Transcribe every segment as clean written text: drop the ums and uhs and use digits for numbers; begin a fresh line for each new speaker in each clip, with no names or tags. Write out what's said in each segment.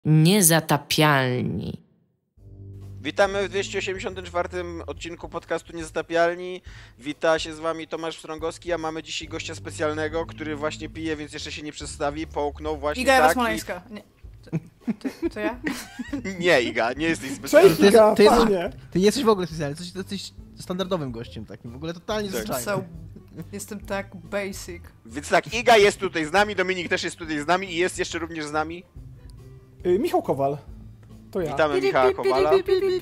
Niezatapialni.
Witamy w 284 odcinku podcastu Niezatapialni. Wita się z wami Tomasz Strągowski, a mamy dzisiaj gościa specjalnego, który właśnie pije, więc jeszcze się nie przedstawi. Połknął właśnie
Iga
tak
Smoleńska. Nie. To ja?
Nie, Iga, nie jesteś specjalny.
Cześć, Iga,
ty nie jesteś w ogóle specjalny, jesteś standardowym gościem takim, w ogóle totalnie zwyczajnym.
Jestem tak basic.
Więc tak, Iga jest tutaj z nami, Dominik też jest tutaj z nami i jest jeszcze również z nami.
Michał Kowal. To ja.
Witamy Michała Kowala.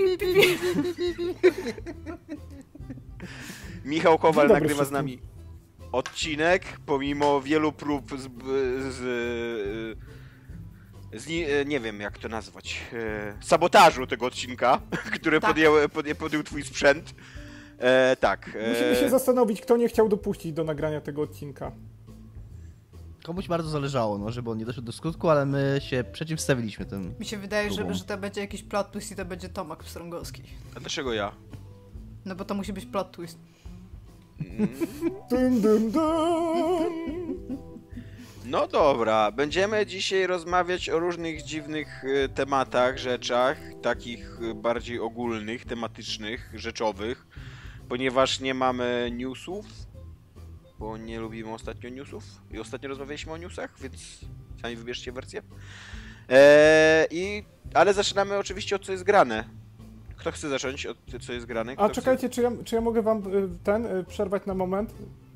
Michał Kowal nagrywa z nami odcinek, pomimo wielu prób nie wiem jak to nazwać, sabotażu tego odcinka, który
tak.
podjął twój sprzęt. Tak.
Musimy się zastanowić, kto nie chciał dopuścić do nagrania tego odcinka.
Komuś bardzo zależało, no, żeby on nie doszedł do skutku, ale my się przeciwstawiliśmy tym.
Mi się wydaje, że to będzie jakiś plot twist i to będzie Tomek Strągowski.
A dlaczego ja?
No bo to musi być plot twist.
Dun, dun, dun.
No dobra, będziemy dzisiaj rozmawiać o różnych dziwnych tematach, rzeczach, takich bardziej ogólnych, tematycznych, rzeczowych, ponieważ nie mamy newsów, bo nie lubimy ostatnio newsów i ostatnio rozmawialiśmy o newsach, więc sami wybierzcie wersję. Ale zaczynamy oczywiście od co jest grane. Kto chce zacząć od co jest grane?
A czekajcie, czy ja mogę wam przerwać na moment?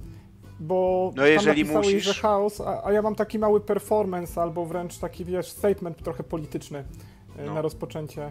Bo
no jeżeli
tam napisałeś,
musisz,
że chaos, a ja mam taki mały performance, albo wręcz taki, wiesz, statement trochę polityczny na rozpoczęcie.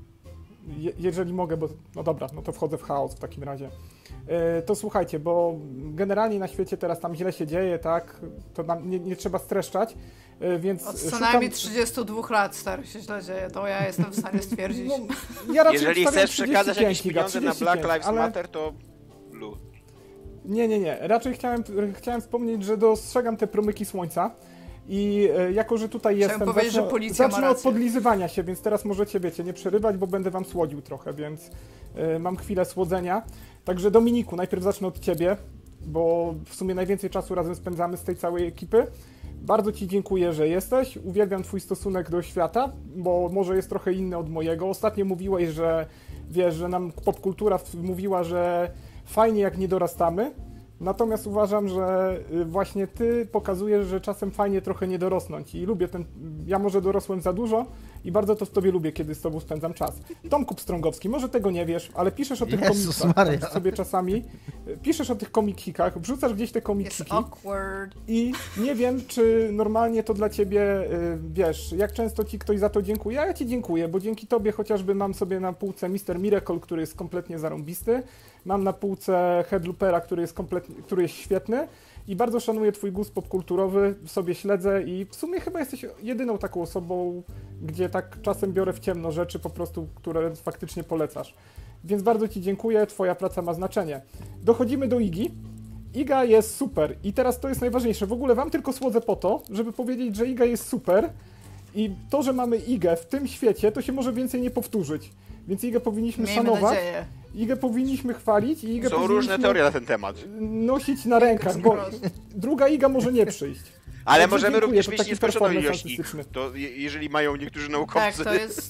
Jeżeli mogę, bo no dobra, no to wchodzę w chaos w takim razie. To słuchajcie, bo generalnie na świecie teraz tam źle się dzieje, tak? To nam nie trzeba streszczać, więc
od co najmniej 32 lat stary się źle dzieje, to ja jestem w stanie stwierdzić.
No, ja
jeżeli chcesz przekazać jakieś pieniądze na Black Lives Matter, to lud.
Nie. Raczej chciałem wspomnieć, że dostrzegam te promyki słońca i jako, że tutaj jestem, zacznę od podlizywania się, więc teraz możecie, wiecie, nie przerywać, bo będę wam słodził trochę, więc mam chwilę słodzenia. Także Dominiku, najpierw zacznę od ciebie, bo w sumie najwięcej czasu razem spędzamy z tej całej ekipy. Bardzo ci dziękuję, że jesteś. Uwielbiam twój stosunek do świata, bo może jest trochę inny od mojego. Ostatnio mówiłeś, że wiesz, że nam popkultura mówiła, że fajnie jak nie dorastamy. Natomiast uważam, że właśnie ty pokazujesz, że czasem fajnie trochę nie dorosnąć i lubię ja może dorosłem za dużo i bardzo to w tobie lubię, kiedy z tobą spędzam czas. Tomku Strągowski, może tego nie wiesz, ale piszesz o tych komiksach sobie czasami, piszesz o tych komikhikach, wrzucasz gdzieś te komiksiki i nie wiem, czy normalnie to dla ciebie, wiesz, jak często ci ktoś za to dziękuje, a ja ci dziękuję, bo dzięki tobie chociażby mam sobie na półce Mr. Miracle, który jest kompletnie zarąbisty, mam na półce Headloopera, który jest świetny i bardzo szanuję twój gust popkulturowy, sobie śledzę i w sumie chyba jesteś jedyną taką osobą, gdzie tak czasem biorę w ciemno rzeczy po prostu, które faktycznie polecasz. Więc bardzo ci dziękuję, twoja praca ma znaczenie. Dochodzimy do Igi. Iga jest super i teraz to jest najważniejsze. W ogóle wam tylko słodzę po to, żeby powiedzieć, że Iga jest super i to, że mamy Igę w tym świecie, to się może więcej nie powtórzyć. Więc Igę powinniśmy szanować. Igę powinniśmy chwalić i Igę
są różne teorie na ten temat.
Nosić na rękach, bo druga Iga może nie przyjść.
Ale także możemy również mieć nieskończoną ilość Ig. To jeżeli mają niektórzy naukowcy.
Tak, to jest...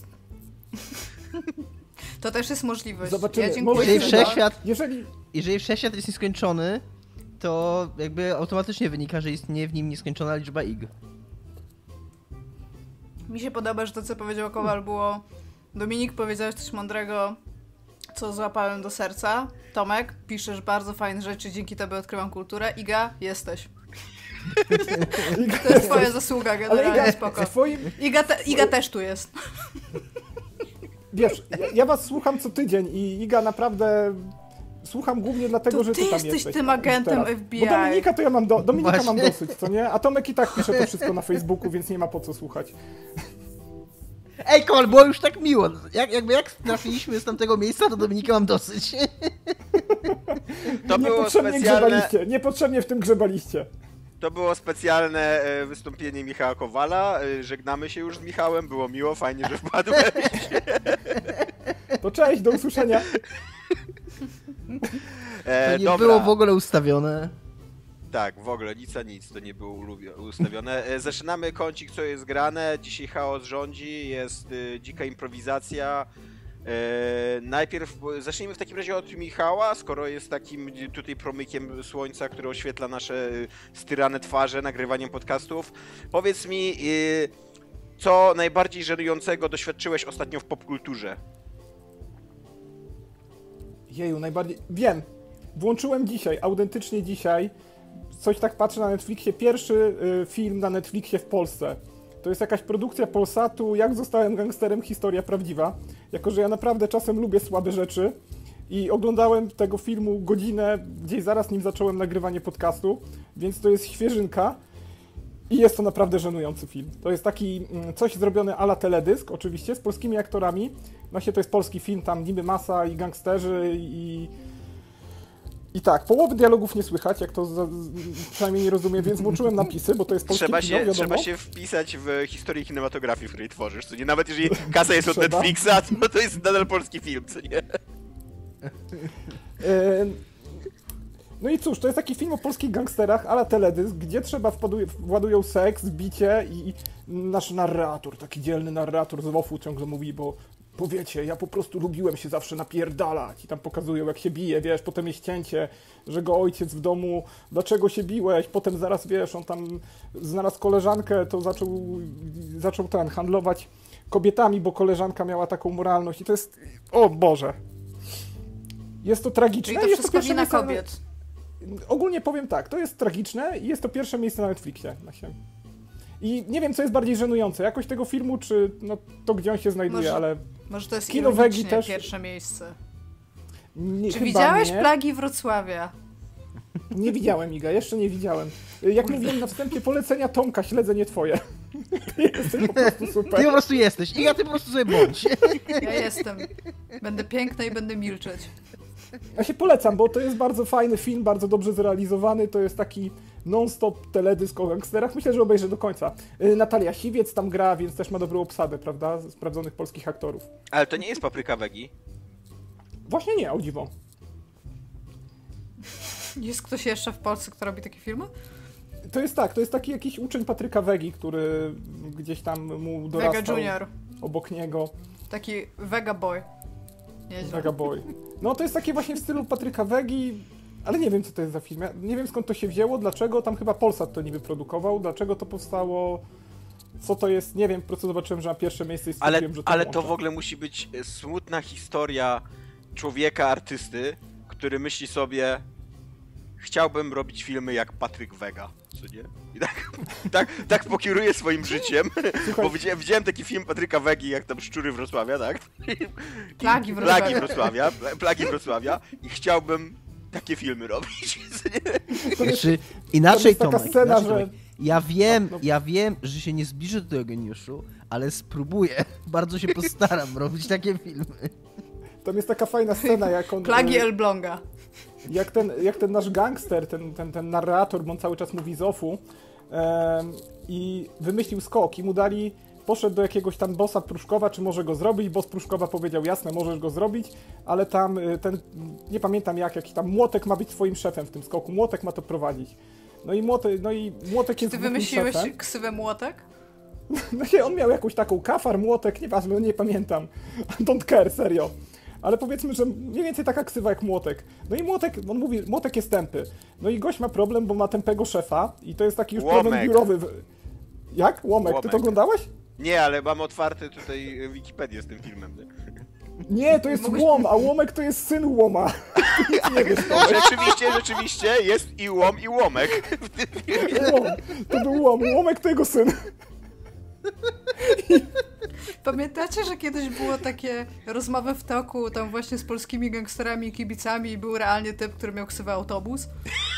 To też jest możliwość.
Zobaczymy.
Ja dziękuję.
Jeżeli wszechświat jest nieskończony, to jakby automatycznie wynika, że istnieje w nim nieskończona liczba Ig.
Mi się podoba, że to co powiedział Kowal było... Dominik, powiedziałeś coś mądrego, co złapałem do serca. Tomek, piszesz bardzo fajne rzeczy, dzięki tobie odkrywam kulturę. Iga, jesteś. To jest twoja zasługa, generalnie Iga, spoko. Iga też tu jest.
Wiesz, ja was słucham co tydzień i Iga naprawdę... Słucham głównie dlatego, że ty tam jesteś.
Ty jesteś tym agentem FBI.
Bo Dominika to ja mam, mam dosyć, co nie? A Tomek i tak pisze to wszystko na Facebooku, więc nie ma po co słuchać.
Ej, Kowal, było już tak miło. Jak trafiliśmy z tamtego miejsca, to Dominika mam dosyć.
To było specjalne...
Niepotrzebnie w tym grzebaliście.
To było specjalne wystąpienie Michała Kowala. Żegnamy się już z Michałem. Było miło, fajnie, że wpadłeś.
To cześć, do usłyszenia.
To nie było w ogóle ustawione.
Tak, w ogóle nic a nic, to nie było ustawione. Zaczynamy kącik, co jest grane. Dzisiaj chaos rządzi, jest dzika improwizacja. Najpierw zacznijmy w takim razie od Michała, skoro jest takim tutaj promykiem słońca, który oświetla nasze styrane twarze nagrywaniem podcastów. Powiedz mi, co najbardziej żenującego doświadczyłeś ostatnio w popkulturze?
Jeju, najbardziej... Wiem! Włączyłem dzisiaj, autentycznie dzisiaj, coś tak patrzę na Netflixie, pierwszy film na Netflixie w Polsce. To jest jakaś produkcja Polsatu, Jak zostałem gangsterem, historia prawdziwa. Jako że ja naprawdę czasem lubię słabe rzeczy i oglądałem tego filmu godzinę, gdzieś zaraz nim zacząłem nagrywanie podcastu, więc to jest świeżynka i jest to naprawdę żenujący film. To jest taki coś zrobione a la teledysk, oczywiście, z polskimi aktorami. Właśnie to jest polski film, tam niby masa i gangsterzy i tak, połowy dialogów nie słychać, jak to przynajmniej nie rozumiem, więc włączyłem napisy, bo to jest polski kino, wiadomo. Trzeba
się wpisać w historię kinematografii, w której tworzysz, co nie? Nawet jeżeli kasa jest od Netflixa, to jest nadal polski film, co nie?
No i cóż, to jest taki film o polskich gangsterach, a la teledysk, gdzie trzeba władują seks, bicie i nasz narrator, taki dzielny narrator z WOF-u ciągle mówi, bo wiecie, ja po prostu lubiłem się zawsze napierdalać i tam pokazują, jak się bije, wiesz, potem jest cięcie, że go ojciec w domu, dlaczego się biłeś, potem zaraz, wiesz, on tam znalazł koleżankę, to zaczął handlować kobietami, bo koleżanka miała taką moralność i to jest, o Boże, jest to tragiczne.
Czyli to wszystko wina kobiet.
Ogólnie powiem tak, to jest tragiczne i jest to pierwsze miejsce na Netflixie. I nie wiem, co jest bardziej żenujące, jakość tego filmu, czy no, to, gdzie on się znajduje, ale...
Może to jest ironicznie też pierwsze miejsce. Czy widziałeś Plagi Wrocławia?
Nie widziałem, Iga, jeszcze nie widziałem. Jak mówiłem na wstępie, polecenia Tomka, śledzę nie twoje. Ty jesteś po prostu super.
Ty po prostu jesteś. Iga, ty po prostu sobie bądź.
Ja jestem. Będę piękna i będę milczeć.
Ja się polecam, bo to jest bardzo fajny film, bardzo dobrze zrealizowany, to jest taki non-stop teledysk o gangsterach. Myślę, że obejrzę do końca. Natalia Siwiec tam gra, więc też ma dobrą obsadę, prawda? Sprawdzonych polskich aktorów.
Ale to nie jest Papryka Wegi?
Właśnie nie, o dziwo.
Jest ktoś jeszcze w Polsce, kto robi takie filmy?
To jest tak, to jest taki jakiś uczeń Patryka Wegi, który gdzieś tam mu dorastał.
Vega Junior.
Obok niego.
Taki Vega Boy. Nieźle.
Vega Boy. No to jest takie właśnie w stylu Patryka Wegi, ale nie wiem, co to jest za film. Ja nie wiem, skąd to się wzięło, dlaczego tam chyba Polsat to niby produkował, dlaczego to powstało, co to jest, nie wiem, po prostu zobaczyłem, że na pierwsze miejsce jest
ale to w ogóle musi być smutna historia człowieka, artysty, który myśli sobie, chciałbym robić filmy jak Patryk Wega, co nie? I tak pokieruje swoim życiem, bo widziałem taki film Patryka Wegi, jak tam Szczury Wrocławia, tak? Plagi Wrocławia i chciałbym takie filmy robić.
Znaczy, inaczej Tomek, scena, że... Ja wiem, że się nie zbliżę do tego geniuszu, ale spróbuję, bardzo się postaram robić takie filmy.
Tam jest taka fajna scena, jak on...
Plagi Elbląga.
Jak ten nasz gangster, ten narrator, bo on cały czas mówi z OFU i wymyślił skok i mu dali, poszedł do jakiegoś tam bossa Pruszkowa, czy może go zrobić, boss Pruszkowa powiedział, jasne, możesz go zrobić, ale tam nie pamiętam jakiś tam Młotek ma być swoim szefem w tym skoku, Młotek ma to prowadzić. No i Młotek jest...
Ty wymyśliłeś ksywę Młotek?
No nie, on miał jakąś taką kafar, Młotek, nieważne, nie pamiętam. Don't care, serio. Ale powiedzmy, że mniej więcej taka ksywa jak Młotek. No i Młotek, on mówi, Młotek jest tępy. No i gość ma problem, bo ma tępego szefa i to jest taki już problem biurowy. Jak? Łomek. Ty to oglądałeś?
Nie, ale mam otwarty tutaj Wikipedię z tym filmem.
Nie, to jest Łom, a Łomek to jest syn Łoma.
Nie wiesz, rzeczywiście jest i Łom, i Łomek w tym filmie.
Łom, to był Łom, Łomek to jego syn.
Pamiętacie, że kiedyś było takie rozmowy w toku tam właśnie z polskimi gangsterami i kibicami i był realnie typ, który miał ksywę autobus?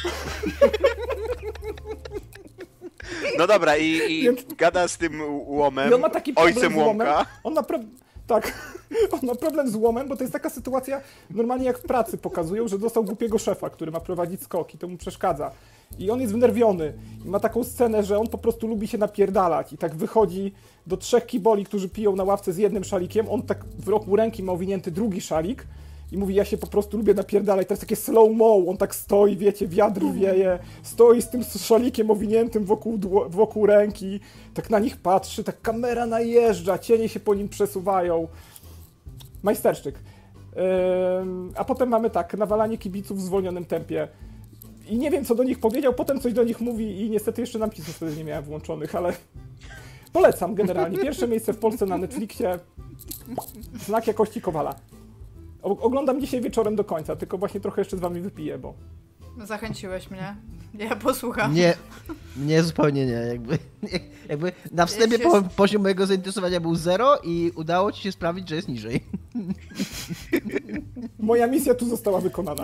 No dobra, i gada z tym Łomem,
on ma taki
ojcem Łomka.
On ma problem z Łomem, bo to jest taka sytuacja, normalnie jak w pracy pokazują, że dostał głupiego szefa, który ma prowadzić skok i to mu przeszkadza. I on jest wnerwiony i ma taką scenę, że on po prostu lubi się napierdalać i tak wychodzi do 3 kiboli, którzy piją na ławce z jednym szalikiem, on tak w rogu ręki ma owinięty drugi szalik I mówi, ja się po prostu lubię napierdalać. Teraz takie slow-mo, on tak stoi, wiecie, wiatr wieje, stoi z tym szalikiem owiniętym wokół ręki, tak na nich patrzy, tak kamera najeżdża, cienie się po nim przesuwają. Majsterszczyk. A potem mamy tak, nawalanie kibiców w zwolnionym tempie. I nie wiem, co do nich powiedział, potem coś do nich mówi i niestety jeszcze napisów wtedy nie miałem włączonych, ale polecam generalnie. Pierwsze miejsce w Polsce na Netflixie. Znak jakości Kowala. Oglądam dzisiaj wieczorem do końca, tylko właśnie trochę jeszcze z wami wypiję, bo...
Zachęciłeś mnie. Ja posłucham.
Nie, mnie zupełnie nie. Jakby na wstępie poziom mojego zainteresowania był 0 i udało ci się sprawić, że jest niżej.
Moja misja tu została wykonana.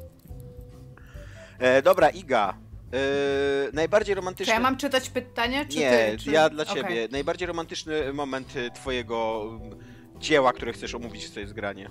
Dobra, Iga. Najbardziej romantyczny...
Czy ja mam czytać pytanie, czy
nie,
ty? Czy...
ja dla ciebie.
Okay.
Najbardziej romantyczny moment twojego dzieła, które chcesz omówić w tej zgranie.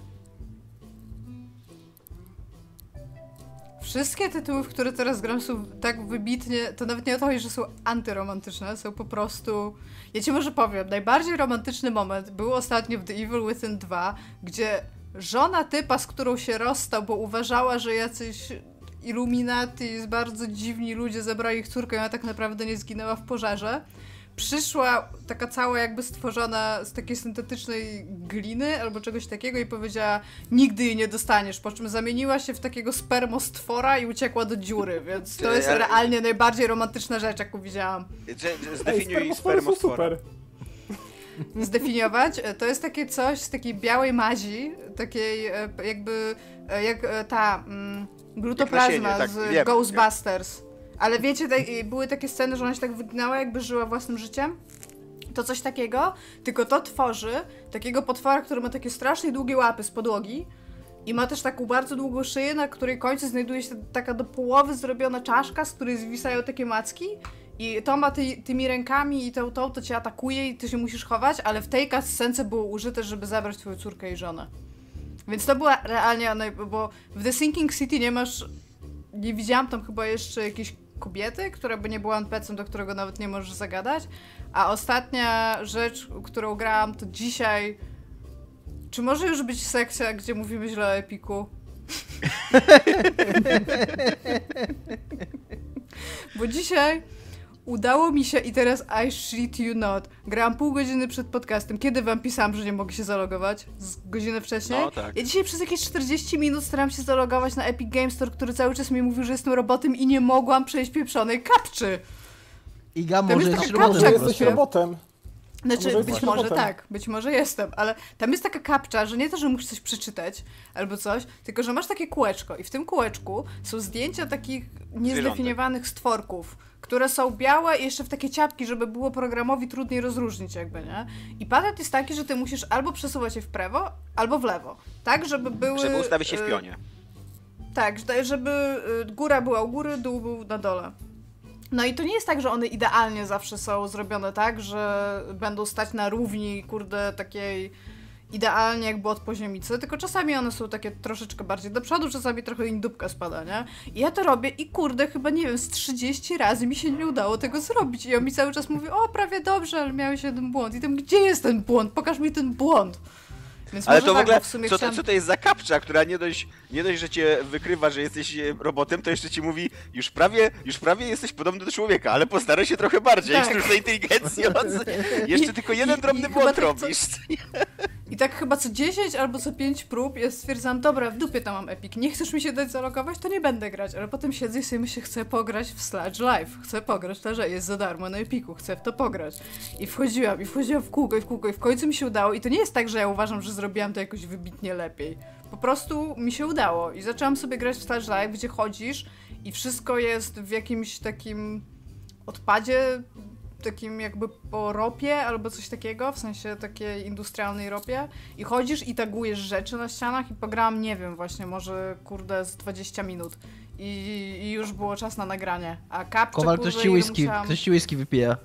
Wszystkie tytuły, w które teraz gram, są tak wybitnie, to nawet nie o to chodzi, że są antyromantyczne, są po prostu... Ja ci może powiem, najbardziej romantyczny moment był ostatnio w The Evil Within 2, gdzie żona typa, z którą się rozstał, bo uważała, że jacyś Illuminati, bardzo dziwni ludzie zabrali ich córkę i ona tak naprawdę nie zginęła w pożarze. Przyszła taka cała jakby stworzona z takiej syntetycznej gliny albo czegoś takiego i powiedziała, nigdy jej nie dostaniesz, po czym zamieniła się w takiego spermostwora i uciekła do dziury, więc to jest realnie najbardziej romantyczna rzecz, jaką widziałam.
Zdefiniuj spermostwora.
Zdefiniować? To jest takie coś z takiej białej mazi, takiej jakby jak ta glutoplazma tak, z Ghostbusters. Ale wiecie, były takie sceny, że ona się tak wyginała, jakby żyła własnym życiem? To coś takiego, tylko to tworzy takiego potwora, który ma takie strasznie długie łapy z podłogi i ma też taką bardzo długą szyję, na której końcu znajduje się taka do połowy zrobiona czaszka, z której zwisają takie macki i to ma tymi rękami i to cię atakuje i ty się musisz chować, ale w tej cutscence było użyte, żeby zabrać twoją córkę i żonę. Więc to była realnie, bo w The Sinking City nie widziałam tam chyba jeszcze jakiejś kobiety, która by nie była NPC-em, do którego nawet nie możesz zagadać, a ostatnia rzecz, którą grałam, to dzisiaj... Czy może już być sekcja, gdzie mówimy źle o Epiku? Bo dzisiaj udało mi się i teraz I shit you not. Grałam pół godziny przed podcastem. Kiedy wam pisałam, że nie mogę się zalogować? Z godzinę wcześniej?
No, tak.
Ja dzisiaj przez jakieś 40 minut starałam się zalogować na Epic Games Store, który cały czas mi mówił, że jestem robotem i nie mogłam przejść pieprzonej kapczy.
Iga, może
jesteś robotem.
Znaczy, być może jestem, ale tam jest taka kapcza, że nie to, że musisz coś przeczytać albo coś, tylko że masz takie kółeczko i w tym kółeczku są zdjęcia takich niezdefiniowanych stworków, które są białe i jeszcze w takie ciapki, żeby było programowi trudniej rozróżnić jakby, nie? I patent jest taki, że ty musisz albo przesuwać je w prawo, albo w lewo, tak, żeby były...
Żeby ustawić się w pionie.
Tak, żeby góra była u góry, dół był na dole. No i to nie jest tak, że one idealnie zawsze są zrobione tak, że będą stać na równi, kurde, takiej idealnie jakby od poziomicy, tylko czasami one są takie troszeczkę bardziej do przodu, czasami trochę im dupka spada, nie? I ja to robię i kurde, chyba nie wiem, z 30 razy mi się nie udało tego zrobić i on mi cały czas mówi, o prawie dobrze, ale miałeś jeden błąd. I tam, gdzie jest ten błąd? Pokaż mi ten błąd. Więc
ale to
tak,
w ogóle,
chciałam...
co to jest za kapcza, która nie dość, że cię wykrywa, że jesteś robotem, to jeszcze ci mówi, już prawie jesteś podobny do człowieka, ale postaraj się trochę bardziej, tak. Sztucznej inteligencji, jeszcze tylko jeden drobny błąd robisz.
I tak chyba co 10 albo co 5 prób ja stwierdzam, dobra, w dupie tam mam Epic, nie chcesz mi się dać zalogować, to nie będę grać, ale potem siedzę i sobie myślę, chcę pograć w Sludge Live, chcę pograć to, że jest za darmo na Epiku, chcę w to pograć. I wchodziłam w kółko i w końcu mi się udało i to nie jest tak, że ja uważam, że zrobiłam to jakoś wybitnie lepiej. Po prostu mi się udało i zaczęłam sobie grać w Sludge Live, gdzie chodzisz i wszystko jest w jakimś takim odpadzie, takim jakby po ropie albo coś takiego, w sensie takiej industrialnej ropie i chodzisz i tagujesz rzeczy na ścianach i pograłam, nie wiem, właśnie może kurde z 20 minut i już było czas na nagranie, a kapcze
Kowal, ktoś ci whisky wypija.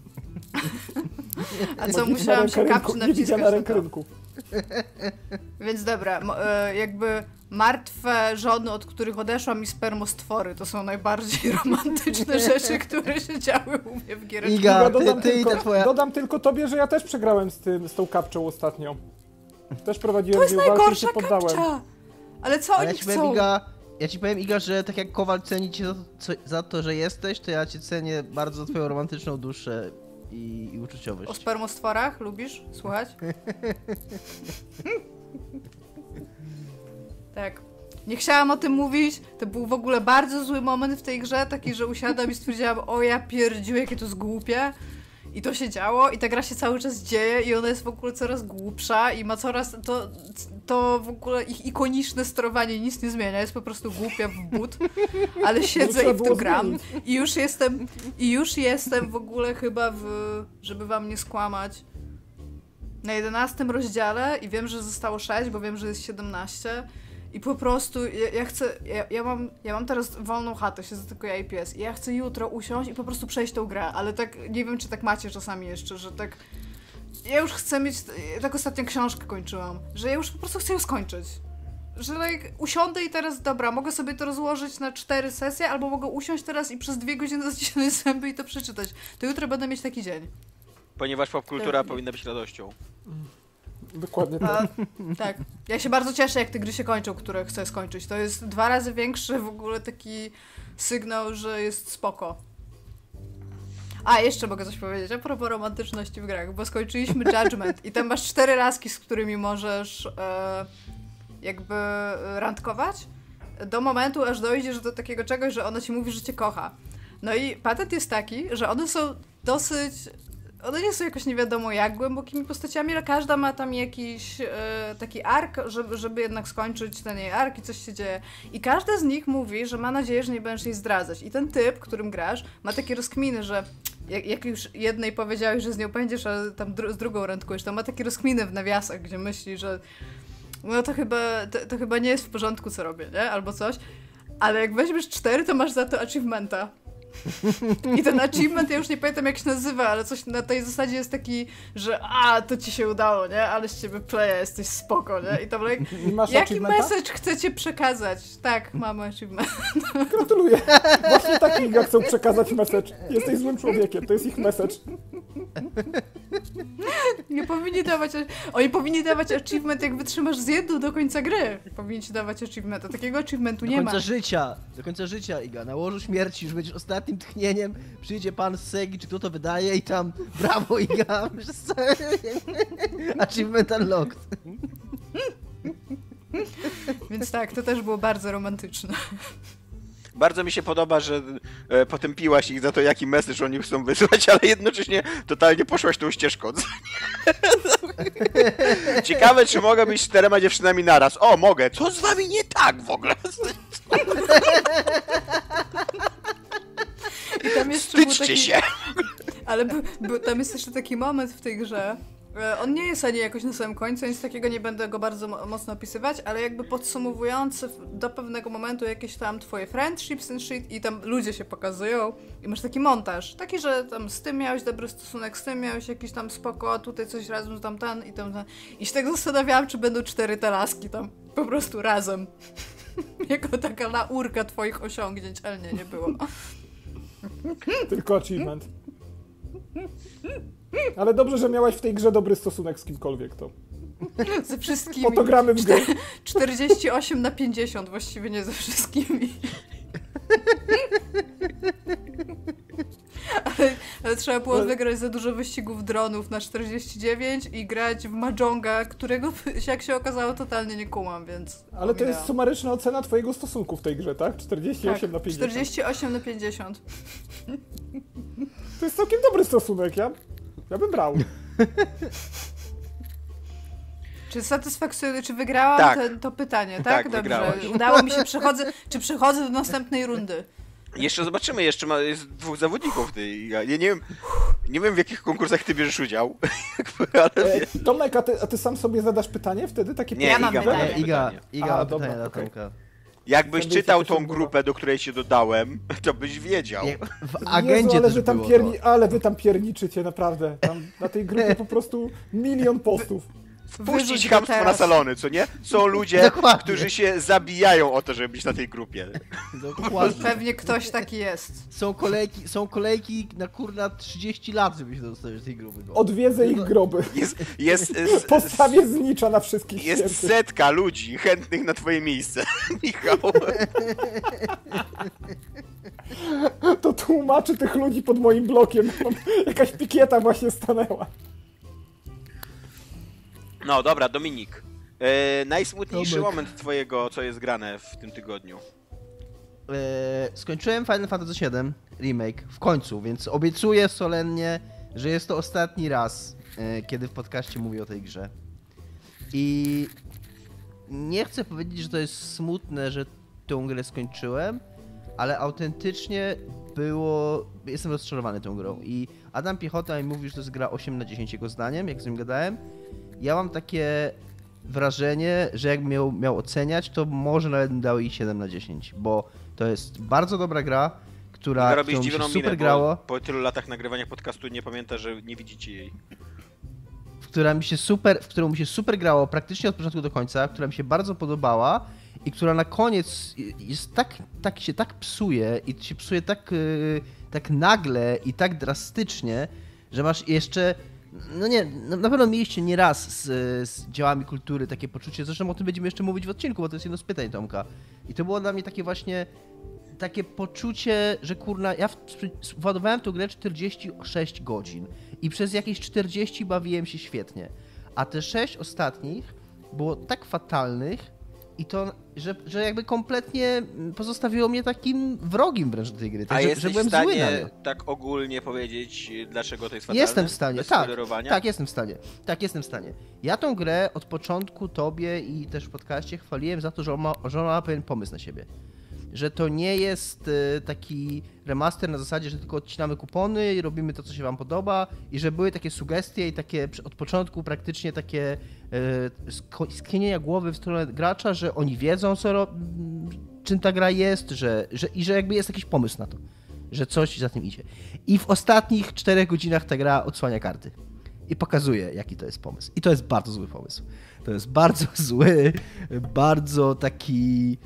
A co, musiałam się kapczy naciskać
na rękę rynku.
Więc dobra, jakby martwe żony, od których odeszłam i spermostwory, to są najbardziej romantyczne rzeczy, które się działy u mnie w giereczku.
Iga,
dodam tylko tobie, że ja też przegrałem z tą kapczą ostatnio. Też prowadziłem
to jest
walki i się
najgorsza
poddałem.
kapcza! Ale co oni chcą?
Ja ci powiem, Iga, że tak jak Kowal ceni cię za to, że jesteś, to ja cię cenię bardzo za twoją romantyczną duszę i uczuciowość.
O spermostworach lubisz słuchać? Tak. Nie chciałam o tym mówić, to był w ogóle bardzo zły moment w tej grze, taki, że usiadłam i stwierdziłam, o ja pierdziu, jakie to jest głupie. I to się działo i ta gra się cały czas dzieje i ona jest w ogóle coraz głupsza i ma coraz... To w ogóle ich ikoniczne sterowanie nic nie zmienia, jest po prostu głupia w but, ale siedzę i w to gram i już jestem w ogóle chyba żeby wam nie skłamać, na 11 rozdziale i wiem, że zostało 6, bo wiem, że jest 17 i po prostu ja mam teraz wolną chatę, siedzę tylko ja i pies i ja chcę jutro usiąść i po prostu przejść tą grę, ale tak, nie wiem, czy tak macie czasami jeszcze, że tak ja już chcę mieć, tak ostatnio książkę kończyłam, że ja już po prostu chcę ją skończyć. Że usiądę i teraz, dobra, mogę sobie to rozłożyć na 4 sesje, albo mogę usiąść teraz i przez 2 godziny zacisnąć zęby i to przeczytać. To jutro będę mieć taki dzień.
Ponieważ popkultura powinna być radością.
Dokładnie tak.
Tak. Ja się bardzo cieszę, jak te gry się kończą, które chcę skończyć. To jest 2 razy większy w ogóle taki sygnał, że jest spoko. A, jeszcze mogę coś powiedzieć a propos romantyczności w grach, bo skończyliśmy Judgment i tam masz 4 laski, z którymi możesz jakby randkować do momentu, aż dojdziesz do takiego czegoś, że ona ci mówi, że cię kocha. No i patent jest taki, że one są dosyć... One nie są jakoś nie wiadomo jak głębokimi postaciami, ale każda ma tam jakiś taki ark, żeby jednak skończyć ten jej ark i coś się dzieje. I każda z nich mówi, że ma nadzieję, że nie będziesz jej zdradzać. I ten typ, którym grasz, ma takie rozkminy, że jak już jednej powiedziałeś, że z nią będziesz, a tam z drugą randkujesz, to ma takie rozkminy w nawiasach, gdzie myśli, że no to chyba nie jest w porządku, co robię, nie? Albo coś. Ale jak weźmiesz 4, to masz za to achievementa. I ten achievement, ja już nie pamiętam jak się nazywa, ale coś na tej zasadzie jest taki, że to ci się udało, nie? Ale z ciebie playa, jesteś spoko, nie? I tam jaki message chcecie przekazać? Tak, mamy achievement.
Gratuluję. Właśnie taki jak chcą przekazać message. Jesteś złym człowiekiem, to jest ich message.
Nie powinni dawać... Oni powinni dawać achievement, jak wytrzymasz z jedną do końca gry. Powinni ci dawać achievementa. Takiego achievementu nie ma.
Do końca życia, Iga. Na łożu śmierci już będziesz ostatnim tchnieniem. Przyjdzie pan z Segi, czy kto to wydaje i tam brawo, Iga. Achievement unlocked.
Więc tak, to też było bardzo romantyczne.
Bardzo mi się podoba, że potępiłaś ich za to, jaki message oni chcą wysłać, ale jednocześnie totalnie poszłaś tą ścieżką. Ciekawe, czy mogę być z 4 dziewczynami naraz. O, mogę. Co z wami nie tak w ogóle?
I tam jeszcze
Styczcie się!
Ale tam jest jeszcze taki moment w tej grze. On nie jest ani jakoś na samym końcu, nic takiego nie będę go bardzo mocno opisywać, ale jakby podsumowujący do pewnego momentu jakieś tam twoje friendships and shit i tam ludzie się pokazują i masz taki montaż, taki, że tam z tym miałeś dobry stosunek, z tym miałeś jakiś tam spoko, tutaj coś razem, tam ten i tam ten. I się tak zastanawiałam, czy będą 4 te laski tam po prostu razem. Jako taka laurka twoich osiągnięć, ale nie było.
Tylko achievement. Ale dobrze, że miałaś w tej grze dobry stosunek z kimkolwiek, to.
Ze wszystkimi.
Po to gramy w grę.
48/50, właściwie nie ze wszystkimi. Ale trzeba było wygrać za dużo wyścigów dronów na 49 i grać w Mahjonga, którego, jak się okazało, totalnie nie kumam, więc...
Ale to jest sumaryczna ocena twojego stosunku w tej grze, tak? 48/50.
48/50.
To jest całkiem dobry stosunek, ja bym brał.
Czy satysfakcjonuje, czy wygrałam
tak.
To pytanie, tak?
Tak,
dobrze.
wygrałaś.
Udało mi się, przechodzę do następnej rundy.
Jeszcze zobaczymy, jest 2 zawodników. Ja nie wiem w jakich konkursach ty bierzesz udział. Ale...
Tomek, a ty sam sobie zadasz pytanie wtedy? Takie
nie,
ja mam pytanie.
Iga ma
dobra,
pytanie dla
okay.
Tomka.
Jakbyś czytał tą grupę, do której się dodałem, to byś wiedział.
W agendzie
Jezu, ale wy tam pierniczycie, naprawdę. Tam na tej grupie po prostu 1 000 000 postów.
Wpuścić chamstwo na salony, co nie? Są ludzie, dokładnie, którzy się zabijają o to, żeby być na tej grupie.
Dokładnie. Pewnie ktoś taki jest.
Są kolejki na kurna 30 lat, żeby się dostać do tej grupy.
Odwiedzę ich groby. Postawię znicza na wszystkich
Jest
świętych.
setka ludzi chętnych na twoje miejsce, Michał.
To tłumaczy tych ludzi pod moim blokiem. Jakaś pikieta właśnie stanęła.
No dobra, Dominik. Najsmutniejszy moment twojego, co jest grane w tym tygodniu.
Skończyłem Final Fantasy VII Remake w końcu, więc obiecuję solennie, że jest to ostatni raz, kiedy w podcaście mówię o tej grze. I nie chcę powiedzieć, że to jest smutne, że tę grę skończyłem, ale autentycznie jestem rozczarowany tą grą. I Adam Piechota mi mówi, że to jest gra 8 na 10 jego zdaniem, jak z nim gadałem. Ja mam takie wrażenie, że jakbym miał oceniać, to może nawet bym dał jej 7 na 10, bo to jest bardzo dobra gra, którą mi się super grało.
Po tylu latach nagrywania podcastu nie pamięta, że nie widzicie jej.
W którą mi się super grało praktycznie od początku do końca, która mi się bardzo podobała i która na koniec jest się tak psuje i się psuje tak nagle i tak drastycznie, że masz jeszcze... No nie, na pewno mieliście nieraz z dziełami kultury takie poczucie, zresztą o tym będziemy jeszcze mówić w odcinku, bo to jest jedno z pytań Tomka. I to było dla mnie takie właśnie, takie poczucie, że kurna, ja władowałem tę grę 46 godzin i przez jakieś 40 bawiłem się świetnie, a te 6 ostatnich było tak fatalnych i to, że jakby kompletnie pozostawiło mnie takim wrogim wręcz do tej gry.
Tak, jesteś w stanie tak ogólnie powiedzieć, dlaczego to jest fatalne?
Jestem w stanie, tak, jestem w stanie. Ja tą grę od początku tobie i też w podcaście chwaliłem za to, że ona ma pewien pomysł na siebie. Że to nie jest taki remaster na zasadzie, że tylko odcinamy kupony i robimy to, co się wam podoba i że były takie sugestie i takie od początku praktycznie takie skinienia głowy w stronę gracza, że oni wiedzą, czym ta gra jest, i że jakby jest jakiś pomysł na to, że coś za tym idzie. I w ostatnich 4 godzinach ta gra odsłania karty i pokazuje, jaki to jest pomysł. I to jest bardzo zły pomysł. To jest bardzo zły, bardzo taki...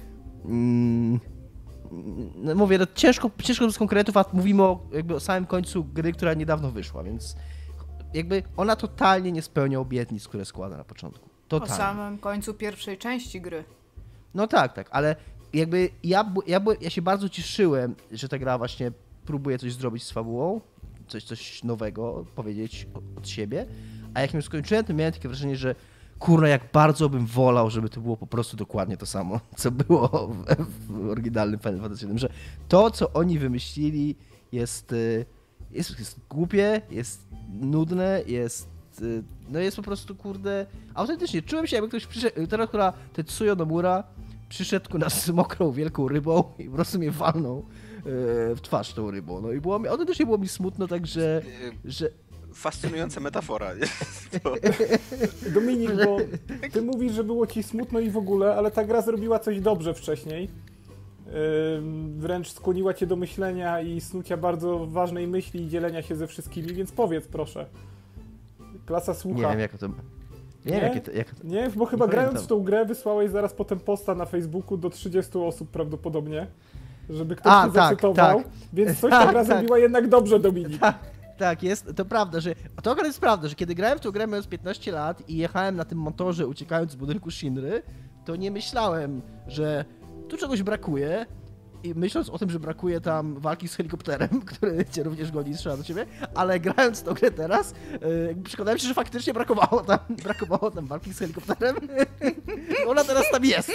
No mówię, no ciężko z konkretów, a mówimy o samym końcu gry, która niedawno wyszła, więc jakby ona totalnie nie spełnia obietnic, które składa na początku. Totalnie.
O samym końcu pierwszej części gry.
No tak, ale jakby ja się bardzo cieszyłem, że ta gra właśnie próbuje coś zrobić z fabułą, coś nowego powiedzieć od siebie, a jak ją skończyłem, to miałem takie wrażenie, że kurwa, jak bardzo bym wolał, żeby to było po prostu dokładnie to samo, co było w oryginalnym Final Fantasy VII, że to, co oni wymyślili jest głupie, jest nudne, jest po prostu, kurde, autentycznie czułem się, jakby ktoś przyszedł, teraz która Tetsuya Nomura przyszedł nas z mokrą, wielką rybą i po prostu mnie walnął w twarz tą rybą, no i autentycznie było mi smutno, także, że...
Fascynująca metafora.
Dominik, bo ty mówisz, że było ci smutno i w ogóle, ale ta gra zrobiła coś dobrze wcześniej. Wręcz skłoniła cię do myślenia i snucia bardzo ważnej myśli i dzielenia się ze wszystkimi, więc powiedz proszę. Klasa słucha.
Nie wiem jak to...
Nie, bo chyba grając w tą grę wysłałeś zaraz potem posta na Facebooku do 30 osób prawdopodobnie, żeby ktoś cię zacytował, więc coś ta gra zrobiła jednak dobrze, Dominik.
Tak, to prawda, że to jest prawda, że kiedy grałem w tę grę mając 15 lat i jechałem na tym motorze uciekając z budynku Shinry, to nie myślałem, że tu czegoś brakuje i myśląc o tym, że brakuje tam walki z helikopterem, który cię również goni i strzela do ciebie, ale grając w tę grę teraz, przekonałem się, że faktycznie brakowało tam walki z helikopterem. Ona teraz tam jest.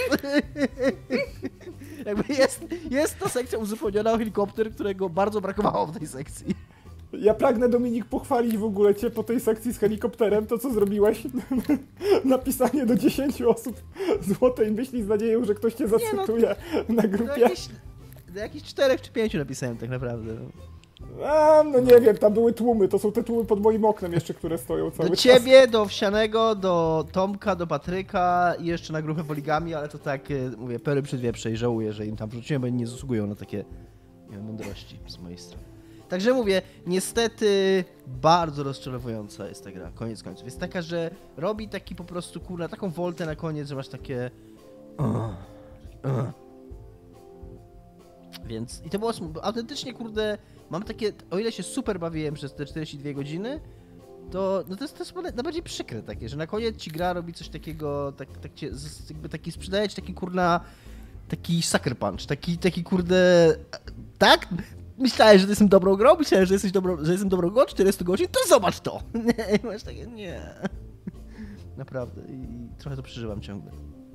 Jakby jest ta sekcja uzupełniona o helikopter, którego bardzo brakowało w tej sekcji.
Ja pragnę, Dominik, pochwalić w ogóle cię po tej sekcji z helikopterem, to co zrobiłeś, napisanie do 10 osób złotej myśli z nadzieją, że ktoś cię zacytuje na grupie.
Do jakichś 4 czy 5 napisałem tak naprawdę.
No nie wiem, tam były tłumy, to są te tłumy pod moim oknem jeszcze, które stoją cały czas.
Do ciebie, do Owsianego, do Tomka, do Patryka i jeszcze na grupę Poligami, ale to tak, mówię, pery przed wieprze i żałuję, że im tam wrzuciłem, bo oni nie zasługują na takie mądrości z mojej strony. Także mówię, niestety bardzo rozczarowująca jest ta gra, koniec końców. Jest taka, że robi taki po prostu, kurna, taką woltę na koniec, że masz takie... Więc, i to było autentycznie, kurde, mam takie, o ile się super bawiłem przez te 42 godziny, to jest najbardziej przykre takie, że na koniec ci gra robi coś takiego, jakby taki sprzedaje ci taki, kurna, taki sucker punch, taki kurde, tak? Myślałeś, że jestem dobrą grą? Myślałeś, że jestem dobrą grą 40 godzin? To zobacz to! Nie, masz takie, nie. Naprawdę, i trochę to przeżywam ciągle.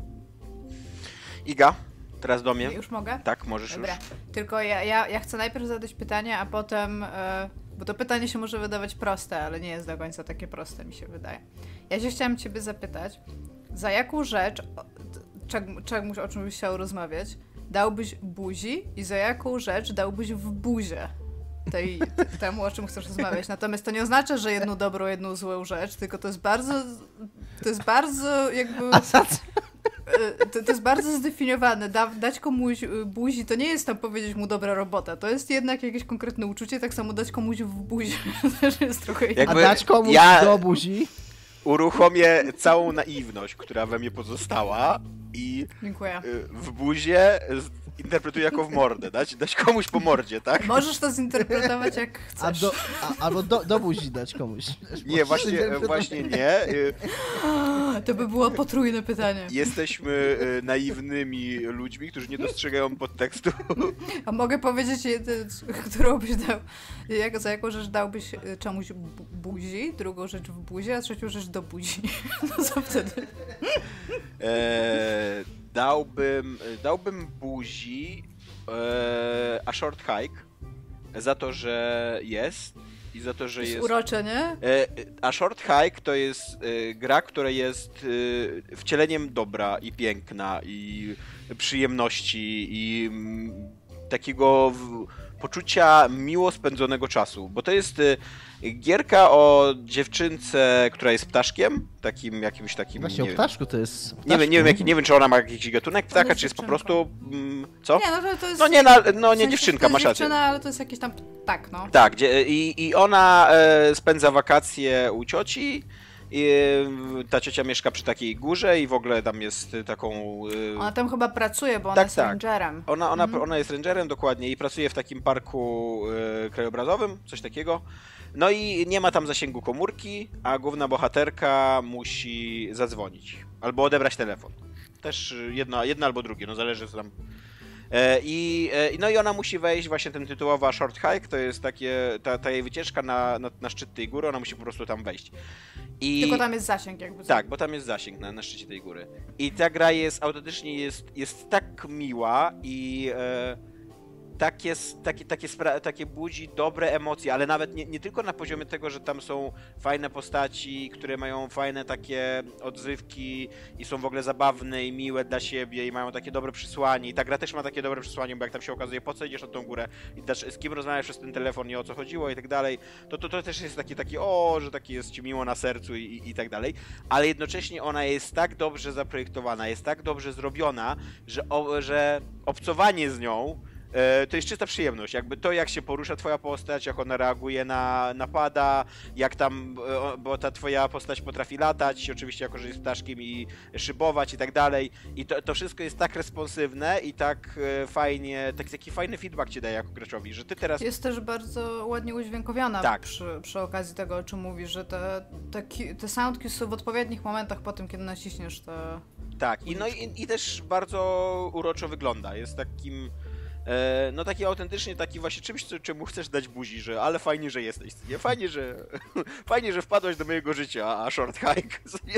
Iga, teraz do mnie.
Już mogę?
Tak, możesz.
Dobra.
Już.
Tylko ja chcę najpierw zadać pytanie, a potem... Bo to pytanie się może wydawać proste, ale nie jest do końca takie proste, mi się wydaje. Ja się chciałam ciebie zapytać, za jaką rzecz, o czym byś chciał rozmawiać, dałbyś buzi i za jaką rzecz dałbyś w buzie temu, o czym chcesz rozmawiać. Natomiast to nie oznacza, że jedną dobrą, jedną złą rzecz, tylko to jest bardzo jakby... To jest bardzo zdefiniowane. Dać komuś buzi to nie jest tam powiedzieć mu dobra robota. To jest jednak jakieś konkretne uczucie. Tak samo dać komuś w buzi też jest trochę inne.
A dać komuś do buzi?
Uruchomię całą naiwność, która we mnie pozostała i
dziękuję.
W buzie interpretuję jako w mordę. Dać komuś po mordzie, tak?
Możesz to zinterpretować jak chcesz.
Albo do buzi dać komuś.
Nie, właśnie nie.
To by było potrójne pytanie.
Jesteśmy naiwnymi ludźmi, którzy nie dostrzegają podtekstu.
A mogę powiedzieć, którą byś dał, za jaką rzecz dałbyś czemuś buzi, drugą rzecz w buzi, a trzecią rzecz do buzi. No co wtedy?
Dałbym buzi A Short Hike za to, że jest i za to, że jest...
urocze, nie?
A Short Hike to jest gra, która jest wcieleniem dobra i piękna i przyjemności i takiego poczucia miło spędzonego czasu, bo to jest gierka o dziewczynce, która jest ptaszkiem, takim jakimś takim...
Właśnie o ptaszku to jest...
Nie wiem, czy ona ma jakiś gatunek ptaka, czy jest po prostu... Co?
Nie, no to jest...
Nie dziewczynka, masz rację.
Dziewczyna, ale to jest jakiś tam ptak, no.
Tak, i ona spędza wakacje u cioci. I ta ciocia mieszka przy takiej górze i w ogóle tam jest taką...
Ona tam chyba pracuje, bo ona jest rangerem.
Ona jest rangerem, dokładnie, i pracuje w takim parku krajobrazowym, coś takiego. No i nie ma tam zasięgu komórki, a główna bohaterka musi zadzwonić albo odebrać telefon. Też jedno albo drugie, no zależy co tam... No i ona musi wejść, właśnie ten tytułowa Short Hike, to jest ta jej wycieczka na szczyt tej góry, ona musi po prostu tam wejść.
Tylko tam jest zasięg jakby.
Tak, bo tam jest zasięg na szczycie tej góry. I ta gra jest autentycznie jest tak miła i takie budzi dobre emocje, ale nawet nie tylko na poziomie tego, że tam są fajne postaci, które mają fajne takie odzywki i są w ogóle zabawne i miłe dla siebie i mają takie dobre przesłanie. I ta gra też ma takie dobre przesłanie, bo jak tam się okazuje, po co idziesz na tą górę i z kim rozmawiasz przez ten telefon i o co chodziło i tak dalej, to też jest taki że taki jest ci miło na sercu i tak dalej. Ale jednocześnie ona jest tak dobrze zaprojektowana, jest tak dobrze zrobiona, że obcowanie z nią to jest czysta przyjemność, jakby to jak się porusza twoja postać, jak ona reaguje na napada, jak tam, bo ta twoja postać potrafi latać, oczywiście jako, że jest ptaszkiem i szybować i tak dalej i to wszystko jest tak responsywne i tak fajnie, taki fajny feedback ci daje jako graczowi, że ty teraz...
Jest też bardzo ładnie udźwiękowiona
tak.
przy okazji tego, o czym mówisz, że te soundki są w odpowiednich momentach po tym, kiedy naciśniesz te...
Tak, i też bardzo uroczo wygląda, jest takim... No taki autentycznie, taki właśnie czymś, czemu chcesz dać buzi, że ale fajnie, że jesteś, nie? Fajnie, że wpadłeś do mojego życia, a Short Hike.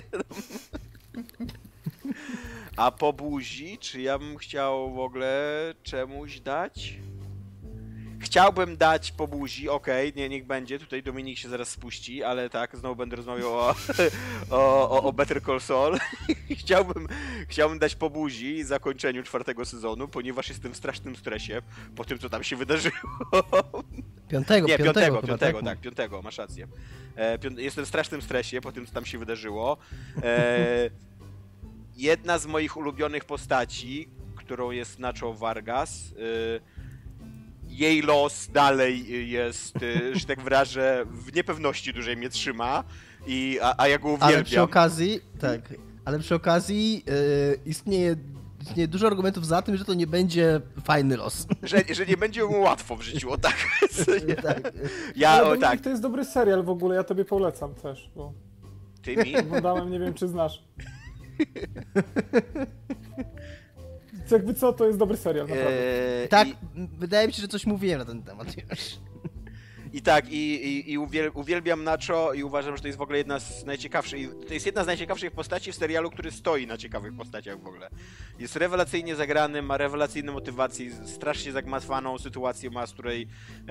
A po buzi, czy ja bym chciał w ogóle czemuś dać? Chciałbym dać po buzi, okej, niech będzie, tutaj Dominik się zaraz spuści, ale tak, znowu będę rozmawiał o Better Call Saul. Chciałbym dać po buzi zakończeniu 4. sezonu, ponieważ jestem w strasznym stresie po tym, co tam się wydarzyło.
Piątego,
masz rację. Jestem w strasznym stresie po tym, co tam się wydarzyło. Jedna z moich ulubionych postaci, którą jest Nacho Vargas, jej los dalej jest, że tak wyrażę, w niepewności dużej mnie trzyma, a ja go uwielbiam.
Ale przy okazji, ale przy okazji istnieje dużo argumentów za tym, że to nie będzie fajny los.
Że nie będzie mu łatwo w życiu, o tak.
To jest dobry serial w ogóle, ja tobie polecam też, bo...
Ty mi?
Oglądałem, nie wiem czy znasz. Jakby co, to jest dobry serial, naprawdę.
Tak, wydaje mi się, że coś mówiłem na ten temat już.
I tak, uwielbiam Nacho i uważam, że to jest w ogóle jedna z najciekawszych postaci w serialu, który stoi na ciekawych postaciach w ogóle. Jest rewelacyjnie zagrany, ma rewelacyjne motywacje, strasznie zagmatwaną sytuację ma, z której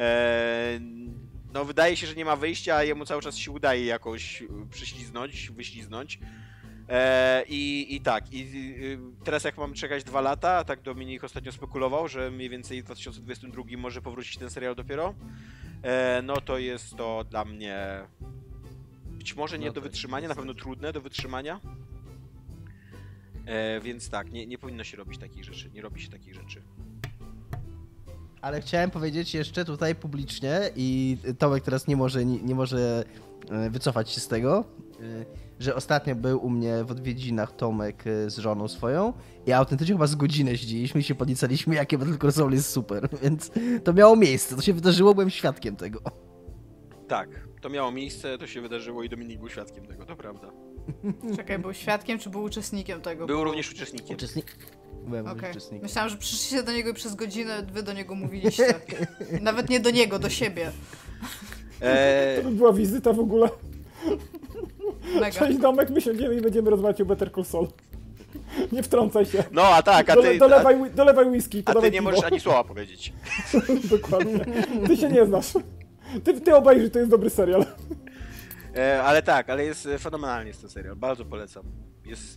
no wydaje się, że nie ma wyjścia, a jemu cały czas się udaje jakoś wyśliznąć. Teraz jak mam czekać 2 lata, tak Dominik ostatnio spekulował, że mniej więcej w 2022 może powrócić ten serial dopiero, no to jest to dla mnie być może nie do wytrzymania, na pewno trudne do wytrzymania. Więc tak, nie powinno się robić takich rzeczy, nie robi się takich rzeczy.
Ale chciałem powiedzieć jeszcze tutaj publicznie i Tomek teraz nie może wycofać się z tego, że ostatnio był u mnie w odwiedzinach Tomek z żoną swoją i autentycznie chyba z godzinę siedzieliśmy i się podniecaliśmy, jakie Battle Call Saul jest super, więc to miało miejsce, to się wydarzyło, byłem świadkiem tego.
Tak, to miało miejsce, to się wydarzyło i Dominik był świadkiem tego, to prawda.
Czekaj, był świadkiem czy był uczestnikiem tego?
Był również uczestnikiem.
Byłem uczestnikiem.
Myślałam, że przyszliście do niego i przez godzinę wy do niego mówiliście. Nawet nie do niego, do siebie.
To by była wizyta w ogóle.
Mega.
Cześć Domek, my siądziemy i będziemy rozmawiać o Better Call Saul. Nie wtrącaj się.
No, a tak, a ty...
Dolewaj whisky,
a ty nie możesz ani słowa powiedzieć.
Dokładnie. Ty się nie znasz. Ty obejrzyj, to jest dobry serial.
Ale jest fenomenalny jest ten serial, bardzo polecam. Jest...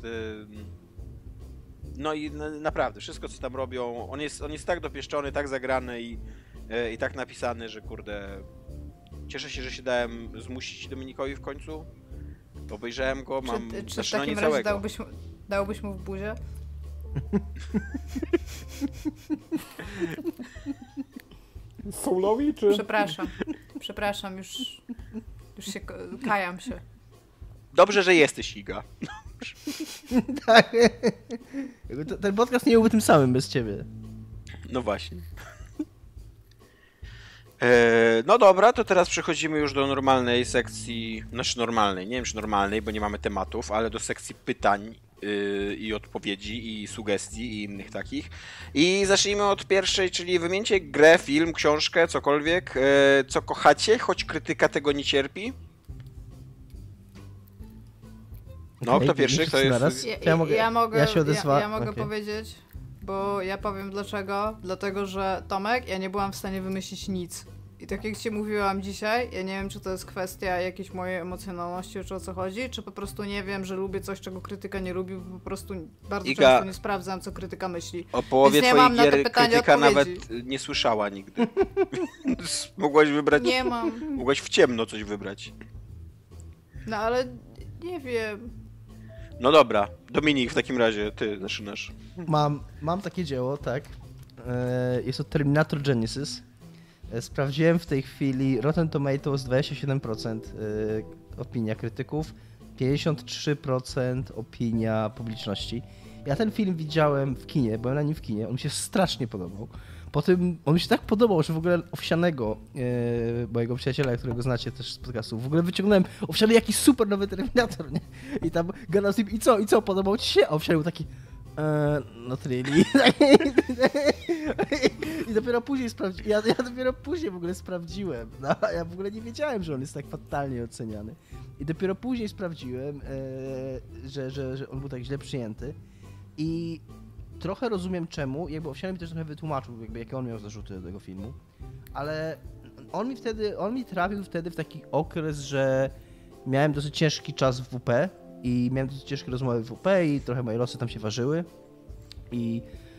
No i naprawdę, wszystko co tam robią, on jest tak dopieszczony, tak zagrany i tak napisany, że kurde... Cieszę się, że się dałem zmusić Dominikowi w końcu. Obejrzałem go, mam
czy w takim razie dałbyś mu w buzię?
Soulowi, czy...
Przepraszam, już się kajam się.
Dobrze, że jesteś, Iga.
Tak. Ten podcast nie byłby tym samym bez ciebie.
No właśnie. No dobra, to teraz przechodzimy już do normalnej sekcji, nie wiem czy normalnej, bo nie mamy tematów, ale do sekcji pytań i odpowiedzi i sugestii i innych takich. I zacznijmy od pierwszej, czyli wymieńcie grę, film, książkę, cokolwiek, co kochacie, choć krytyka tego nie cierpi. No, kto pierwszy? Kto jest?
Ja mogę powiedzieć, bo ja powiem dlaczego. Dlatego, że Tomek, ja nie byłam w stanie wymyślić nic. I tak jak ci mówiłam dzisiaj, ja nie wiem, czy to jest kwestia jakiejś mojej emocjonalności, czy o co chodzi, czy po prostu nie wiem, że lubię coś, czego krytyka nie lubi, bo po prostu bardzo często nie sprawdzam, co krytyka myśli.
O połowie twojej gier krytyka nawet nie słyszała nigdy. Mogłaś wybrać...
Nie mam.
Mogłaś w ciemno coś wybrać.
No ale nie wiem.
No dobra, Dominik, w takim razie ty zaczynasz.
Mam takie dzieło, tak. Jest to Terminator Genesis. Sprawdziłem w tej chwili Rotten Tomatoes 27% opinia krytyków, 53% opinia publiczności. Ja ten film widziałem w kinie, byłem na nim w kinie, on mi się strasznie podobał. Potem on mi się tak podobał, że w ogóle Owsianego, mojego przyjaciela, którego znacie też z podcastu, w ogóle wyciągnąłem Owsiany, jaki super nowy Terminator, nie? I tam gadał z nim, i co, podobał ci się? A Owsiany był taki, not really. I dopiero później ja dopiero później w ogóle sprawdziłem. No, ja w ogóle nie wiedziałem, że on jest tak fatalnie oceniany. I dopiero później sprawdziłem, że on był tak źle przyjęty. I trochę rozumiem czemu, jakby Owsiany mi też trochę wytłumaczył, jakby jakie on miał zarzuty do tego filmu, ale on mi trafił wtedy w taki okres, że miałem dosyć ciężki czas w WP i miałem dosyć ciężkie rozmowy w WP i trochę moje losy tam się ważyły i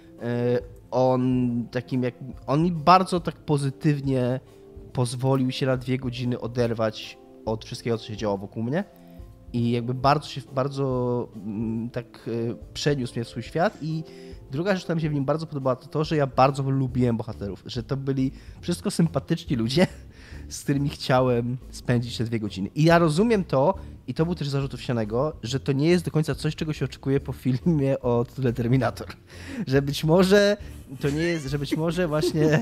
on mi bardzo tak pozytywnie pozwolił się na 2 godziny oderwać od wszystkiego, co się działo wokół mnie i jakby bardzo tak przeniósł mnie w swój świat. I druga rzecz, która mi się w nim bardzo podobała, to to, że ja bardzo lubiłem bohaterów, że to byli wszystko sympatyczni ludzie, z którymi chciałem spędzić te 2 godziny. I ja rozumiem to, i to był też zarzut Owsianego, że to nie jest do końca coś, czego się oczekuje po filmie o tytule Terminator. Że być może to nie jest, że być może właśnie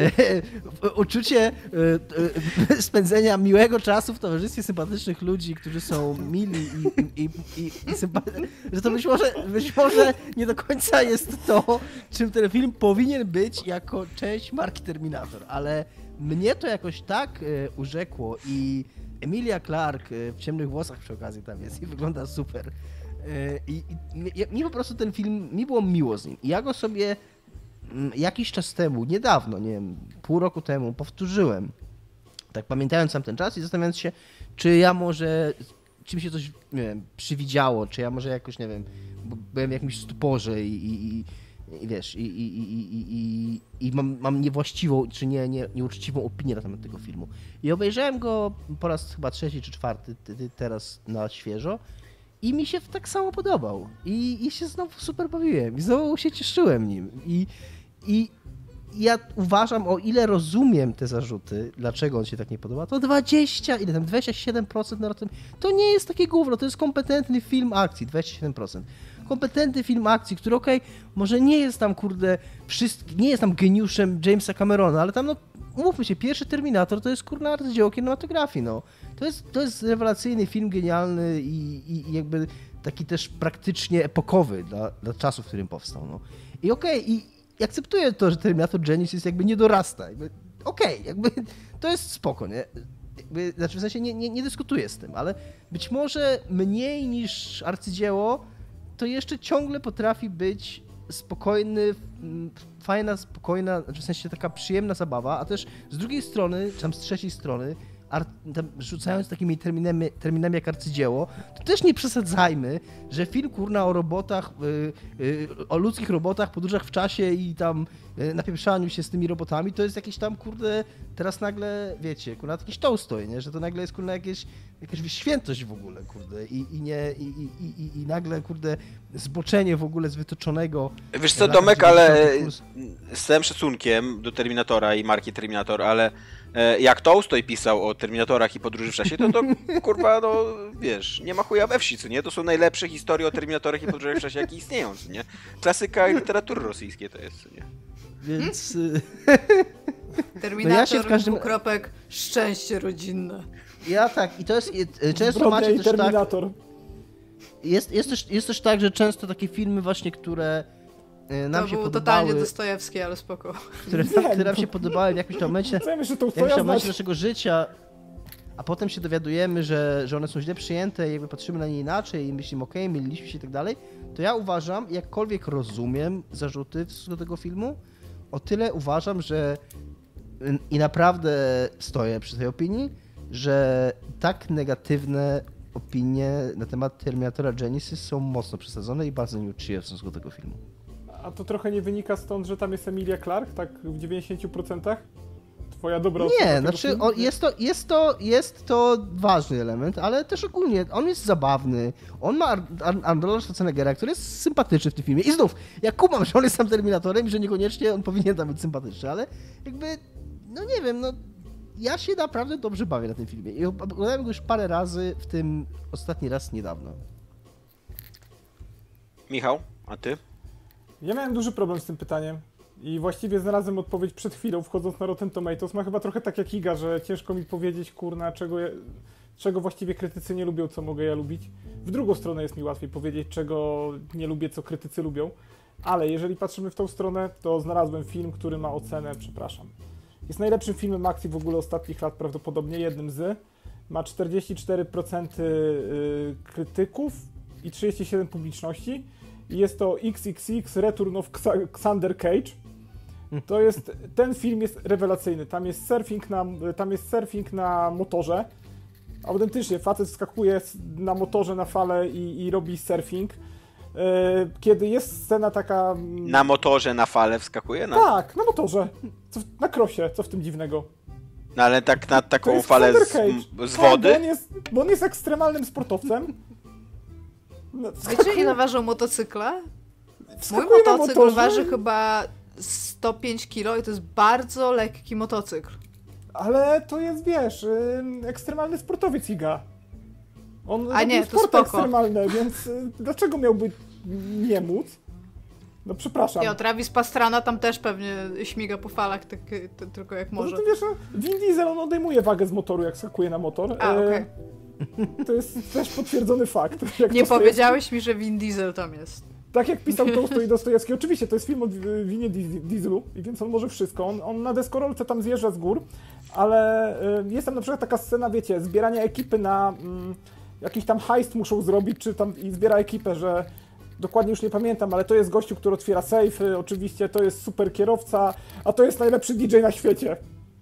uczucie spędzenia miłego czasu w towarzystwie sympatycznych ludzi, którzy są mili i sympatyczni, że to być może nie do końca jest to, czym ten film powinien być jako część marki Terminator, ale mnie to jakoś tak urzekło i Emilia Clarke w ciemnych włosach przy okazji tam jest i wygląda super. Mi po prostu ten film, mi było miło z nim. I ja go sobie jakiś czas temu, niedawno, nie wiem, pół roku temu powtórzyłem. Tak pamiętając sam ten czas i zastanawiając się, czy ja może, czy mi się coś, nie wiem, przywidziało, czy ja może jakoś, nie wiem, byłem w jakimś stuporze i wiesz, i mam niewłaściwą, czy nieuczciwą opinię na temat tego filmu. I obejrzałem go po raz chyba 3. czy 4. teraz na świeżo i mi się tak samo podobał. I się znowu super bawiłem i znowu się cieszyłem nim. I ja uważam, o ile rozumiem te zarzuty, dlaczego on się tak nie podoba, to 27% na tym, to nie jest takie gówno, to jest kompetentny film akcji, 27%. Kompetentny film akcji, który może nie jest tam, nie jest tam geniuszem Jamesa Camerona, ale tam, no, umówmy się, pierwszy Terminator to jest, arcydzieło kinematografii, no. To jest rewelacyjny film, genialny i jakby taki też praktycznie epokowy dla czasu, w którym powstał, no. I i akceptuję to, że Terminator Genisys jakby nie dorasta, jakby to jest spoko, nie? Znaczy w sensie nie dyskutuję z tym, ale być może mniej niż arcydzieło to jeszcze ciągle potrafi być spokojny, fajna, spokojna, znaczy w sensie taka przyjemna zabawa, a też z drugiej strony, czy tam z trzeciej strony, rzucając takimi terminami jak arcydzieło, to też nie przesadzajmy, że film o robotach, o ludzkich robotach, podróżach w czasie i tam napieprzaniu się z tymi robotami, to jest jakieś tam, teraz nagle, wiecie, jakiś Tolstoj, nie? Że to nagle jest, jakaś świętość w ogóle, i nagle, zboczenie w ogóle z wytoczonego...
Wiesz co, Tomek, ale z całym szacunkiem do Terminatora i marki Terminator, ale jak Tolstoj pisał o Terminatorach i podróży w czasie, to no wiesz, nie ma chuja we wsi, co nie? To są najlepsze historie o Terminatorach i podróżach w czasie, jakie istnieją, co nie? Klasyka literatury rosyjskiej to jest, co nie?
Więc...
Terminator, dwukropek, szczęście rodzinne.
Ja tak, i to jest... Często macie też
Terminator.
tak... Jest też tak, że często takie filmy właśnie, które nam się podobały... To był
totalnie Dostojewski, ale spoko.
Które nam się podobały w jakimś tam momencie, naszego życia, a potem się dowiadujemy, że one są źle przyjęte i jakby patrzymy na nie inaczej i myślimy, myliliśmy się i tak dalej, to ja uważam, jakkolwiek rozumiem zarzuty w stosunku do tego filmu, o tyle uważam, że i naprawdę stoję przy tej opinii, że tak negatywne opinie na temat Terminatora Genisys są mocno przesadzone i bardzo nieuczciwe w stosunku do tego filmu.
A to trochę nie wynika stąd, że tam jest Emilia Clarke, tak w 90%? Twoja dobra
Nie, znaczy jest to ważny element, ale też ogólnie on jest zabawny. On ma Arnolda Schwarzeneggera, który jest sympatyczny w tym filmie. I znów, ja kumam, że on jest tam Terminatorem i że niekoniecznie on powinien tam być sympatyczny, ale jakby, no nie wiem, no ja się naprawdę dobrze bawię na tym filmie. I oglądałem go już parę razy, w tym ostatni raz niedawno.
Michał, a ty?
Ja miałem duży problem z tym pytaniem i właściwie znalazłem odpowiedź przed chwilą, wchodząc na Rotten Tomatoes. Ma chyba trochę tak jak Iga, że ciężko mi powiedzieć, czego właściwie krytycy nie lubią, co mogę ja lubić. W drugą stronę jest mi łatwiej powiedzieć, czego nie lubię, co krytycy lubią. Ale jeżeli patrzymy w tą stronę, to znalazłem film, który ma ocenę, jest najlepszym filmem akcji w ogóle ostatnich lat, prawdopodobnie jednym z. Ma 44% krytyków i 37% publiczności. I jest to XXX Return of Xander Cage. Ten film jest rewelacyjny. Tam jest surfing na motorze. Autentycznie, facet wskakuje na motorze na falę i robi surfing. Kiedy jest scena taka...
Na motorze na falę wskakuje?
Tak, na motorze. Na krosie, co w tym dziwnego?
No ale tak na taką falę z wody?
Bo on jest ekstremalnym sportowcem.
No, wiecie, ile ważą motocykle? Mój motocykl waży chyba 105 kg i to jest bardzo lekki motocykl.
Ale to jest, wiesz, ekstremalny sportowiec Iga. On
A nie, to
sporty
spoko.
ekstremalne, więc dlaczego miałby nie móc? No przepraszam.
Ja, Travis Pastrana tam też pewnie śmiga po falach, tylko jak może.
No to wiesz, Vin Diesel, on odejmuje wagę z motoru, jak skakuje na motor.
Okej.
To jest też potwierdzony fakt.
Nie powiedziałeś mi, że Vin Diesel tam jest.
Tak jak pisał Tołstoj i Dostojewski. Oczywiście, to jest film o Winie Dieselu, więc on może wszystko. On na deskorolce tam zjeżdża z gór, ale jest tam na przykład taka scena, wiecie, zbierania ekipy na jakiś tam heist muszą zrobić, czy tam i zbiera ekipę, że dokładnie już nie pamiętam, ale to jest gościu, który otwiera sejfy, oczywiście to jest super kierowca, a to jest najlepszy DJ na świecie.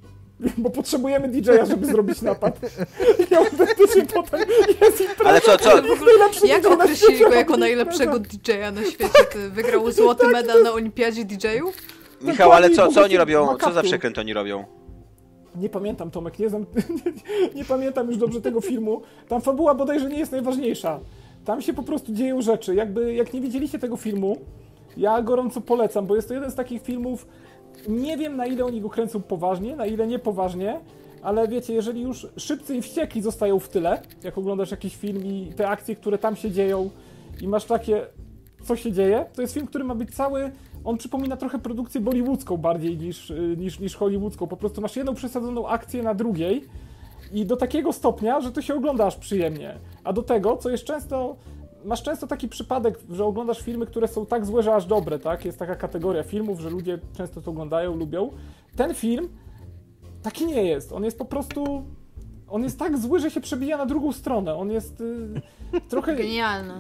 Bo potrzebujemy DJ-a, żeby zrobić napad. I autentycznie potem jest impreza.
Ale co?
Jak określili go jako najlepszego DJ-a na świecie? Ty wygrał złoty medal na Olimpiadzie DJ-ów?
Michał, ale co oni robią? Co za przekręt oni robią?
Nie pamiętam, Tomek, nie znam, nie pamiętam już dobrze tego filmu. Tam fabuła bodajże nie jest najważniejsza. Tam się po prostu dzieją rzeczy. Jak nie widzieliście tego filmu, ja gorąco polecam, bo jest to jeden z takich filmów, nie wiem na ile oni go kręcą poważnie, na ile niepoważnie, ale wiecie, jeżeli już Szybcy i Wściekli zostają w tyle, jak oglądasz jakiś film i te akcje, które tam się dzieją i masz takie, co się dzieje, to jest film, który ma być cały, on przypomina trochę produkcję bollywoodzką bardziej niż hollywoodzką. Po prostu masz jedną przesadzoną akcję na drugiej i do takiego stopnia, że to się ogląda aż przyjemnie. A do tego, co jest często... Masz często taki przypadek, że oglądasz filmy, które są tak złe, że aż dobre, tak? Jest taka kategoria filmów, że ludzie często to oglądają, lubią. Ten film taki nie jest. On jest po prostu... On jest tak zły, że się przebija na drugą stronę. On jest trochę...
Genialny.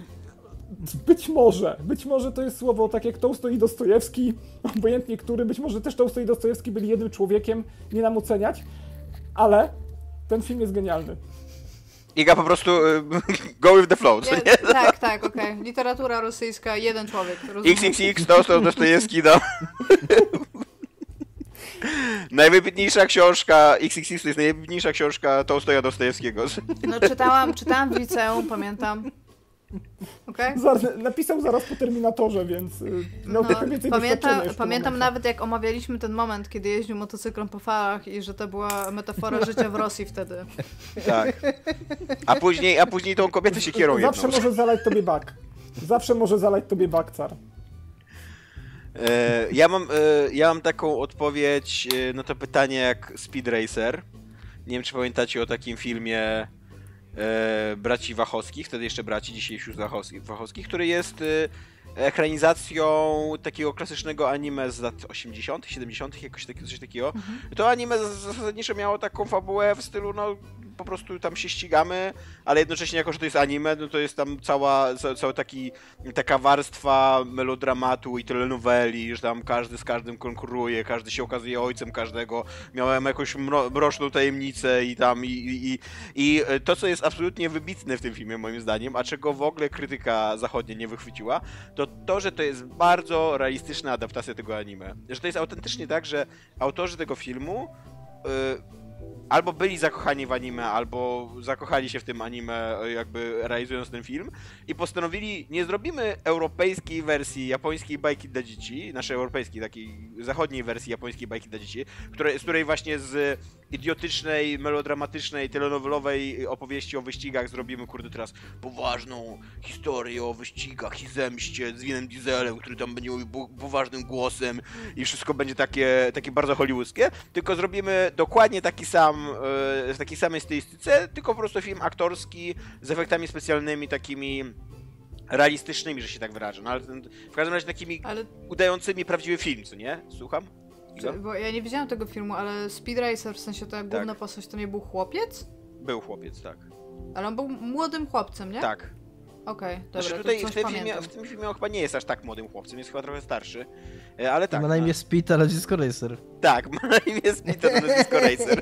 Być może to jest słowo, tak jak Tołstoj i Dostojewski, obojętnie który, być może też Tołstoj i Dostojewski byli jednym człowiekiem, nie nam oceniać, ale ten film jest genialny.
Iga po prostu go with the flow, co nie?
Tak, okej. Literatura rosyjska, jeden człowiek.
XXX, Tołstoj, Dostojewski, no. Najwybitniejsza książka XXX to jest najwybitniejsza książka Tołstoja Dostojewskiego.
No czytałam w liceum, pamiętam. Okay?
Napisał zaraz po Terminatorze, więc miał trochę więcej doświadczenia.
Pamiętam nawet, jak omawialiśmy ten moment, kiedy jeździł motocyklem po falach i że to była metafora życia w Rosji wtedy. Tak.
A później tą kobietę się kieruje.
Zawsze może zalać tobie bakcar.
Ja mam taką odpowiedź na to pytanie jak Speed Racer. Nie wiem, czy pamiętacie o takim filmie braci Wachowskich, wtedy jeszcze braci, dzisiaj już Wachowskich, który jest ekranizacją takiego klasycznego anime z lat 80., 70., jakoś coś takiego. To anime zasadniczo miało taką fabułę w stylu, no po prostu tam się ścigamy, ale jednocześnie jako, że to jest anime, no to jest tam cała taka warstwa melodramatu i telenoweli, że tam każdy z każdym konkuruje, każdy się okazuje ojcem każdego. Miałem jakąś mroczną tajemnicę i to, co jest absolutnie wybitne w tym filmie moim zdaniem, a czego w ogóle krytyka zachodnia nie wychwyciła, to, że to jest bardzo realistyczna adaptacja tego anime. Że to jest autentycznie tak, że autorzy tego filmu albo byli zakochani w anime, albo zakochali się w tym anime, jakby realizując ten film i postanowili, nie zrobimy europejskiej wersji japońskiej bajki dla dzieci, naszej europejskiej, takiej zachodniej wersji japońskiej bajki dla dzieci, z której właśnie z idiotycznej, melodramatycznej, telenowelowej opowieści o wyścigach zrobimy, kurde, teraz poważną historię o wyścigach i zemście z Vinem Dieselem, który tam będzie mówił poważnym głosem i wszystko będzie takie bardzo hollywoodzkie, tylko zrobimy dokładnie taki sam, w takiej samej stylistyce, tylko po prostu film aktorski z efektami specjalnymi takimi realistycznymi, że się tak wyrażę. No, ale w każdym razie takimi udającymi prawdziwy film, co nie? Słucham?
Bo ja nie widziałam tego filmu, ale Speed Racer, w sensie ta główna postać, to nie był chłopiec?
Był chłopiec, tak.
Ale on był młodym chłopcem, nie?
Tak.
Okej, dobra,
Znaczy tutaj w tym filmie on chyba nie jest aż tak młodym chłopcem, jest chyba trochę starszy, ale tak.
Ma na imię Speed, a nazwisko Racer.
Tak, ma na imię Speed, a nazwisko Racer.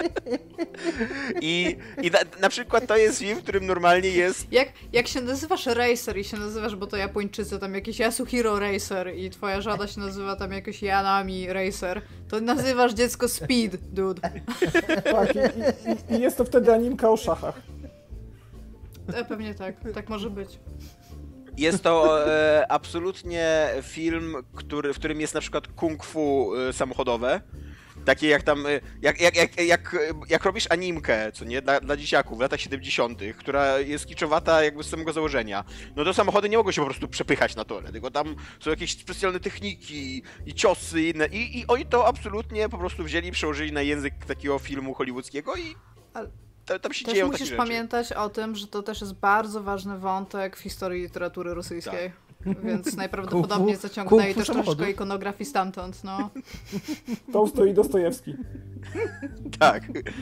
I na przykład to jest film, w którym normalnie jest...
Jak się nazywasz Racer i się nazywasz, bo to Japończycy, tam jakiś Yasuhiro Racer i twoja żona się nazywa tam jakoś Yanami Racer, to nazywasz dziecko Speed, dude.
Tak, i jest to wtedy animka o szachach.
Pewnie tak, tak może być.
Jest to absolutnie film, w którym jest na przykład kung fu samochodowe. Takie jak tam, jak robisz animkę, co nie, dla dzieciaków w latach 70., która jest kiczowata jakby z samego założenia, no to samochody nie mogą się po prostu przepychać na torę, tylko tam są jakieś specjalne techniki i ciosy inne i oni to absolutnie po prostu wzięli, przełożyli na język takiego filmu hollywoodzkiego i tam się dzieją takie rzeczy.
Musisz pamiętać o tym, że to też jest bardzo ważny wątek w historii literatury rosyjskiej. Tak. Więc najprawdopodobniej zaciągnęli też troszkę ikonografii stamtąd, no.
Tołstoj i Dostojewski.
Tak.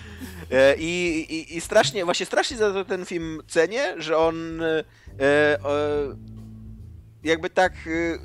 I strasznie za to ten film cenię, że on jakby tak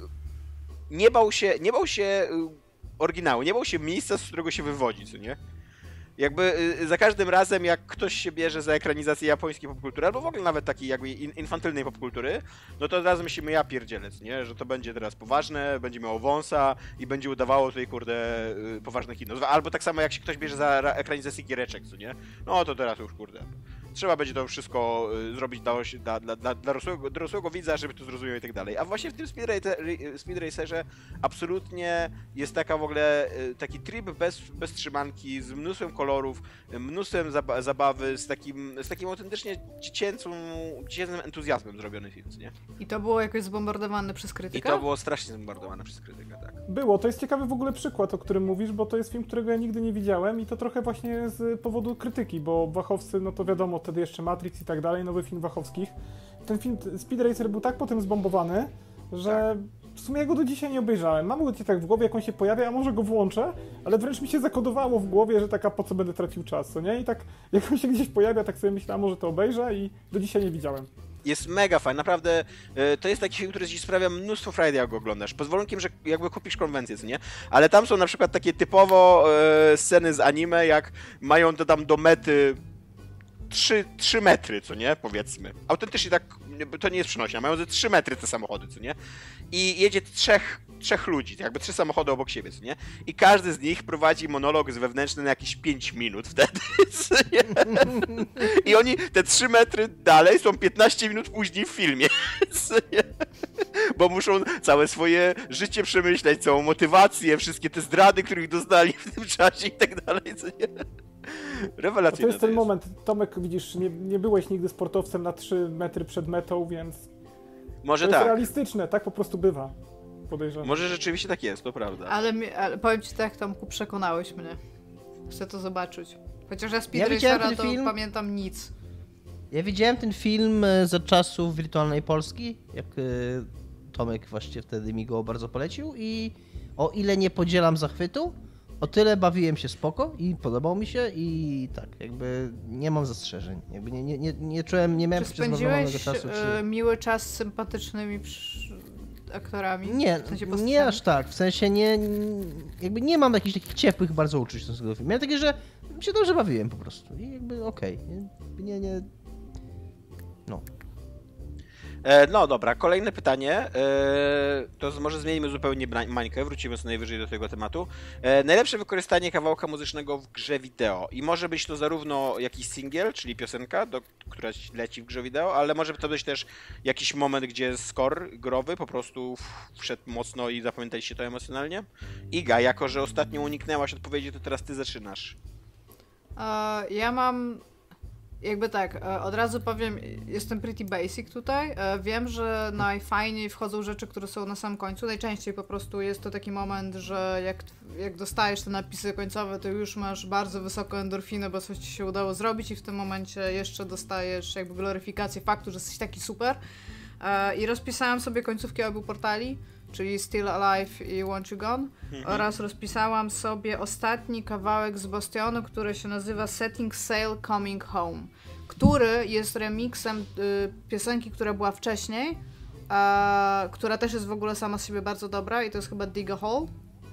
nie bał się oryginału, nie bał się miejsca, z którego się wywodzi, co nie? Jakby za każdym razem, jak ktoś się bierze za ekranizację japońskiej popkultury, albo w ogóle nawet takiej jakby infantylnej popkultury, no to od razu myślimy, ja pierdzielec, nie? Że to będzie teraz poważne, będzie miało wąsa i będzie udawało tutaj, kurde, poważne kino. Albo tak samo jak się ktoś bierze za ekranizację giereczek, co nie? No to teraz już, kurde. Trzeba będzie to wszystko zrobić dla dorosłego widza, żeby to zrozumiał i tak dalej. A właśnie w tym Speed Racerze absolutnie jest taka w ogóle, taki tryb bez trzymanki, z mnóstwem kolorów, mnóstwem zabawy, z takim autentycznie dziecięcym entuzjazmem zrobiony film, nie?
I to było jakoś zbombardowane przez krytykę?
I to było strasznie zbombardowane przez krytykę, tak.
Było, to jest ciekawy w ogóle przykład, o którym mówisz, bo to jest film, którego ja nigdy nie widziałem i to trochę właśnie z powodu krytyki, bo wachowcy, no to wiadomo, wtedy jeszcze Matrix i tak dalej, nowy film wachowskich. Ten film Speed Racer był tak potem zbombowany, że w sumie ja go do dzisiaj nie obejrzałem. Mam go tak w głowie, jak on się pojawia, a może go włączę, ale wręcz mi się zakodowało w głowie, że taka po co będę tracił czas, co nie? I tak jak on się gdzieś pojawia, tak sobie myślałem, może to obejrzę i do dzisiaj nie widziałem.
Jest mega fajny, naprawdę to jest taki film, który ci sprawia mnóstwo frajdy, jak go oglądasz. Pod warunkiem, że jakby kupisz konwencję, co nie? Ale tam są na przykład takie typowo sceny z anime, jak mają to tam do mety 3 metry, co nie? Powiedzmy. Autentycznie tak, to nie jest przenośnia, mają ze 3 metry te samochody, co nie? I jedzie trzech ludzi, jakby 3 samochody obok siebie, co nie? I każdy z nich prowadzi monolog wewnętrzny na jakieś 5 minut wtedy, co nie? I oni te 3 metry dalej są 15 minut później w filmie, co nie? Bo muszą całe swoje życie przemyśleć, całą motywację, wszystkie te zdrady, których doznali w tym czasie i tak dalej, co nie? Rewelacyjne.
To jest ten moment, Tomek, widzisz, nie byłeś nigdy sportowcem na 3 metry przed metą, więc
może
to
tak.
jest realistyczne, tak po prostu bywa. Podejrzewam.
Może rzeczywiście tak jest, to prawda.
Ale powiem ci tak, Tomku, przekonałeś mnie. Chcę to zobaczyć. Chociaż ja Speed Racera to pamiętam nic.
Ja widziałem ten film za czasów Wirtualnej Polski, jak Tomek właśnie wtedy mi go bardzo polecił i o ile nie podzielam zachwytu, o tyle bawiłem się spoko i podobał mi się i tak, jakby nie mam zastrzeżeń. Jakby nie czułem, nie miałem
zmarnowanego czasu. Miły czas z sympatycznymi aktorami?
Nie,
w sensie
nie aż tak. W sensie jakby nie mam jakichś takich ciepłych bardzo uczuć do tego filmu. Miałem takie, że się dobrze bawiłem po prostu i jakby okej. No.
No dobra, kolejne pytanie, to może zmienimy zupełnie mańkę, wrócimy co najwyżej do tego tematu. Najlepsze wykorzystanie kawałka muzycznego w grze wideo i może być to zarówno jakiś singiel, czyli piosenka, która leci w grze wideo, ale może to być też jakiś moment, gdzie score growy po prostu wszedł mocno i zapamiętaliście to emocjonalnie. Iga, jako że ostatnio uniknęłaś odpowiedzi, to teraz ty zaczynasz.
Ja mam... Jakby tak, od razu powiem, jestem pretty basic tutaj. Wiem, że najfajniej wchodzą rzeczy, które są na samym końcu. Najczęściej po prostu jest to taki moment, że jak dostajesz te napisy końcowe, to już masz bardzo wysoką endorfinę, bo coś ci się udało zrobić i w tym momencie jeszcze dostajesz jakby gloryfikację faktu, że jesteś taki super. I rozpisałam sobie końcówki obu portali, czyli Still Alive i Want You Gone, oraz rozpisałam sobie ostatni kawałek z Bastionu, który się nazywa Setting Sail Coming Home. który jest remixem piosenki, która była wcześniej, która też jest w ogóle sama z siebie bardzo dobra i to jest chyba Dig a Hole.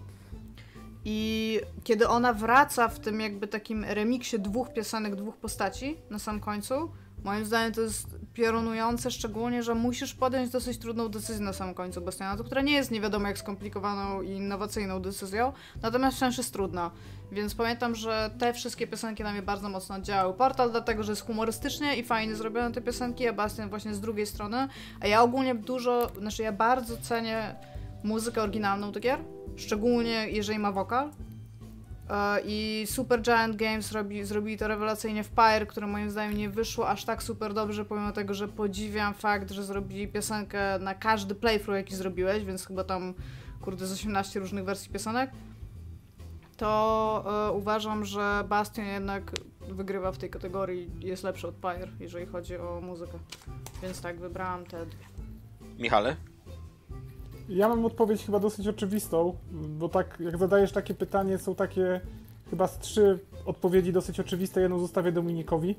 I kiedy ona wraca w tym jakby takim remiksie dwóch piosenek, dwóch postaci na sam końcu, moim zdaniem to jest piorunujące, szczególnie, że musisz podjąć dosyć trudną decyzję na samym końcu Bastionatu, która nie jest nie wiadomo jak skomplikowaną i innowacyjną decyzją, natomiast wciąż jest trudna. Więc pamiętam, że te wszystkie piosenki na mnie bardzo mocno oddziałały. Portal dlatego, że jest humorystycznie i fajnie zrobione te piosenki, a Bastion właśnie z drugiej strony. A ja ogólnie ja bardzo cenię muzykę oryginalną do gier, szczególnie jeżeli ma wokal. I Supergiant Games zrobili to rewelacyjnie w Pyre, które moim zdaniem nie wyszło aż tak super dobrze, pomimo tego, że podziwiam fakt, że zrobili piosenkę na każdy playthrough, jaki zrobiłeś, więc chyba tam, z 18 różnych wersji piosenek. To uważam, że Bastion jednak wygrywa w tej kategorii i jest lepszy od Pyre, jeżeli chodzi o muzykę. Więc tak, wybrałam te dwie.
Michale?
Ja mam odpowiedź chyba dosyć oczywistą, bo tak jak zadajesz takie pytanie, są takie chyba z 3 odpowiedzi dosyć oczywiste, jedną zostawię Dominikowi.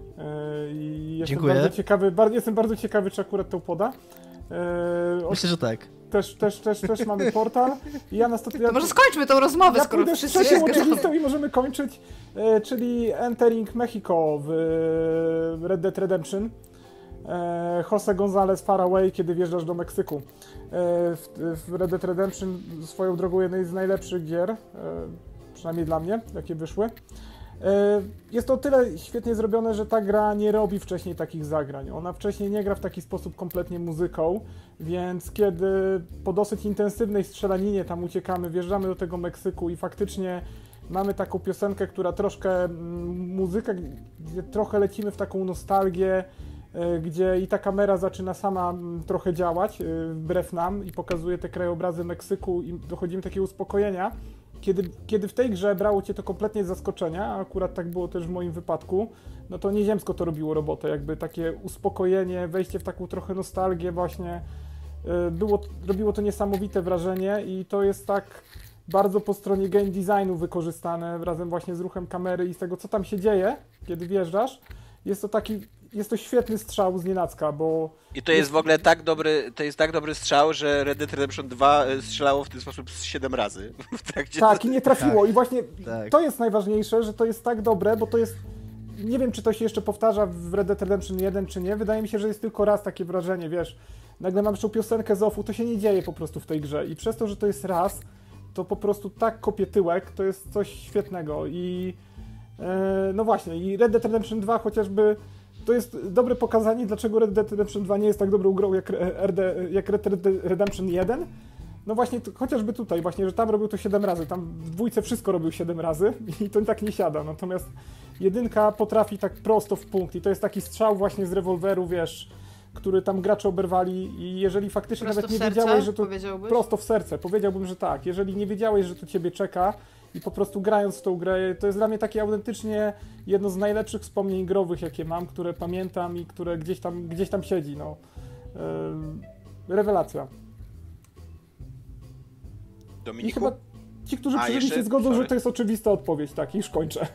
I
Dziękuję.
Jestem bardzo ciekawy, czy akurat to poda.
Myślę, że tak.
Też mamy Portal. I ja
to może skończmy tą rozmowę, skoro
wszyscy się zgadzamy. Oczywistą i możemy kończyć, czyli Entering Mexico w Red Dead Redemption. Jose Gonzalez Far Away, kiedy wjeżdżasz do Meksyku. W Red Dead Redemption swoją drogą jednej z najlepszych gier, przynajmniej dla mnie, jakie wyszły. Jest to o tyle świetnie zrobione, że ta gra nie robi wcześniej takich zagrań. Ona wcześniej nie gra w taki sposób kompletnie muzyką, więc kiedy po dosyć intensywnej strzelaninie tam uciekamy, wjeżdżamy do tego Meksyku i faktycznie mamy taką piosenkę, która troszkę muzykę, gdzie trochę lecimy w taką nostalgię, gdzie i ta kamera zaczyna sama trochę działać wbrew nam i pokazuje te krajobrazy Meksyku i dochodzimy do takiego uspokojenia. Kiedy w tej grze brało cię to kompletnie z zaskoczenia, a akurat tak było też w moim wypadku, no to nieziemsko to robiło robotę, jakby takie uspokojenie, wejście w taką trochę nostalgię właśnie, robiło to niesamowite wrażenie i to jest tak bardzo po stronie game designu wykorzystane razem właśnie z ruchem kamery i z tego, co tam się dzieje, kiedy wjeżdżasz. Jest to świetny strzał z nienacka, bo...
I to jest w ogóle tak dobry strzał, że Red Dead Redemption 2 strzelało w ten sposób 7 razy w trakcie...
Tak, i nie trafiło.
Tak.
I właśnie to jest najważniejsze, że to jest tak dobre, bo to jest... Nie wiem, czy to się jeszcze powtarza w Red Dead Redemption 1, czy nie. Wydaje mi się, że jest tylko raz takie wrażenie, wiesz. Nagle mam jeszcze piosenkę z offu, to się nie dzieje po prostu w tej grze. I przez to, że to jest raz, to po prostu tak kopie tyłek, to jest coś świetnego. I... no właśnie, i Red Dead Redemption 2 chociażby... To jest dobre pokazanie, dlaczego Red Dead Redemption 2 nie jest tak dobrą grą jak Red Dead Redemption 1. No właśnie, chociażby tutaj właśnie, że tam robił to 7 razy, tam w dwójce wszystko robił 7 razy i to tak nie siada. Natomiast jedynka potrafi tak prosto w punkt i to jest taki strzał właśnie z rewolweru, wiesz, który tam gracze oberwali i jeżeli faktycznie
prosto
nawet nie wiedziałeś, że to...
Prosto
w serce, powiedziałbym, że tak. Jeżeli nie wiedziałeś, że to ciebie czeka, i po prostu grając w tą grę, to jest dla mnie takie autentycznie jedno z najlepszych wspomnień growych, jakie mam, które pamiętam i które gdzieś tam siedzi, no. Rewelacja.
Dominiku?
I chyba ci, którzy przyjęli się zgodzą, że to jest oczywista odpowiedź, tak, i już kończę.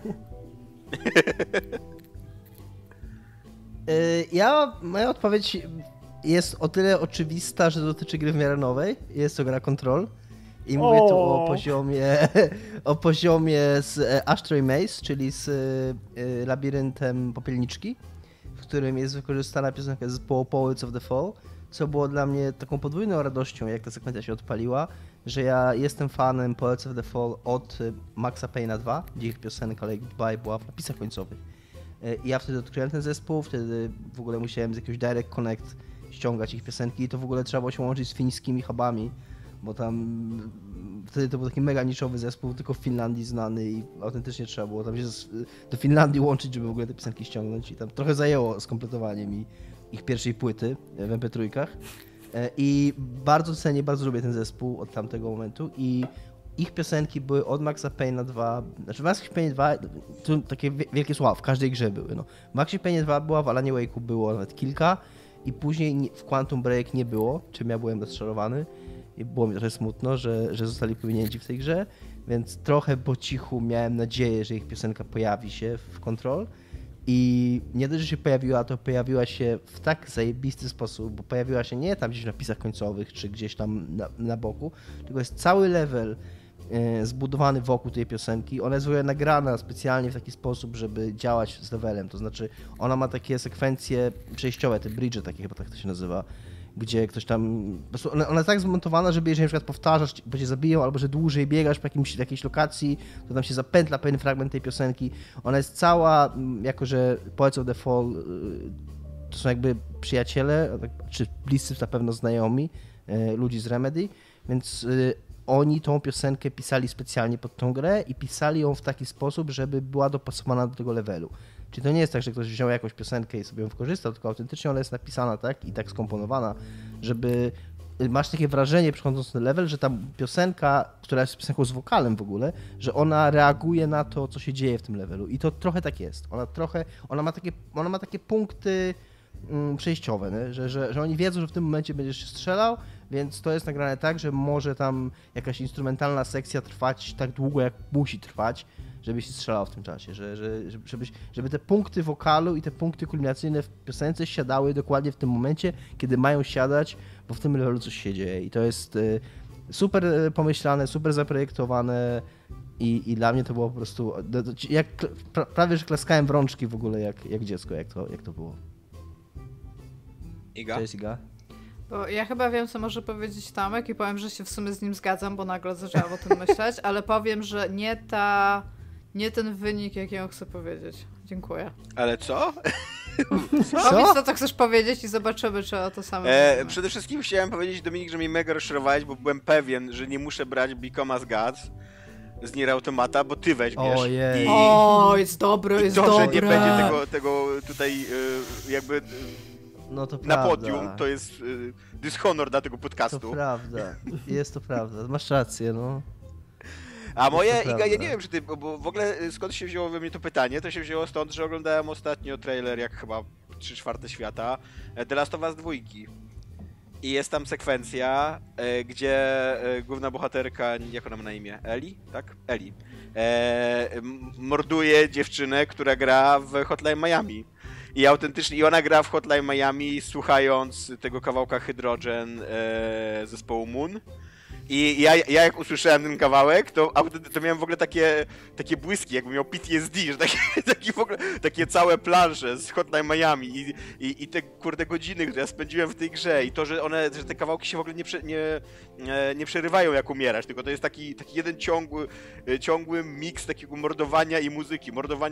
Moja odpowiedź jest o tyle oczywista, że dotyczy gry w miarę nowej. Jest to gra Control. I mówię tu o poziomie z Ashtray Maze, czyli z labiryntem popielniczki, w którym jest wykorzystana piosenka zespołu Poets of the Fall, co było dla mnie taką podwójną radością, jak ta sekwencja się odpaliła, że ja jestem fanem Poets of the Fall od Maxa Payne'a 2, gdzie ich piosenka Like Goodbye była w napisach końcowych. I ja wtedy odkryłem ten zespół, wtedy w ogóle musiałem z jakiegoś Direct Connect ściągać ich piosenki i to w ogóle trzeba było się łączyć z fińskimi hubami, bo tam wtedy to był taki mega niszowy zespół, tylko w Finlandii znany i autentycznie trzeba było tam się do Finlandii łączyć, żeby w ogóle te piosenki ściągnąć i tam trochę zajęło skompletowanie ich pierwszej płyty w MP3. I bardzo cenię, bardzo lubię ten zespół od tamtego momentu i ich piosenki były od Maxa Payne'a 2, znaczy w Maxa Payne 2 tu takie wielkie słowa, w każdej grze były. No. W Maxie Payne 2 była, w Alanie Wake'u było nawet kilka i później w Quantum Break nie było, czym ja byłem rozczarowany. I było mi trochę smutno, że zostali pominięci w tej grze, więc trochę po cichu miałem nadzieję, że ich piosenka pojawi się w Control. I nie dość, że się pojawiła, to pojawiła się w tak zajebisty sposób, bo pojawiła się nie tam gdzieś w napisach końcowych, czy gdzieś tam na boku, tylko jest cały level zbudowany wokół tej piosenki. Ona jest w ogóle nagrana specjalnie w taki sposób, żeby działać z levelem, to znaczy ona ma takie sekwencje przejściowe, te bridge takie chyba tak to się nazywa, gdzie ktoś tam, ona jest tak zmontowana, żeby jeżeli na przykład powtarzasz, bo cię zabiją, albo że dłużej biegasz w jakiejś lokacji, to tam się zapętla pewien fragment tej piosenki. Ona jest cała, jako że Poets of the Fall to są jakby przyjaciele, czy bliscy na pewno znajomi ludzi z Remedy, więc oni tą piosenkę pisali specjalnie pod tą grę i pisali ją w taki sposób, żeby była dopasowana do tego levelu. Czyli to nie jest tak, że ktoś wziął jakąś piosenkę i sobie ją wykorzystał, tylko autentycznie ona jest napisana tak i tak skomponowana, żeby masz takie wrażenie, przechodząc na level, że ta piosenka, która jest piosenką z wokalem w ogóle, że ona reaguje na to, co się dzieje w tym levelu. I to trochę tak jest. Ona ma takie punkty przejściowe, nie? Że oni wiedzą, że w tym momencie będziesz się strzelał, więc to jest nagrane tak, że może tam jakaś instrumentalna sekcja trwać tak długo, jak musi trwać, żebyś się strzelał w tym czasie, żeby te punkty wokalu i te punkty kulminacyjne w piosence siadały dokładnie w tym momencie, kiedy mają siadać, bo w tym levelu coś się dzieje i to jest super pomyślane, super zaprojektowane i dla mnie to było po prostu, prawie że klaskałem w rączki w ogóle jak dziecko, jak to było.
Iga?
Cześć Iga.
Bo ja chyba wiem, co może powiedzieć Tomek i powiem, że się w sumie z nim zgadzam, bo nagle zaczęłam o tym myśleć, ale powiem, że nie ten wynik, jaki ja chcę powiedzieć. Dziękuję.
Ale co?
Powiedz, co chcesz powiedzieć i zobaczymy, czy o to samo.
Przede wszystkim chciałem powiedzieć, Dominik, że mnie mega rozczarowałeś, bo byłem pewien, że nie muszę brać Become as Gods z Nier Automata, bo ty weźmiesz.
Ojej.
Jest dobre, jest dobre.
To, że nie będzie tego tutaj jakby
no to
na podium, to jest dyshonor dla tego podcastu.
To prawda, jest to prawda, masz rację, no.
A moje, Iga, ja nie wiem, czy ty, bo w ogóle skąd się wzięło we mnie to pytanie, to się wzięło stąd, że oglądałem ostatnio trailer, jak chyba 3/4 świata, The Last of Us 2. I jest tam sekwencja, gdzie główna bohaterka, jak ona ma na imię? Eli? Tak? Eli. Morduje dziewczynę, która gra w Hotline Miami. I autentycznie, ona gra w Hotline Miami, słuchając tego kawałka Hydrogen zespołu Moon. I ja jak usłyszałem ten kawałek, to miałem w ogóle takie błyski, jakbym miał PTSD, że takie całe plansze z Hotline Miami i te kurde godziny, które ja spędziłem w tej grze i to, że te kawałki się w ogóle nie przerywają jak umierasz, tylko to jest taki jeden ciągły miks takiego mordowania i muzyki.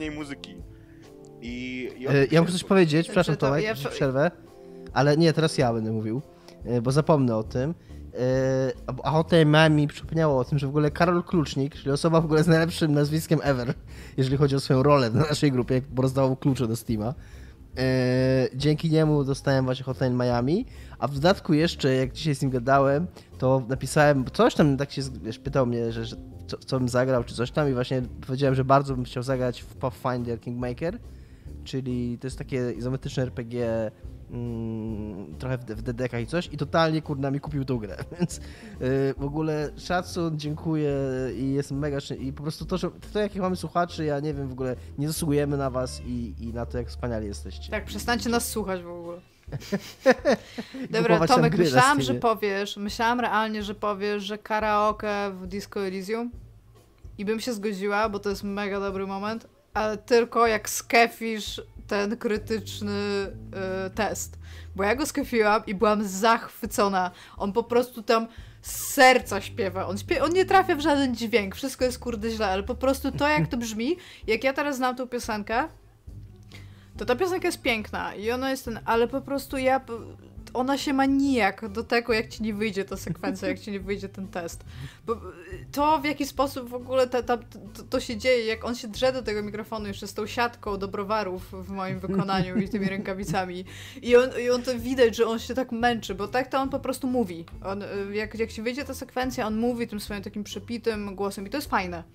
Ja muszę coś powiedzieć, przepraszam Tomek, przerwę, ale nie, teraz ja będę mówił, bo zapomnę o tym. A Hotline Miami przypomniało o tym, że w ogóle Karol Klucznik, czyli osoba w ogóle z najlepszym nazwiskiem ever, jeżeli chodzi o swoją rolę w naszej grupie, bo rozdawał klucze do Steama. Dzięki niemu dostałem właśnie Hotline Miami, a w dodatku jeszcze, jak dzisiaj z nim gadałem, to napisałem, coś tam tak się pytał mnie, że co bym zagrał, czy coś tam i właśnie powiedziałem, że bardzo bym chciał zagrać w Pathfinder Kingmaker, czyli to jest takie izometryczne RPG, trochę w DD-kach i coś i totalnie kurna mi kupił tą grę, więc w ogóle szacun, dziękuję i jestem mega i po prostu to jakich mamy słuchaczy, ja nie wiem, w ogóle nie zasługujemy na was i na to, jak wspaniali jesteście.
Tak, przestańcie nas słuchać w ogóle. Dobra, Tomek, myślałam realnie, że powiesz, że karaoke w Disco Elysium i bym się zgodziła, bo to jest mega dobry moment, ale tylko jak skefisz ten krytyczny test. Bo ja go skefiłam i byłam zachwycona. On po prostu tam z serca śpiewa. On nie trafia w żaden dźwięk. Wszystko jest kurde źle, ale po prostu to jak to brzmi, jak ja teraz znam tą piosenkę, to ta piosenka jest piękna i ona jest ale po prostu ona się ma nijak do tego, jak ci nie wyjdzie ta sekwencja, jak ci nie wyjdzie ten test. Bo to, w jaki sposób w ogóle to się dzieje, jak on się drze do tego mikrofonu jeszcze z tą siatką do browarów w moim wykonaniu i tymi rękawicami. I on to widać, że on się tak męczy, bo tak to on po prostu mówi. Jak się wyjdzie ta sekwencja, on mówi tym swoim takim przepitym głosem i to jest fajne.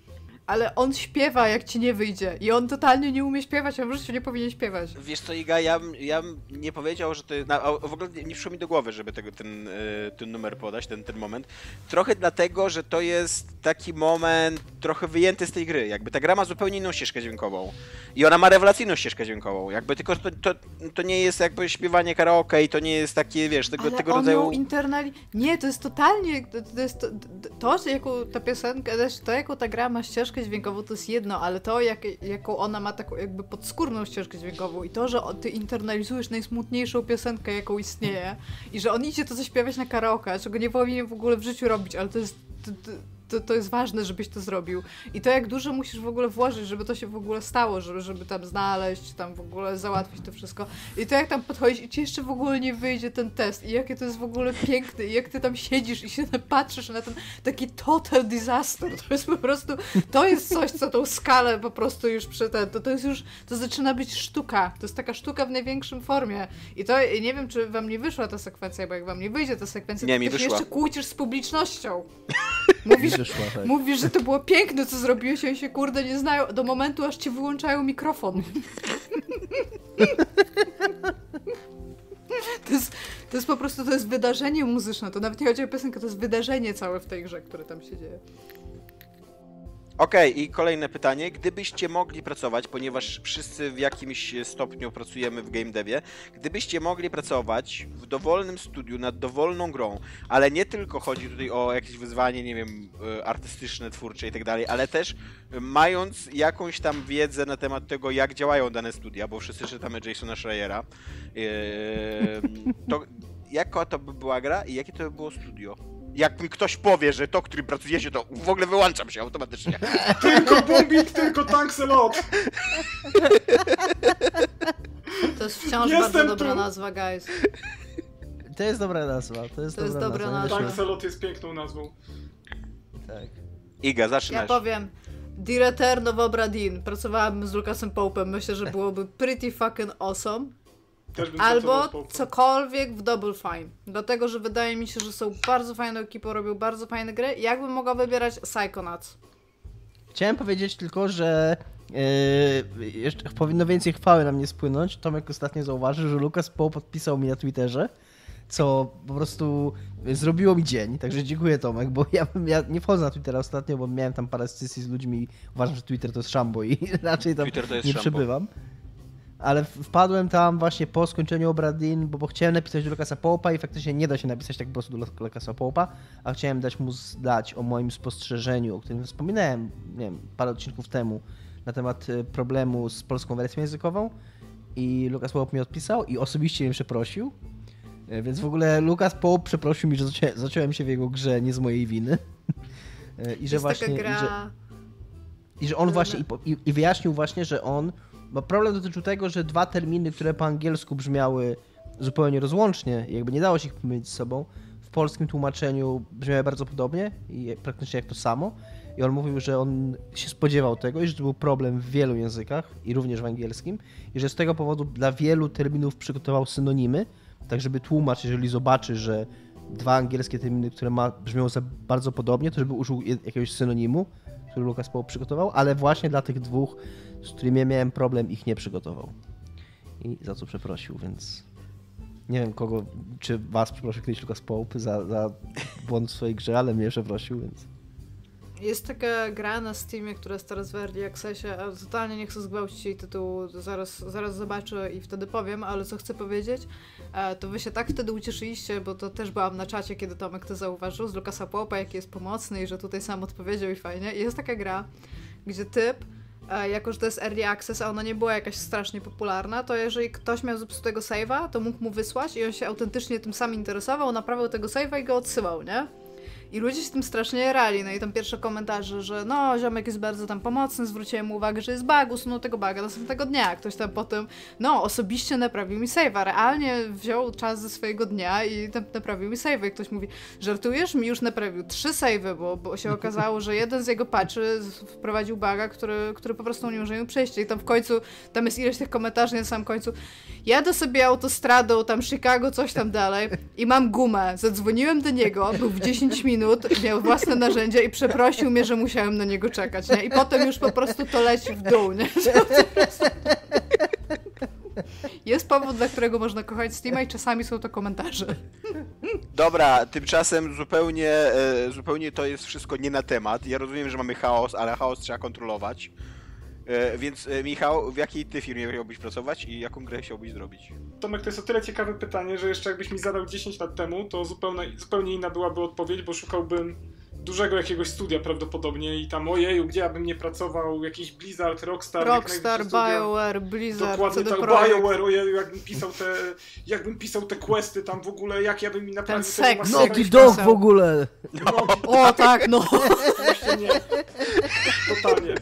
ale on śpiewa, jak ci nie wyjdzie. I on totalnie nie umie śpiewać, a w życiu nie powinien śpiewać.
Wiesz co, Iga, ja nie powiedział, że to jest... w ogóle nie przyszło mi do głowy, żeby ten numer podać, ten moment. Trochę dlatego, że to jest taki moment trochę wyjęty z tej gry. Jakby ta gra ma zupełnie inną ścieżkę dźwiękową. I ona ma rewelacyjną ścieżkę dźwiękową. Jakby tylko to nie jest jakby śpiewanie karaoke i to nie jest takie, wiesz, tego rodzaju...
Nie, to jest totalnie... To, że jaką ta piosenka, to jaką ta gra ma ścieżkę dźwiękową, to jest jedno, ale to, jaką ona ma taką jakby podskórną ścieżkę dźwiękową i to, że ty internalizujesz najsmutniejszą piosenkę, jaką istnieje i że on idzie to zaśpiewać na karaoke, czego nie powinien w ogóle w życiu robić, ale to jest... To jest ważne, żebyś to zrobił. I to, jak dużo musisz w ogóle włożyć, żeby to się w ogóle stało, żeby tam znaleźć, tam w ogóle załatwić to wszystko. I to, jak tam podchodzisz i ci jeszcze w ogóle nie wyjdzie ten test i jakie to jest w ogóle piękne i jak ty tam siedzisz i się patrzysz na ten taki total disaster. To jest po prostu, to jest coś, co tą skalę po prostu już to jest już, to zaczyna być sztuka. To jest taka sztuka w największym formie. I to, nie wiem, czy wam nie wyszła ta sekwencja, bo jak wam nie wyjdzie ta sekwencja,
nie,
to
się
jeszcze kłócisz z publicznością.
Tak.
Mówisz, że to było piękne, co zrobiłeś, oni się kurde nie znają do momentu, aż ci wyłączają mikrofon. To jest po prostu, to jest wydarzenie muzyczne, to nawet nie chodzi o piosenkę, to jest wydarzenie całe w tej grze, które tam się dzieje.
Okej, i kolejne pytanie. Gdybyście mogli pracować, ponieważ wszyscy w jakimś stopniu pracujemy w game devie, gdybyście mogli pracować w dowolnym studiu nad dowolną grą, ale nie tylko chodzi tutaj o jakieś wyzwanie, nie wiem, artystyczne, twórcze i tak dalej, ale też mając jakąś tam wiedzę na temat tego, jak działają dane studia, bo wszyscy czytamy Jasona Schreiera, to jaka to by była gra i jakie to by było studio? Jak mi ktoś powie, że to, którym pracujecie, to w ogóle wyłączam się automatycznie.
Tylko bombik, tylko tanks-a-lot.
To jest wciąż bardzo dobra nazwa, guys.
To jest dobra nazwa. To jest dobra nazwa.
Tanks-a-lot jest piękną nazwą.
Tak.
Iga, zaczynasz.
Ja powiem. The Return of Obra Dinn. Pracowałabym z Lucasem Pope'em. Myślę, że byłoby pretty fucking awesome. Albo cokolwiek w Double Fine. Dlatego, że wydaje mi się, że są bardzo fajną ekipą, robią bardzo fajne gry. Jakbym mogła wybierać Psychonauts.
Chciałem powiedzieć tylko, że jeszcze powinno więcej chwały na mnie spłynąć. Tomek ostatnio zauważył, że Lucas Pope podpisał mi na Twitterze, co po prostu zrobiło mi dzień. Także dziękuję, Tomek, bo ja nie wchodzę na Twittera ostatnio, bo miałem tam parę dyskusji z ludźmi. Uważam, że Twitter to jest szambo i raczej tam nie przebywam. Ale wpadłem tam właśnie po skończeniu Obra Dinn, bo chciałem napisać do Lucasa Pope'a i faktycznie nie da się napisać tak po prostu do Lucasa Pope'a, a chciałem dać mu znać o moim spostrzeżeniu, o którym wspominałem, nie wiem, parę odcinków temu, na temat problemu z polską wersją językową i Lucas Pope mi odpisał i osobiście mnie przeprosił, więc w ogóle Lucas Pope przeprosił mi, że zaciąłem się w jego grze nie z mojej winy. I że
jest
właśnie,
taka gra...
I że on właśnie, i wyjaśnił właśnie, że on, bo problem dotyczył tego, że dwa terminy, które po angielsku brzmiały zupełnie rozłącznie, jakby nie dało się ich pomylić z sobą, w polskim tłumaczeniu brzmiały bardzo podobnie i praktycznie jak to samo. I on mówił, że on się spodziewał tego i że to był problem w wielu językach i również w angielskim i że z tego powodu dla wielu terminów przygotował synonimy, tak żeby tłumacz, jeżeli zobaczy, że dwa angielskie terminy, które brzmią bardzo podobnie, to żeby użył jakiegoś synonimu, który Lucas Pope przygotował, ale właśnie dla tych dwóch, z którymi ja miałem problem, ich nie przygotował. I za co przeprosił, więc nie wiem kogo, czy was przeprosił kiedyś Lucas Pope za błąd w swojej grze, ale mnie przeprosił, więc...
Jest taka gra na Steamie, która jest teraz w Early Accessie, a totalnie nie chcę zgwałcić jej tytułu, zaraz zobaczę i wtedy powiem, ale co chcę powiedzieć, to wy się tak wtedy ucieszyliście, bo to też byłam na czacie, kiedy Tomek to zauważył, z Lucasa Pope'a, jaki jest pomocny i że tutaj sam odpowiedział i fajnie. I jest taka gra, gdzie typ, jako że to jest Early Access, a ona nie była jakaś strasznie popularna, to jeżeli ktoś miał zepsutego save'a, to mógł mu wysłać i on się autentycznie tym sam interesował, naprawiał tego save'a i go odsyłał, nie? I ludzie się tym strasznie jarali, no i tam pierwsze komentarze, że no, ziomek jest bardzo tam pomocny, zwróciłem mu uwagę, że jest bug, usunął tego buga następnego dnia. Ktoś tam potem, no, osobiście naprawił mi save'a, realnie wziął czas ze swojego dnia i tam naprawił mi save'y. I ktoś mówi, żartujesz? Mi już naprawił 3 save'y, bo się okazało, że jeden z jego patchy wprowadził buga, który po prostu uniemożliwił przejście. I tam w końcu, tam jest ileś tych komentarzy na samym końcu, jadę sobie autostradą, tam Chicago, coś tam dalej i mam gumę. Zadzwoniłem do niego, był w 10 minut, minut, miał własne narzędzia i przeprosił mnie, że musiałem na niego czekać, nie? I potem już po prostu to leci w dół, nie? Jest powód, dla którego można kochać Steama i czasami są to komentarze.
Dobra, tymczasem zupełnie to jest wszystko nie na temat. Ja rozumiem, że mamy chaos, ale chaos trzeba kontrolować. Więc Michał, w jakiej ty firmie chciałbyś pracować i jaką grę chciałbyś zrobić?
Tomek, to jest o tyle ciekawe pytanie, że jeszcze jakbyś mi zadał 10 lat temu, to zupełnie inna byłaby odpowiedź, bo szukałbym dużego jakiegoś studia prawdopodobnie i tam ojeju, gdzie ja bym nie pracował, jakiś Blizzard, Rockstar,
BioWare, Blizzard,
dokładnie
CD
tak,
Projekt.
BioWare, ojeju, jakbym pisał te questy tam w ogóle, jak ja bym mi naprawdę...
Ten seks.
Naughty Dog w ogóle!
No. O tak, no!
Oczywiście nie. Totalnie.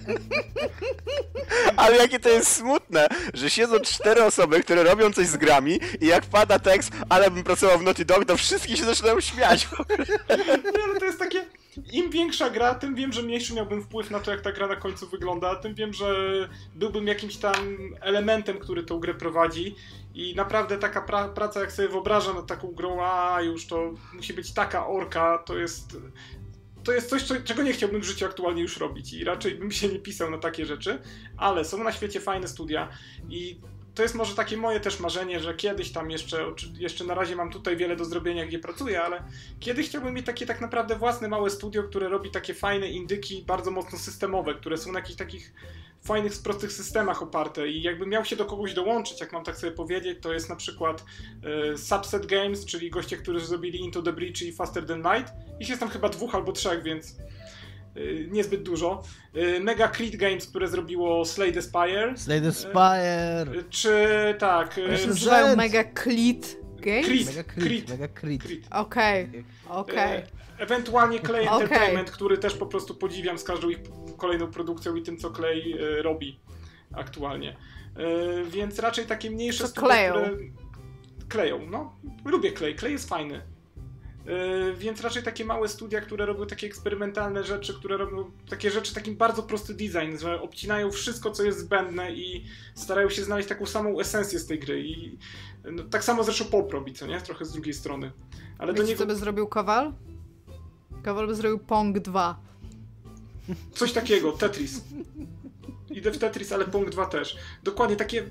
Ale jakie to jest smutne, że siedzą 4 osoby, które robią coś z grami i jak pada tekst, ale bym pracował w Naughty Dog, to wszyscy się zaczynają śmiać.
Nie, ale to jest takie... Im większa gra, tym wiem, że mniejszy miałbym wpływ na to, jak ta gra na końcu wygląda, tym wiem, że byłbym jakimś tam elementem, który tą grę prowadzi i naprawdę taka praca, jak sobie wyobrażam nad taką grą, już to musi być taka orka, to jest coś, czego nie chciałbym w życiu aktualnie już robić i raczej bym się nie pisał na takie rzeczy, ale są na świecie fajne studia i to jest może takie moje też marzenie, że kiedyś tam jeszcze na razie mam tutaj wiele do zrobienia, gdzie pracuję, ale kiedyś chciałbym mieć takie tak naprawdę własne małe studio, które robi takie fajne indyki, bardzo mocno systemowe, które są na jakichś takich fajnych, prostych systemach oparte i jakbym miał się do kogoś dołączyć, jak mam tak sobie powiedzieć, to jest na przykład Subset Games, czyli goście, którzy zrobili Into the Breach i Faster Than Light. Ich jest tam chyba 2 albo 3, więc niezbyt dużo. Mega Crit Games, które zrobiło Slay the Spire.
Slay the Spire!
Czy tak...
Nazywają Mega Clit Games?
Mega Crit.
Okej.
Ewentualnie Clay Entertainment, który też po prostu podziwiam z każdą ich kolejną produkcją i tym, co Clay robi aktualnie. Więc raczej takie mniejsze studia, które kleją. No, lubię Clay. Clay jest fajny. Więc raczej takie małe studia, które robią takie eksperymentalne rzeczy, które robią takie rzeczy, taki bardzo prosty design, że obcinają wszystko, co jest zbędne i starają się znaleźć taką samą esencję z tej gry. I no, tak samo zresztą Pop robi, co nie? Trochę z drugiej strony. Ale
wiecie,
do niego...
co by zrobił Kowal? Kowal by zrobił Pong 2.
Coś takiego, Tetris. Idę w Tetris, ale Pong 2 też. Dokładnie takie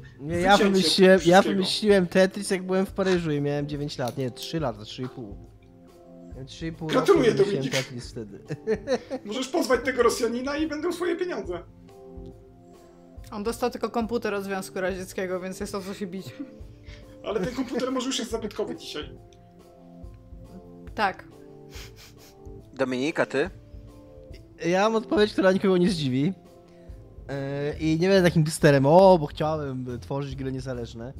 ja wymyśliłem Tetris, jak byłem w Paryżu i miałem 9 lat. Nie, 3 lata, 3,5. 3,5
Gratuluję, Dominik.
Tetris wtedy.
Możesz pozwać tego Rosjanina i będą swoje pieniądze.
On dostał tylko komputer od Związku Radzieckiego, więc jest o co się bić.
Ale ten komputer może już jest zabytkowy dzisiaj.
Tak.
Dominik, a ty?
Ja mam odpowiedź, która nikogo nie zdziwi. I nie będę takim pisterem, bo chciałem tworzyć gry niezależne.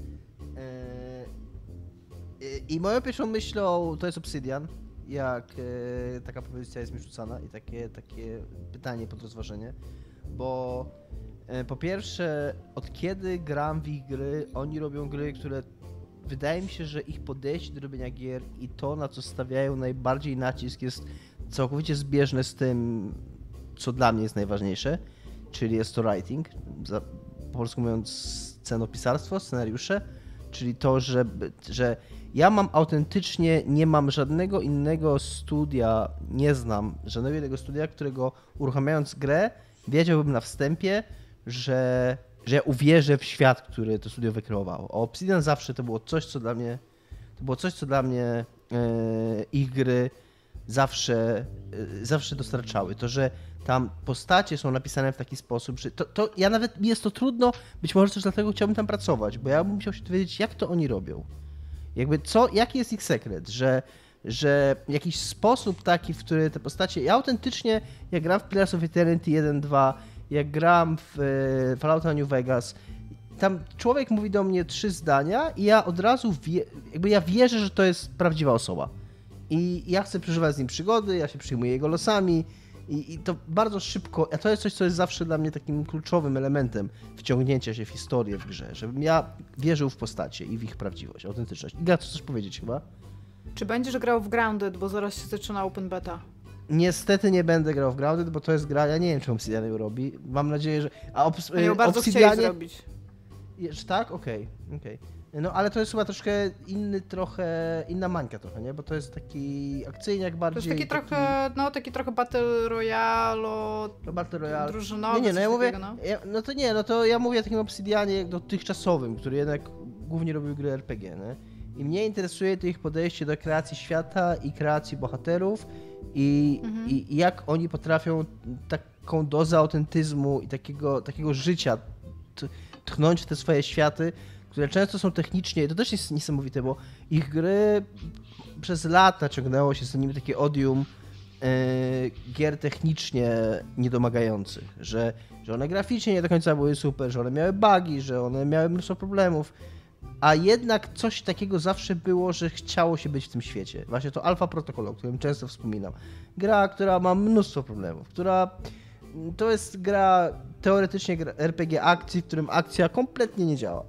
I moją pierwszą myślą to jest Obsidian, jak taka propozycja jest mi rzucana i takie pytanie pod rozważenie, bo po pierwsze, od kiedy gram w ich gry, oni robią gry, które wydaje mi się, że ich podejście do robienia gier i to, na co stawiają najbardziej nacisk, jest całkowicie zbieżne z tym, co dla mnie jest najważniejsze, czyli jest to writing, po polsku mówiąc scenopisarstwo, scenariusze, czyli to, że ja mam autentycznie, nie mam żadnego innego studia, nie znam żadnego innego studia, którego uruchamiając grę, wiedziałbym na wstępie, że ja uwierzę w świat, który to studio wykreowało. A Obsidian zawsze to było coś, co dla mnie ich gry zawsze dostarczały. To, że tam postacie są napisane w taki sposób, że ja nawet mi jest to trudno, być może też dlatego chciałbym tam pracować, bo ja bym musiał się dowiedzieć, jak to oni robią. Jaki jest ich sekret, że jakiś sposób taki, w który te postacie... Ja autentycznie, jak gram w Pillars of Eternity 1.2, jak gram w Fallouta New Vegas, tam człowiek mówi do mnie 3 zdania i ja od razu ja wierzę, że to jest prawdziwa osoba. I ja chcę przeżywać z nim przygody, ja się przyjmuję jego losami i to bardzo szybko, a to jest coś, co jest zawsze dla mnie takim kluczowym elementem wciągnięcia się w historię w grze, żebym ja wierzył w postacie i w ich prawdziwość, autentyczność. Iga, chcesz coś powiedzieć chyba?
Czy będziesz grał w Grounded, bo zaraz się zaczyna open beta?
Niestety nie będę grał w Grounded, bo to jest gra, ja nie wiem, czy Obsidian ją robi. Mam nadzieję, że...
Oni ją bardzo chcieli zrobić.
Tak? Okej. No ale to jest chyba troszkę inna mańka trochę, nie? Bo to jest taki akcyjniak bardziej.
To jest taki trochę Battle Royale, drużynowy.
Nie, no ja mówię,
takiego,
to ja mówię o takim Obsidianie dotychczasowym, który jednak głównie robił gry RPG, nie? I mnie interesuje to ich podejście do kreacji świata i kreacji bohaterów i jak oni potrafią taką dozę autentyzmu i takiego życia tchnąć w te swoje światy, które często są technicznie, to też jest niesamowite, bo ich gry przez lata ciągnęło się z nimi takie odium gier technicznie niedomagających, że one graficznie nie do końca były super, że one miały bugi, że one miały mnóstwo problemów, a jednak coś takiego zawsze było, że chciało się być w tym świecie. Właśnie to Alpha Protocol, o którym często wspominam. Gra, która ma mnóstwo problemów, to jest gra, teoretycznie RPG akcji, w którym akcja kompletnie nie działa.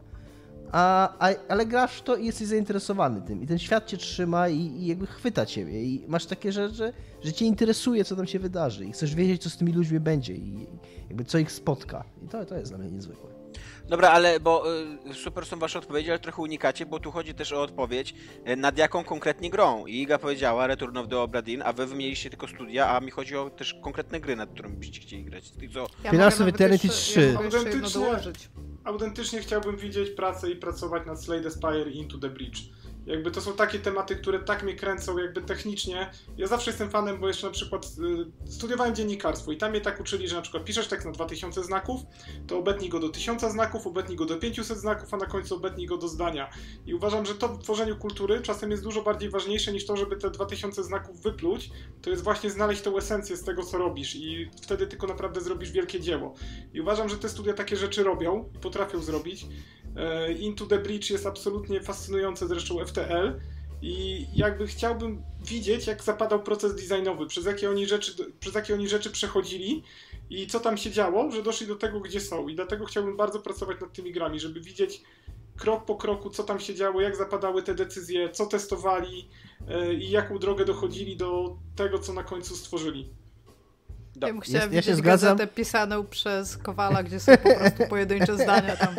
Ale grasz w to i jesteś zainteresowany tym. I ten świat cię trzyma i jakby chwyta ciebie. I masz takie, że cię interesuje, co tam się wydarzy. I chcesz wiedzieć, co z tymi ludźmi będzie i jakby co ich spotka. I to jest dla mnie niezwykłe.
Dobra, ale bo super są wasze odpowiedzi, ale trochę unikacie, bo tu chodzi też o odpowiedź, nad jaką konkretnie grą. I Iga powiedziała Return of the Obra Dinn, a wy wymieniliście tylko studia, a mi chodzi o też konkretne gry, nad którymi byście chcieli grać.
Pillars of Eternity 3.
Autentycznie chciałbym widzieć pracę i pracować nad Slay the Spire i Into the Breach. Jakby to są takie tematy, które tak mnie kręcą jakby technicznie. Ja zawsze jestem fanem, bo jeszcze na przykład studiowałem dziennikarstwo i tam mnie tak uczyli, że na przykład piszesz tekst na 2000 znaków, to obetnij go do 1000 znaków, obetnij go do 500 znaków, a na końcu obetnij go do zdania. I uważam, że to w tworzeniu kultury czasem jest dużo bardziej ważniejsze niż to, żeby te 2000 znaków wypluć. To jest właśnie znaleźć tą esencję z tego, co robisz i wtedy tylko naprawdę zrobisz wielkie dzieło. I uważam, że te studia takie rzeczy robią i potrafią zrobić. Into the Breach jest absolutnie fascynujące, zresztą FTL i jakby chciałbym widzieć, jak zapadał proces designowy, przez jakie oni rzeczy przechodzili i co tam się działo, że doszli do tego, gdzie są i dlatego chciałbym bardzo pracować nad tymi grami, żeby widzieć krok po kroku, co tam się działo, jak zapadały te decyzje, co testowali i jaką drogę dochodzili do tego, co na końcu stworzyli.
Ja bym chciała widzieć gazetę pisaną przez Kowala, gdzie są po prostu pojedyncze zdania tam.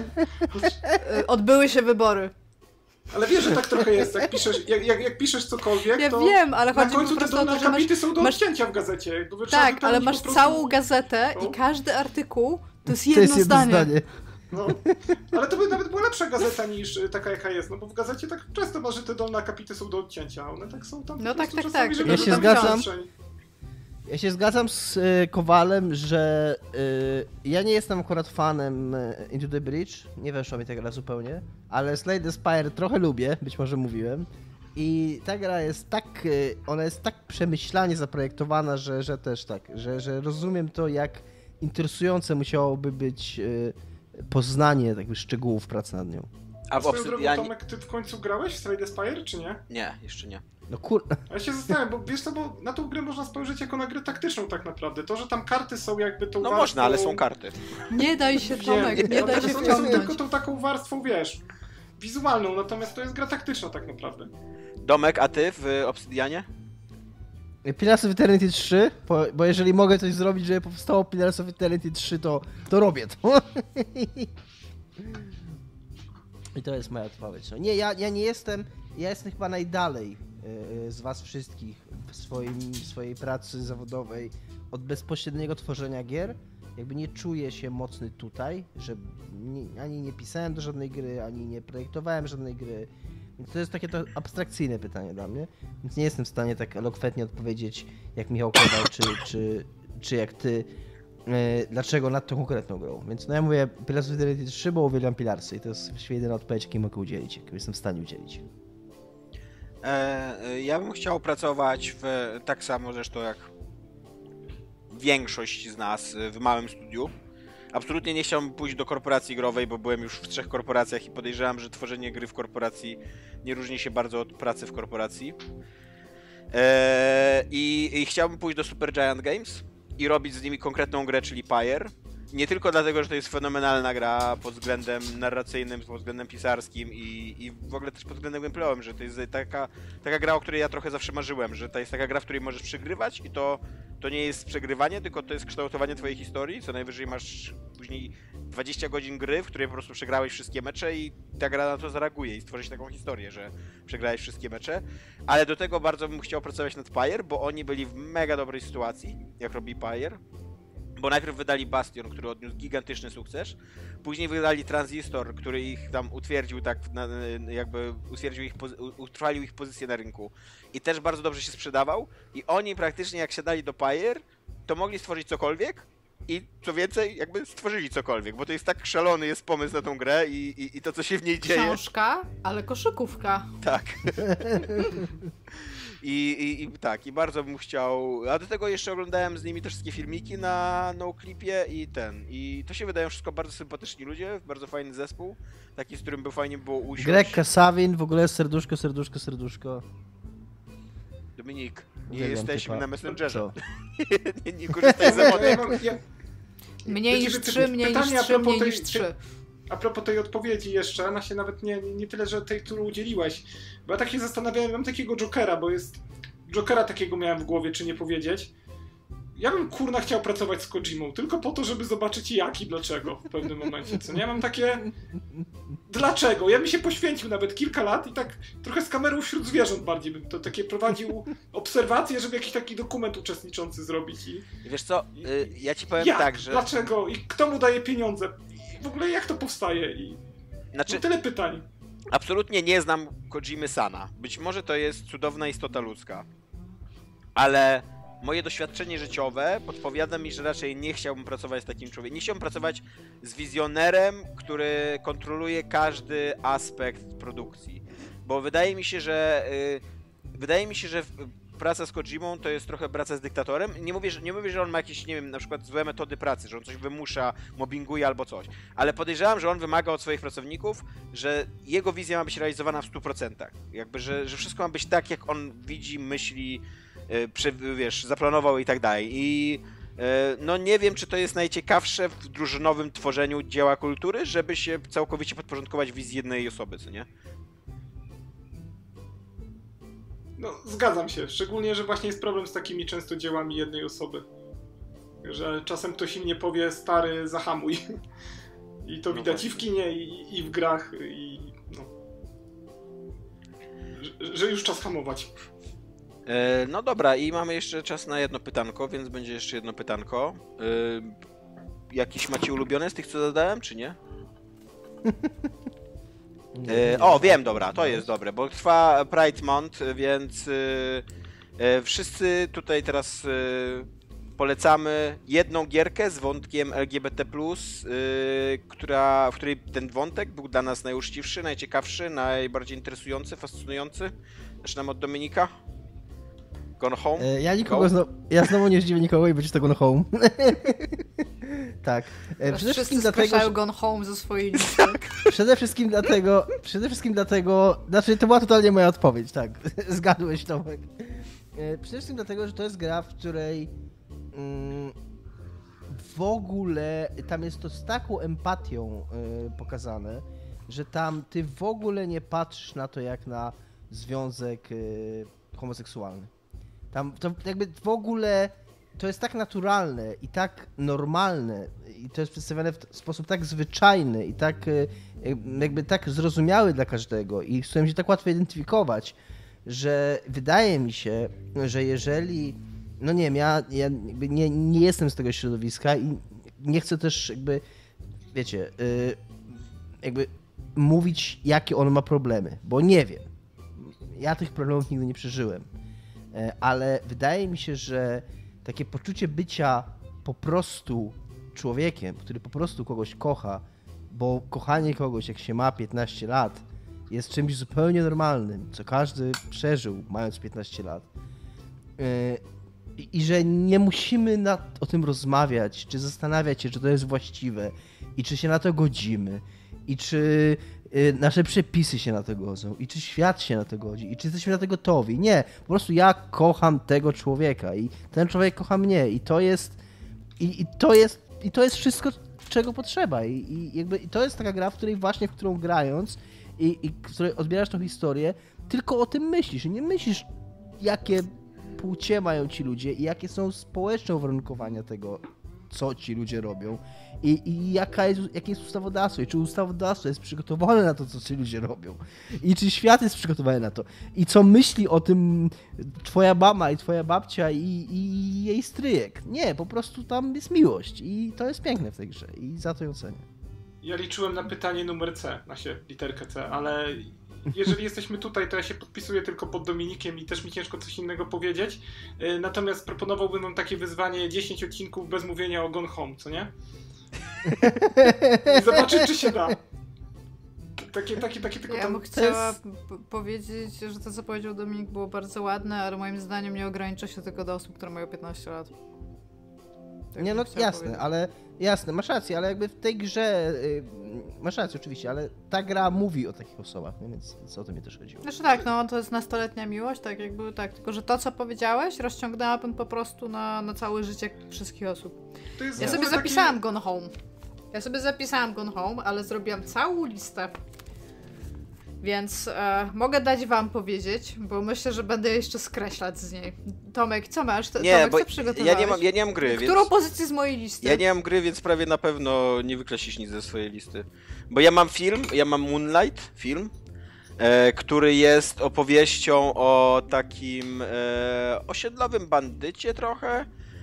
Odbyły się wybory.
Ale wiesz, że tak trochę jest, jak piszesz cokolwiek,
ja
to
wiem, ale
na końcu te dolne akapity są do odcięcia w gazecie.
Tak, ale masz całą gazetę i każdy artykuł to jest jedno zdanie.
No, ale to by nawet była lepsza gazeta niż taka, jaka jest, no bo w gazecie tak często masz, że te dolne akapity są do odcięcia, one tak są tam.
No tak.
Żeby
ja się zgadzam. Ja się zgadzam z Kowalem, że ja nie jestem akurat fanem Into the Breach, nie weszła mi ta gra zupełnie, ale Slay the Spire trochę lubię, być może mówiłem. I ta gra jest ona jest tak przemyślanie zaprojektowana, że też tak, że rozumiem to, jak interesujące musiałoby być poznanie takich szczegółów pracy nad nią.
A w Obsydianie... Tomek, ty w końcu grałeś w Slay the Spire, czy nie?
Nie, jeszcze nie.
No kurde.
Ja się zastanawiam, bo wiesz co, bo na tą grę można spojrzeć jako na grę taktyczną tak naprawdę. To, że tam karty są jakby tą warstwą...
można, ale są karty.
Nie daj się, Tomek, nie daj się wciągnąć.
Są tylko tą taką warstwą, wiesz, wizualną, natomiast to jest gra taktyczna tak naprawdę.
Domek, a ty w Obsydianie?
Pillars of Eternity 3, bo jeżeli mogę coś zrobić, żeby powstało Pillars of Eternity 3, to robię to. I to jest moja odpowiedź. No nie, ja nie jestem, ja jestem chyba najdalej z was wszystkich w swojej pracy zawodowej od bezpośredniego tworzenia gier. Jakby nie czuję się mocny tutaj, że ani nie pisałem do żadnej gry, ani nie projektowałem żadnej gry. Więc to jest takie to abstrakcyjne pytanie dla mnie, więc nie jestem w stanie tak elokwentnie odpowiedzieć jak Michał Kowal, czy jak ty, dlaczego nad tą konkretną grą. Więc no ja mówię Pillars of Eternity 3, bo uwielbiam Pillarsy i to jest właściwie jedyna odpowiedź, jakiej mogę udzielić, jakiej jestem w stanie udzielić.
Ja bym chciał pracować tak samo zresztą jak większość z nas w małym studiu. Absolutnie nie chciałbym pójść do korporacji growej, bo byłem już w 3 korporacjach i podejrzewam, że tworzenie gry w korporacji nie różni się bardzo od pracy w korporacji. I chciałbym pójść do Supergiant Games i robić z nimi konkretną grę, czyli Pyre. Nie tylko dlatego, że to jest fenomenalna gra pod względem narracyjnym, pod względem pisarskim i w ogóle też pod względem gameplayowym, że to jest taka gra, o której ja trochę zawsze marzyłem, że to jest taka gra, w której możesz przegrywać i to nie jest przegrywanie, tylko to jest kształtowanie twojej historii, co najwyżej masz później 20 godzin gry, w której po prostu przegrałeś wszystkie mecze i ta gra na to zareaguje i stworzyć taką historię, że przegrałeś wszystkie mecze. Ale do tego bardzo bym chciał pracować nad Pyre, bo oni byli w mega dobrej sytuacji, jak robi Pyre. Bo najpierw wydali Bastion, który odniósł gigantyczny sukces, później wydali Transistor, który ich tam utwierdził tak, jakby utrwalił ich pozycję na rynku i też bardzo dobrze się sprzedawał i oni praktycznie jak siadali do Pyre, to mogli stworzyć cokolwiek i co więcej, jakby stworzyli cokolwiek, bo to jest tak szalony jest pomysł na tą grę i to, co się w niej dzieje.
Książka, ale koszykówka.
Tak. I bardzo bym chciał, a do tego jeszcze oglądałem z nimi te wszystkie filmiki na NoClipie i to się wydają wszystko bardzo sympatyczni ludzie, bardzo fajny zespół, taki, z którym by fajnie było usiąść.
Greg Kasawin, w ogóle serduszko.
Dominik, nie jesteśmy na Messengerze. nie
korzystaj
z emotek.
Mniej niż 3, mniej niż 3, mniej niż 3.
A propos tej odpowiedzi jeszcze, ona się nawet nie tyle, że tej, którą udzieliłeś, bo ja tak się zastanawiałem, mam takiego Jokera, bo Jokera takiego miałem w głowie, czy nie powiedzieć. Ja bym kurna chciał pracować z Kojimą, tylko po to, żeby zobaczyć jak i dlaczego w pewnym momencie, co nie? Ja mam takie... Dlaczego? Ja bym się poświęcił nawet kilka lat i tak trochę z kamerą wśród zwierząt bardziej bym to takie prowadził obserwacje, żeby jakiś taki dokument uczestniczący zrobić i...
Wiesz co, ja ci powiem tak, że...
Dlaczego? I kto mu daje pieniądze? I w ogóle jak to powstaje? I... Znaczy... Tyle pytań.
Absolutnie nie znam Kojimy Sana. Być może to jest cudowna istota ludzka. Ale moje doświadczenie życiowe podpowiada mi, że raczej nie chciałbym pracować z takim człowiekiem. Nie chciałbym pracować z wizjonerem, który kontroluje każdy aspekt produkcji. Bo wydaje mi się, że praca z Kojimą to jest trochę praca z dyktatorem. Nie mówię, że on ma jakieś, nie wiem, na przykład złe metody pracy, że on coś wymusza, mobbinguje albo coś. Ale podejrzewam, że on wymaga od swoich pracowników, że jego wizja ma być realizowana w 100%. Jakby, że wszystko ma być tak, jak on widzi, myśli, wiesz, zaplanował i tak dalej. I no nie wiem, czy to jest najciekawsze w drużynowym tworzeniu dzieła kultury, żeby się całkowicie podporządkować wizji jednej osoby, co nie?
No, zgadzam się. Szczególnie, że właśnie jest problem z takimi często dziełami jednej osoby. Że czasem ktoś im nie powie, stary, zahamuj. I to widać i w kinie, i w grach, i no. Że już czas hamować.
No dobra, i mamy jeszcze czas na jedno pytanko, więc będzie jeszcze jedno pytanko. Jakiś macie ulubione z tych, co zadałem, czy nie? O, wiem, dobra, to jest dobre, bo trwa Pride Month, więc wszyscy tutaj teraz polecamy jedną gierkę z wątkiem LGBT+, w której ten wątek był dla nas najuczciwszy, najciekawszy, najbardziej interesujący, fascynujący. Zaczynamy od Dominika. Gone Home?
Ja znowu nie zdziwię nikogo i będzie to Gone Home. Tak.
Przede wszystkim dlatego, że... Gone Home ze swojej listy.
Przede wszystkim dlatego, znaczy to była totalnie moja odpowiedź, tak. Zgadłeś, Tomek. Przede wszystkim dlatego, że to jest gra, w której w ogóle tam jest to z taką empatią pokazane, że tam ty w ogóle nie patrzysz na to jak na związek homoseksualny. Tam to jakby w ogóle to jest tak naturalne i tak normalne i to jest przedstawione w sposób tak zwyczajny i tak jakby tak zrozumiały dla każdego i z którym się tak łatwo identyfikować, że wydaje mi się, że jeżeli, no nie wiem, ja jakby nie jestem z tego środowiska i nie chcę też jakby, wiecie, jakby mówić jakie on ma problemy, bo nie wiem. Ja tych problemów nigdy nie przeżyłem. Ale wydaje mi się, że takie poczucie bycia po prostu człowiekiem, który po prostu kogoś kocha, bo kochanie kogoś, jak się ma 15 lat, jest czymś zupełnie normalnym, co każdy przeżył, mając 15 lat. I że nie musimy o tym rozmawiać, czy zastanawiać się, czy to jest właściwe i czy się na to godzimy i czy nasze przepisy się na to godzą i czy świat się na to godzi i czy jesteśmy na to gotowi. Nie, po prostu ja kocham tego człowieka i ten człowiek kocha mnie i to jest to jest wszystko, czego potrzeba i to jest taka gra, w którą grając i w której odbierasz tą historię, tylko o tym myślisz i nie myślisz, jakie płcie mają ci ludzie i jakie są społeczne uwarunkowania tego, co ci ludzie robią i jakie jest ustawodawstwo, i czy ustawodawstwo jest przygotowane na to, co ci ludzie robią, i czy świat jest przygotowany na to, i co myśli o tym twoja mama i twoja babcia i jej stryjek. Nie, po prostu tam jest miłość i to jest piękne w tej grze i za to ją cenię.
Ja liczyłem na pytanie numer C, literkę C, ale jeżeli jesteśmy tutaj, to ja się podpisuję tylko pod Dominikiem i też mi ciężko coś innego powiedzieć. Natomiast proponowałbym wam takie wyzwanie 10 odcinków bez mówienia o Gone Home, co nie? I zobaczyć, czy się da. Takie
ja bym chciała powiedzieć, że to, co powiedział Dominik, było bardzo ładne, ale moim zdaniem nie ogranicza się tylko do osób, które mają 15 lat.
Tak nie, no jasne, ale jasne, masz rację, ale jakby w tej grze masz rację oczywiście, ale ta gra mówi o takich osobach, więc o to mi też chodziło.
Znaczy tak, no to jest nastoletnia miłość, tak jakby tak, tylko że to, co powiedziałeś, rozciągnęłabym po prostu na całe życie wszystkich osób. Ja sobie zapisałam Gone Home. Ale zrobiłam całą listę. Więc mogę dać wam powiedzieć, bo myślę, że będę jeszcze skreślać z niej. Tomek, co masz?
Tomek, co przygotowałeś? Ja nie mam gry,
Którą pozycję z mojej listy?
Ja nie mam gry, więc prawie na pewno nie wykreślisz nic ze swojej listy. Bo ja mam Moonlight, film, który jest opowieścią o takim osiedlowym bandycie trochę.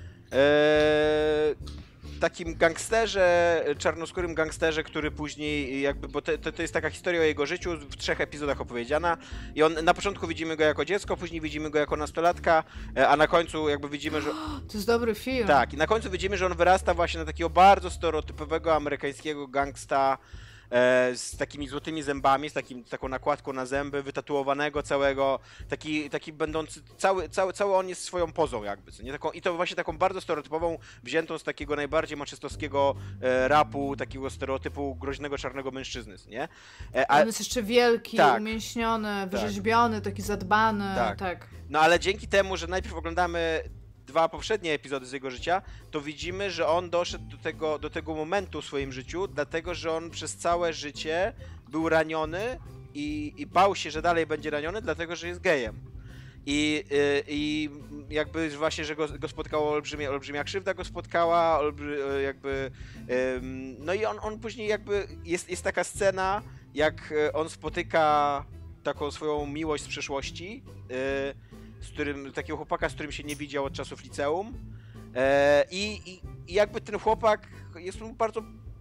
Takim gangsterze, czarnoskórym gangsterze, który później jakby, bo to jest taka historia o jego życiu w 3 epizodach opowiedziana i on, na początku widzimy go jako dziecko, później widzimy go jako nastolatka, a na końcu jakby widzimy, że...
To jest dobry film.
Tak, i na końcu widzimy, że on wyrasta właśnie na takiego bardzo stereotypowego amerykańskiego gangsta, z takimi złotymi zębami, z taką nakładką na zęby, wytatuowanego całego, taki będący, cały on jest swoją pozą jakby, co nie? I to właśnie taką bardzo stereotypową, wziętą z takiego najbardziej manchestowskiego rapu, takiego stereotypu groźnego czarnego mężczyzny, nie?
On jest jeszcze wielki, tak, umięśniony, wyrzeźbiony, taki zadbany, tak.
No ale dzięki temu, że najpierw oglądamy 2 poprzednie epizody z jego życia, to widzimy, że on doszedł do tego momentu w swoim życiu, dlatego, że on przez całe życie był raniony i bał się, że dalej będzie raniony, dlatego, że jest gejem. I jakby właśnie, że go spotkało olbrzymia krzywda go spotkała, no i on później jakby, jest taka scena, jak on spotyka taką swoją miłość z przeszłości, takiego chłopaka, z którym się nie widział od czasów liceum, i jakby ten chłopak jest mu bardzo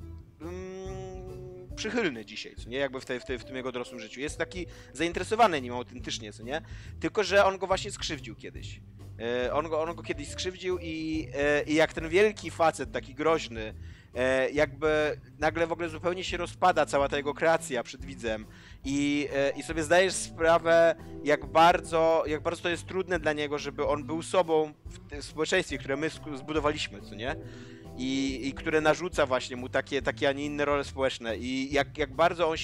przychylny dzisiaj, co nie? Jakby w tym jego dorosłym życiu. Jest taki zainteresowany nim autentycznie, co nie? Tylko że on go właśnie skrzywdził kiedyś. On go kiedyś skrzywdził i jak ten wielki facet, taki groźny, jakby nagle w ogóle zupełnie się rozpada cała ta jego kreacja przed widzem i sobie zdajesz sprawę, jak bardzo to jest trudne dla niego, żeby on był sobą w tym społeczeństwie, które my zbudowaliśmy, co nie? I które narzuca właśnie mu takie, a nie inne role społeczne i jak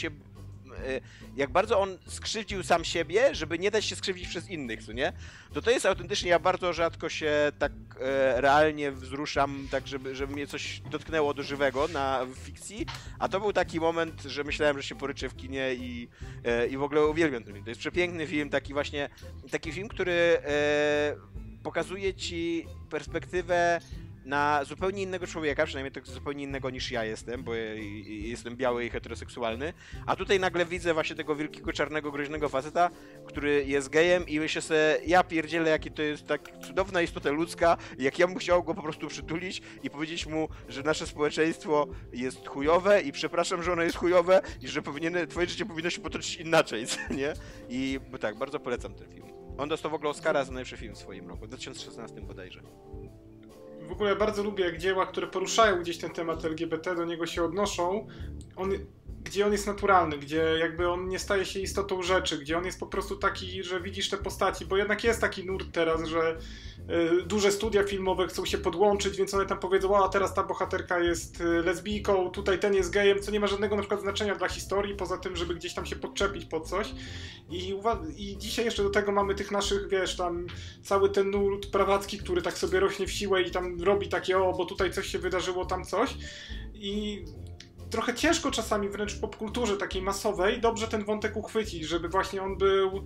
bardzo on skrzywdził sam siebie, żeby nie dać się skrzywdzić przez innych, co nie? To jest autentycznie, ja bardzo rzadko się tak realnie wzruszam, tak żeby mnie coś dotknęło do żywego w fikcji, a to był taki moment, że myślałem, że się poryczę w kinie i w ogóle uwielbiam ten film. To jest przepiękny film, taki film, który pokazuje ci perspektywę na zupełnie innego człowieka, przynajmniej tak zupełnie innego niż ja jestem, bo ja jestem biały i heteroseksualny, a tutaj nagle widzę właśnie tego wielkiego, czarnego, groźnego faceta, który jest gejem i myślę sobie, ja pierdzielę, jaki to jest tak cudowna istota ludzka, jak ja bym chciał go po prostu przytulić i powiedzieć mu, że nasze społeczeństwo jest chujowe i przepraszam, że ono jest chujowe i że twoje życie powinno się potoczyć inaczej, nie? I bo tak, bardzo polecam ten film. On dostał w ogóle Oscara za najlepszy film w swoim roku, w 2016 bodajże.
W ogóle ja bardzo lubię, jak dzieła, które poruszają gdzieś ten temat LGBT, do niego się odnoszą, gdzie on jest naturalny, gdzie jakby on nie staje się istotą rzeczy, gdzie on jest po prostu taki, że widzisz te postaci, bo jednak jest taki nurt teraz, że duże studia filmowe chcą się podłączyć, więc one tam powiedzą, a teraz ta bohaterka jest lesbijką, tutaj ten jest gejem, co nie ma żadnego na przykład znaczenia dla historii, poza tym, żeby gdzieś tam się podczepić pod coś. I dzisiaj jeszcze do tego mamy tych naszych, wiesz, tam cały ten nurt prawacki, który tak sobie rośnie w siłę i tam robi takie, bo tutaj coś się wydarzyło, tam coś. I trochę ciężko czasami wręcz w popkulturze takiej masowej dobrze ten wątek uchwycić, żeby właśnie on był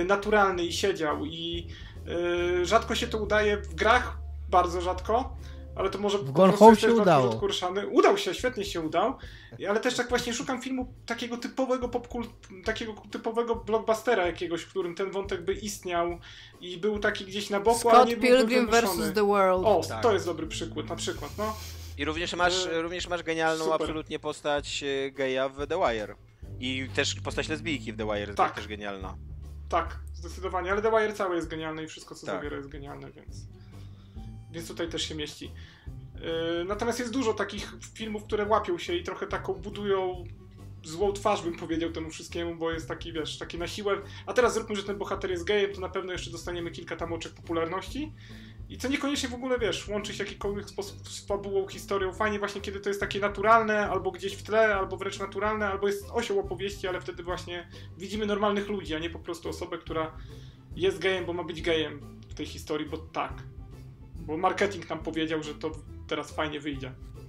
naturalny i siedział i rzadko się to udaje w grach, bardzo rzadko, ale to może
w Gone Home się udało.
Udał się, świetnie się udał, ale też tak właśnie szukam filmu takiego typowego blockbustera jakiegoś, w którym ten wątek by istniał i był taki gdzieś na boku, ale nie był
Pilgrim vs. The World.
O, tak. To jest dobry przykład, na przykład, no.
I również masz genialną absolutnie postać geja w The Wire. I też postać lesbijki w The Wire jest też genialna.
Tak, zdecydowanie, ale The Wire cały jest genialny i wszystko co zawiera jest genialne, więc tutaj też się mieści. Natomiast jest dużo takich filmów, które łapią się i trochę taką budują złą twarz, bym powiedział temu wszystkiemu, bo jest taki, wiesz, taki na siłę. A teraz zróbmy, że ten bohater jest gejem, to na pewno jeszcze dostaniemy kilka tam oczek popularności. I co niekoniecznie w ogóle, wiesz, łączy się w jakikolwiek sposób z fabułą, historią. Fajnie właśnie, kiedy to jest takie naturalne, albo gdzieś w tle, albo wręcz naturalne, albo jest osią opowieści, ale wtedy właśnie widzimy normalnych ludzi, a nie po prostu osobę, która jest gejem, bo ma być gejem w tej historii, bo tak. Bo marketing nam powiedział, że to teraz fajnie wyjdzie.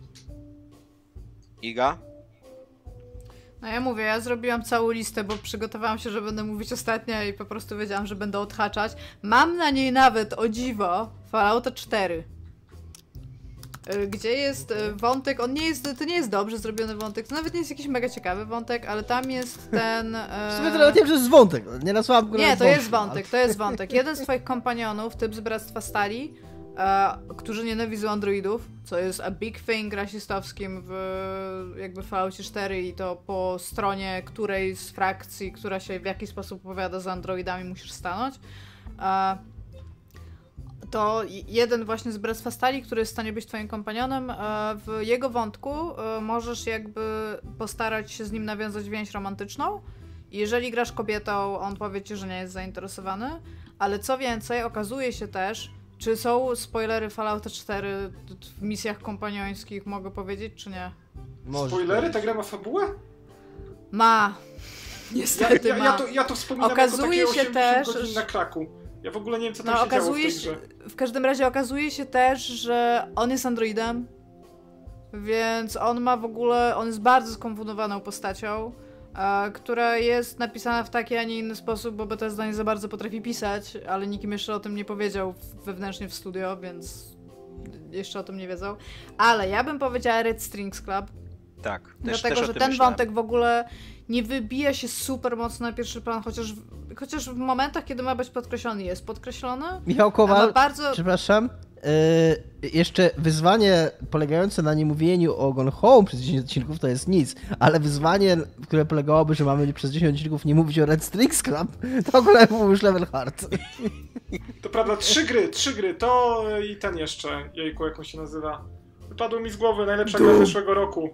Iga?
No ja mówię, ja zrobiłam całą listę, bo przygotowałam się, że będę mówić ostatnia i po prostu wiedziałam, że będę odhaczać. Mam na niej nawet, o dziwo, Fallouta 4. Gdzie jest wątek, to nie jest dobrze zrobiony wątek, to nawet nie jest jakiś mega ciekawy wątek, ale tam jest ten...
W sumie to nawet nie wiem, że jest wątek, nie nazwałam go.
Nie, to jest wątek. Jeden z twoich kompanionów, typ z Bractwa Stali, którzy nienawidzą androidów, co jest a big thing rasistowskim w jakby Falloutie 4 i to po stronie której z frakcji, która się w jakiś sposób opowiada za androidami, musisz stanąć. To jeden właśnie z Bractwa Stali, który jest w stanie być twoim kompanionem, w jego wątku możesz jakby postarać się z nim nawiązać więź romantyczną. I jeżeli grasz kobietą, on powie ci, że nie jest zainteresowany, ale co więcej, okazuje się też, czy są spoilery Fallouta 4 w misjach kompaniońskich, mogę powiedzieć, czy nie?
Może.
Spoilery? Ta gra ma fabułę?
Ma. Niestety ma.
Ja to wspominam
okazuje
jako takie 80
się też,
godzin na kraku. Ja w ogóle nie wiem, co tam się działo w tej grze.
W każdym razie okazuje się też, że on jest androidem, więc on jest bardzo skomponowaną postacią, która jest napisana w taki, a nie inny sposób, bo Bethesda nie za bardzo potrafi pisać, ale nikim jeszcze o tym nie powiedział wewnętrznie w studio, więc jeszcze o tym nie wiedzą. Ale ja bym powiedziała Red Strings Club.
Tak,
dlatego, że ten wątek w ogóle nie wybija się super mocno na pierwszy plan, chociaż w momentach, kiedy ma być podkreślony, jest podkreślony.
Michał Kowal, przepraszam, jeszcze wyzwanie polegające na niemówieniu o Gone Home przez 10 odcinków to jest nic, ale wyzwanie, które polegałoby, że mamy przez 10 odcinków nie mówić o Red Strings Club, to w ogóle był już level hard.
To prawda, 3 gry, to i ten jeszcze, jejku, jak on się nazywa. Wypadło mi z głowy, najlepsza gra zeszłego roku.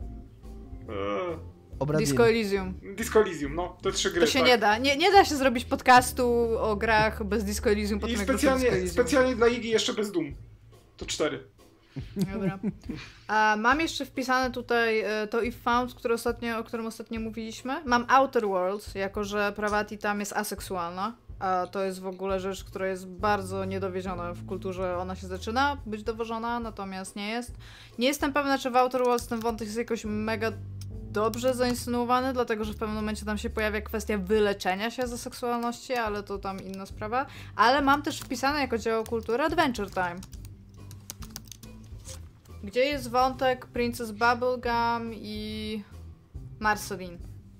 Disco Elysium.
Disco Elysium, no, te 3 gry.
To się tak. Nie da. Nie da się zrobić podcastu o grach bez Disco Elysium.
I specjalnie dla Igi jeszcze bez Doom. To 4.
Dobra. Mam jeszcze wpisane tutaj to If Found, o którym ostatnio mówiliśmy. Mam Outer Worlds, jako że Pravati tam jest aseksualna. A to jest w ogóle rzecz, która jest bardzo niedowieziona w kulturze. Ona się zaczyna być dowożona, natomiast nie jest. Nie jestem pewna, czy w Outer Worlds ten wątek jest jakoś mega dobrze zainsynuowany, dlatego że w pewnym momencie tam się pojawia kwestia wyleczenia się ze seksualności, ale to tam inna sprawa. Ale mam też wpisane jako dzieło kultury Adventure Time. Gdzie jest wątek Princess Bubblegum i Marceline.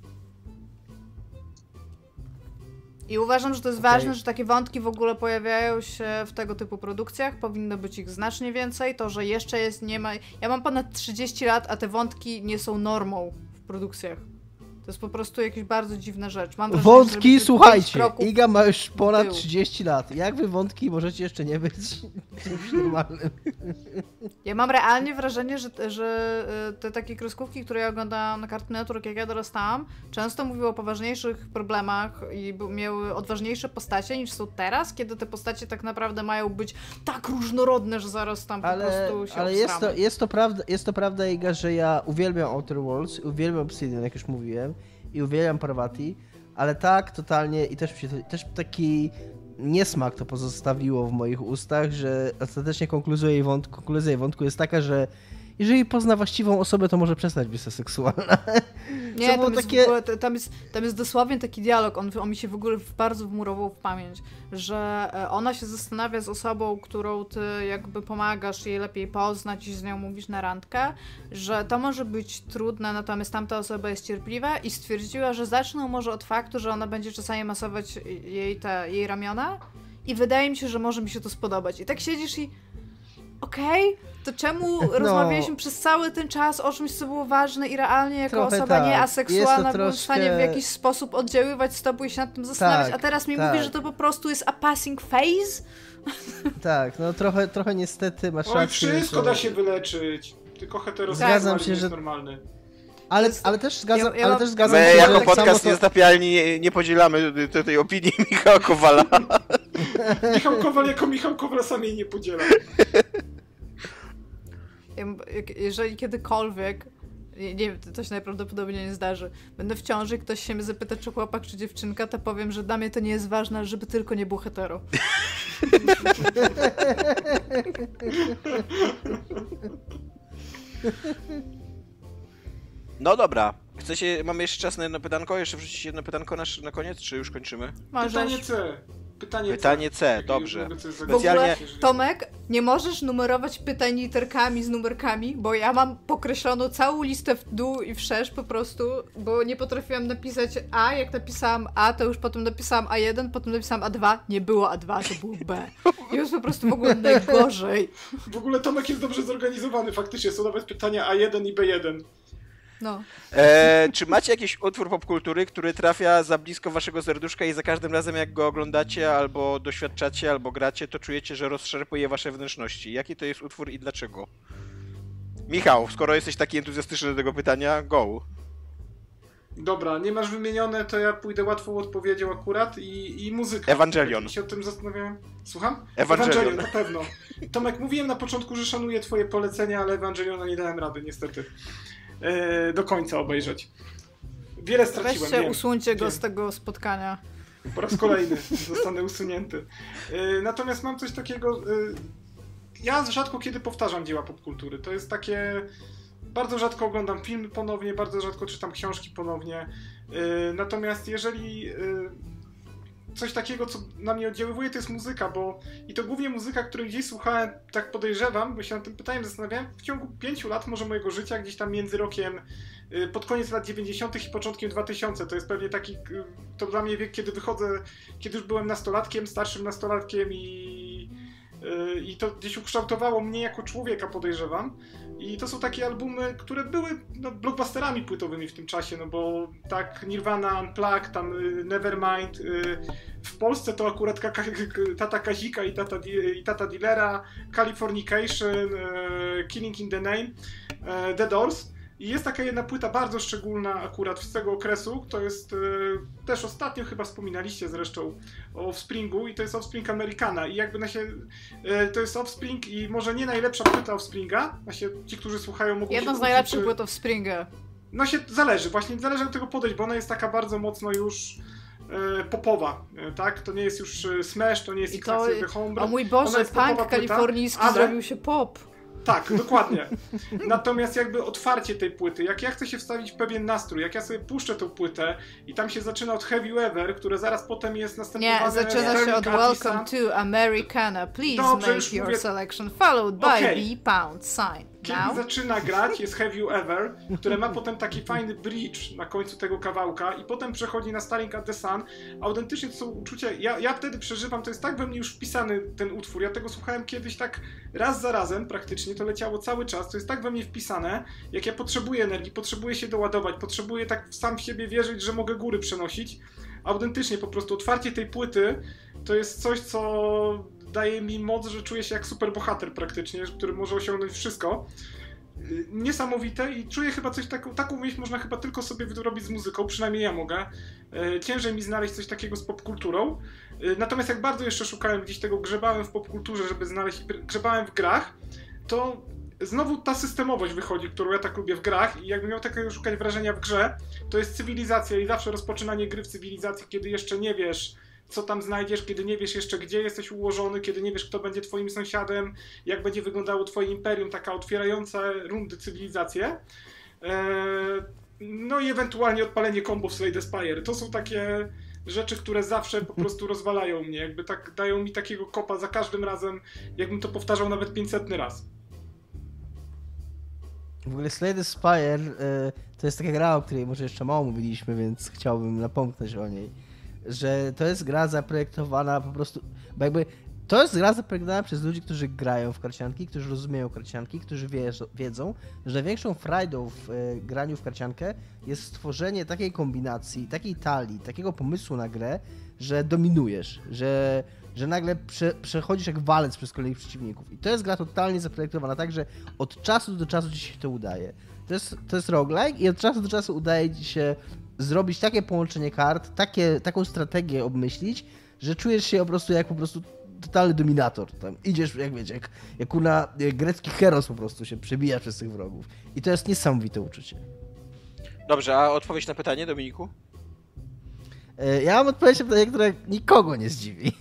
I uważam, że to jest ważne, że takie wątki w ogóle pojawiają się w tego typu produkcjach. Powinno być ich znacznie więcej. To, że jeszcze nie ma... Ja mam ponad 30 lat, a te wątki nie są normą w produkcjach. To jest po prostu jakaś bardzo dziwna rzecz. Mam wrażenie,
wątki, słuchajcie, Iga ma już ponad 30 lat. Jak wy wątki możecie jeszcze nie być czymś normalnym?
Ja mam realnie wrażenie, że te takie kreskówki, które ja oglądałam na Cartoon Network, jak ja dorastałam, często mówiły o poważniejszych problemach i miały odważniejsze postacie niż są teraz, kiedy te postacie tak naprawdę mają być tak różnorodne, że zaraz tam po prostu się
ale jest to prawda, Iga, że ja uwielbiam Outer Worlds, uwielbiam Obsidian, jak już mówiłem, i uwielbiam Parvati, ale tak totalnie i też taki niesmak to pozostawiło w moich ustach, że ostatecznie konkluzja jej wątku jest taka, że jeżeli pozna właściwą osobę, to może przestać być seksualna.
Nie, tam jest dosłownie taki dialog, on mi się w ogóle bardzo wmurował w pamięć, że ona się zastanawia z osobą, którą ty jakby pomagasz jej lepiej poznać i z nią mówisz na randkę, że to może być trudne, natomiast tamta osoba jest cierpliwa i stwierdziła, że zaczną może od faktu, że ona będzie czasami masować jej ramiona i wydaje mi się, że może mi się to spodobać. I tak siedzisz i okej, to czemu rozmawialiśmy przez cały ten czas o czymś, co było ważne i realnie jako
trochę
osoba
tak.
nieaseksualna byłem w stanie w jakiś sposób oddziaływać z tobą i się nad tym zastanawiać, a teraz mi mówisz, że to po prostu jest a passing phase?
Tak, no trochę niestety masz
rację. Oj, wszystko da się wyleczyć, tylko heteroseksualizm jest normalny.
Ale też zgadzam się.
My jako podcast Niezatapialni nie podzielamy tej opinii Michała Kowala.
Michał Kowal jako Michał Kowal sam jej nie podziela.
Jeżeli kiedykolwiek, nie wiem, to się najprawdopodobniej nie zdarzy, będę w ciąży i ktoś się mnie zapyta, czy chłopak, czy dziewczynka, to powiem, że dla mnie to nie jest ważne, żeby tylko nie był hetero.
No dobra. Mamy jeszcze czas na jedno pytanko? Jeszcze wrzucić jedno pytanko na koniec, czy już kończymy? Pytanie C, dobrze.
W ogóle, Tomek, nie możesz numerować pytań literkami z numerkami, bo ja mam pokreśloną całą listę w dół i wszerz po prostu, bo nie potrafiłam napisać A, jak napisałam A, to już potem napisałam A1, potem napisałam A2, nie było A2, to było B. I już po prostu w ogóle najgorzej.
W ogóle Tomek jest dobrze zorganizowany, faktycznie, są nawet pytania A1 i B1.
No.
Czy macie jakiś utwór popkultury, który trafia za blisko waszego serduszka i za każdym razem jak go oglądacie, albo doświadczacie, albo gracie, to czujecie, że rozszarpuje wasze wnętrzności? Jaki to jest utwór i dlaczego? Michał, skoro jesteś taki entuzjastyczny do tego pytania, go!
Dobra, nie masz wymienione, to ja pójdę łatwą odpowiedzią akurat i muzyka.
Evangelion.
Tak się o tym zastanawiałem. Słucham?
Evangelion
na pewno. Tomek, mówiłem na początku, że szanuję twoje polecenia, ale Evangeliona nie dałem rady, niestety. Do końca obejrzeć. Wiele straciłem.
Weźcie, usuńcie go z tego spotkania.
Po raz kolejny zostanę usunięty. Natomiast mam coś takiego... Ja rzadko kiedy powtarzam dzieła popkultury. To jest takie... Bardzo rzadko oglądam filmy ponownie, bardzo rzadko czytam książki ponownie. Natomiast jeżeli... Coś takiego, co na mnie oddziaływuje, to jest muzyka, bo i to głównie muzyka, której gdzieś słuchałem, tak podejrzewam, bo się nad tym pytaniem zastanawiałem, w ciągu 5 lat może mojego życia, gdzieś tam między rokiem, pod koniec lat 90. i początkiem 2000, to jest pewnie taki, to dla mnie wiek, kiedy wychodzę, kiedy już byłem nastolatkiem, starszym nastolatkiem i to gdzieś ukształtowało mnie jako człowieka, podejrzewam. I to są takie albumy, które były blockbusterami płytowymi w tym czasie, no bo tak Nirvana, Unplugged, tam Nevermind, w Polsce to akurat Tata Kazika i Tata Dealera, Californication, Killing in the Name, The Doors. I jest taka jedna płyta bardzo szczególna akurat z tego okresu, to jest też ostatnio chyba wspominaliście zresztą o Offspringu i to jest Offspring Americana i jakby to jest Offspring i może nie najlepsza płyta Offspringa, ci, którzy słuchają mogą
jedna z najlepszych płyt Offspringa.
No się zależy od tego podejść, bo ona jest taka bardzo mocno już popowa, tak? To nie jest już Smash, to nie jest X-Factor The Home.
O mój Boże, punk kalifornijski zrobił się pop.
Tak, dokładnie. Natomiast jakby otwarcie tej płyty, jak ja chcę się wstawić w pewien nastrój, jak ja sobie puszczę tą płytę i tam się zaczyna od Have You Ever, które zaraz potem jest następowane...
Nie, zaczyna się od Welcome to Americana. Please make your selection followed by £.
Kiedy zaczyna grać, jest Have You Ever, które ma potem taki fajny bridge na końcu tego kawałka i potem przechodzi na Staring at the Sun. Autentycznie to są uczucia, ja wtedy przeżywam, to jest tak we mnie już wpisany ten utwór, ja tego słuchałem kiedyś tak raz za razem praktycznie, to leciało cały czas, to jest tak we mnie wpisane, jak ja potrzebuję energii, potrzebuję się doładować, potrzebuję tak sam w siebie wierzyć, że mogę góry przenosić. Autentycznie po prostu otwarcie tej płyty to jest coś, co daje mi moc, że czuję się jak superbohater praktycznie, który może osiągnąć wszystko. Niesamowite i czuję chyba coś taką umiejętność można chyba tylko sobie wyrobić z muzyką, przynajmniej ja mogę. Ciężej mi znaleźć coś takiego z popkulturą. Natomiast jak bardzo jeszcze szukałem gdzieś tego, grzebałem w popkulturze, żeby znaleźć, grzebałem w grach, to znowu ta systemowość wychodzi, którą ja tak lubię w grach i jakbym miał takiego szukać wrażenia w grze, to jest cywilizacja i zawsze rozpoczynanie gry w cywilizacji, kiedy jeszcze nie wiesz, co tam znajdziesz, kiedy nie wiesz jeszcze, gdzie jesteś ułożony, kiedy nie wiesz, kto będzie twoim sąsiadem, jak będzie wyglądało twoje imperium, taka otwierająca rundy cywilizację. No i ewentualnie odpalenie combo w Slay the Spire. To są takie rzeczy, które zawsze po prostu rozwalają mnie, jakby tak dają mi takiego kopa za każdym razem, jakbym to powtarzał nawet 500 raz.
W ogóle Slay the Spire to jest taka gra, o której może jeszcze mało mówiliśmy, więc chciałbym napomknąć o niej, że to jest gra zaprojektowana po prostu, bo jakby to jest gra zaprojektowana przez ludzi, którzy grają w karcianki, którzy rozumieją karcianki, którzy wiedzą, że największą frajdą w graniu w karciankę jest stworzenie takiej kombinacji, takiej talii, takiego pomysłu na grę, że dominujesz, że nagle przechodzisz jak walec przez kolejnych przeciwników. I to jest gra totalnie zaprojektowana tak, że od czasu do czasu ci się to udaje. To jest roguelike i od czasu do czasu udaje ci się zrobić takie połączenie kart, taką strategię obmyślić, że czujesz się po prostu totalny dominator. Tam idziesz, jak wiecie, jak grecki heros po prostu się przebija przez tych wrogów. I to jest niesamowite uczucie.
Dobrze, a odpowiedź na pytanie, Dominiku?
Ja mam odpowiedź na pytanie, które nikogo nie zdziwi.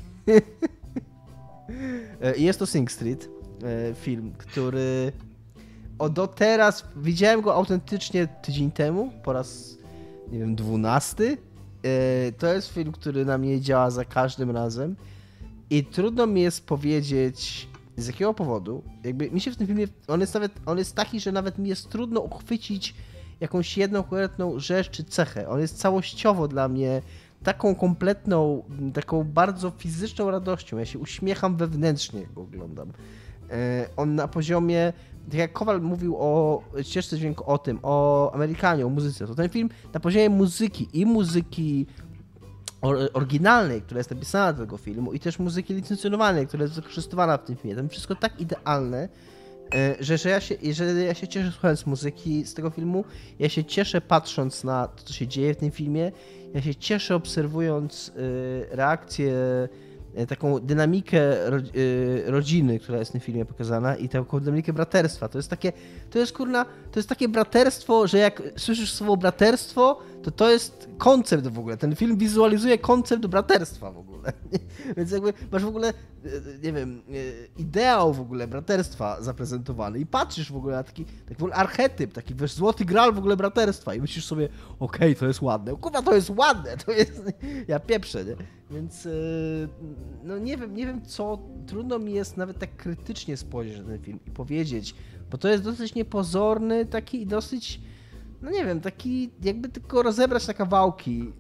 Jest to Sing Street, film, który do teraz widziałem go autentycznie tydzień temu, po raz, nie wiem, 12. To jest film, który na mnie działa za każdym razem i trudno mi jest powiedzieć, z jakiego powodu. Jakby mi się w tym filmie, on jest taki, że nawet mi jest trudno uchwycić jakąś jedną konkretną rzecz czy cechę. On jest całościowo dla mnie taką kompletną, taką bardzo fizyczną radością. Ja się uśmiecham wewnętrznie, jak go oglądam. On na poziomie, tak jak Kowal mówił o ścieżce dźwięku, o Amerykanie, o muzyce, to ten film na poziomie muzyki oryginalnej, która jest napisana do tego filmu, i też muzyki licencjonowanej, która jest wykorzystywana w tym filmie. To jest wszystko tak idealne, że ja się cieszę słuchając muzyki z tego filmu, ja się cieszę patrząc na to, co się dzieje w tym filmie, ja się cieszę obserwując reakcję, taką dynamikę rodziny, która jest w tym filmie pokazana, i taką dynamikę braterstwa. To jest takie braterstwo, że jak słyszysz słowo braterstwo, to jest koncept w ogóle. Ten film wizualizuje koncept braterstwa w ogóle. Więc jakby masz w ogóle, nie wiem, ideał w ogóle braterstwa zaprezentowany i patrzysz w ogóle na taki archetyp, taki wiesz, złoty gral w ogóle braterstwa i myślisz sobie, okej, to jest ładne. Kurwa, to jest ładne, to jest... Ja pieprzę, nie? Więc no nie wiem co, trudno mi jest nawet tak krytycznie spojrzeć na ten film i powiedzieć, bo to jest dosyć niepozorny, taki dosyć, no nie wiem, taki jakby tylko rozebrać na kawałki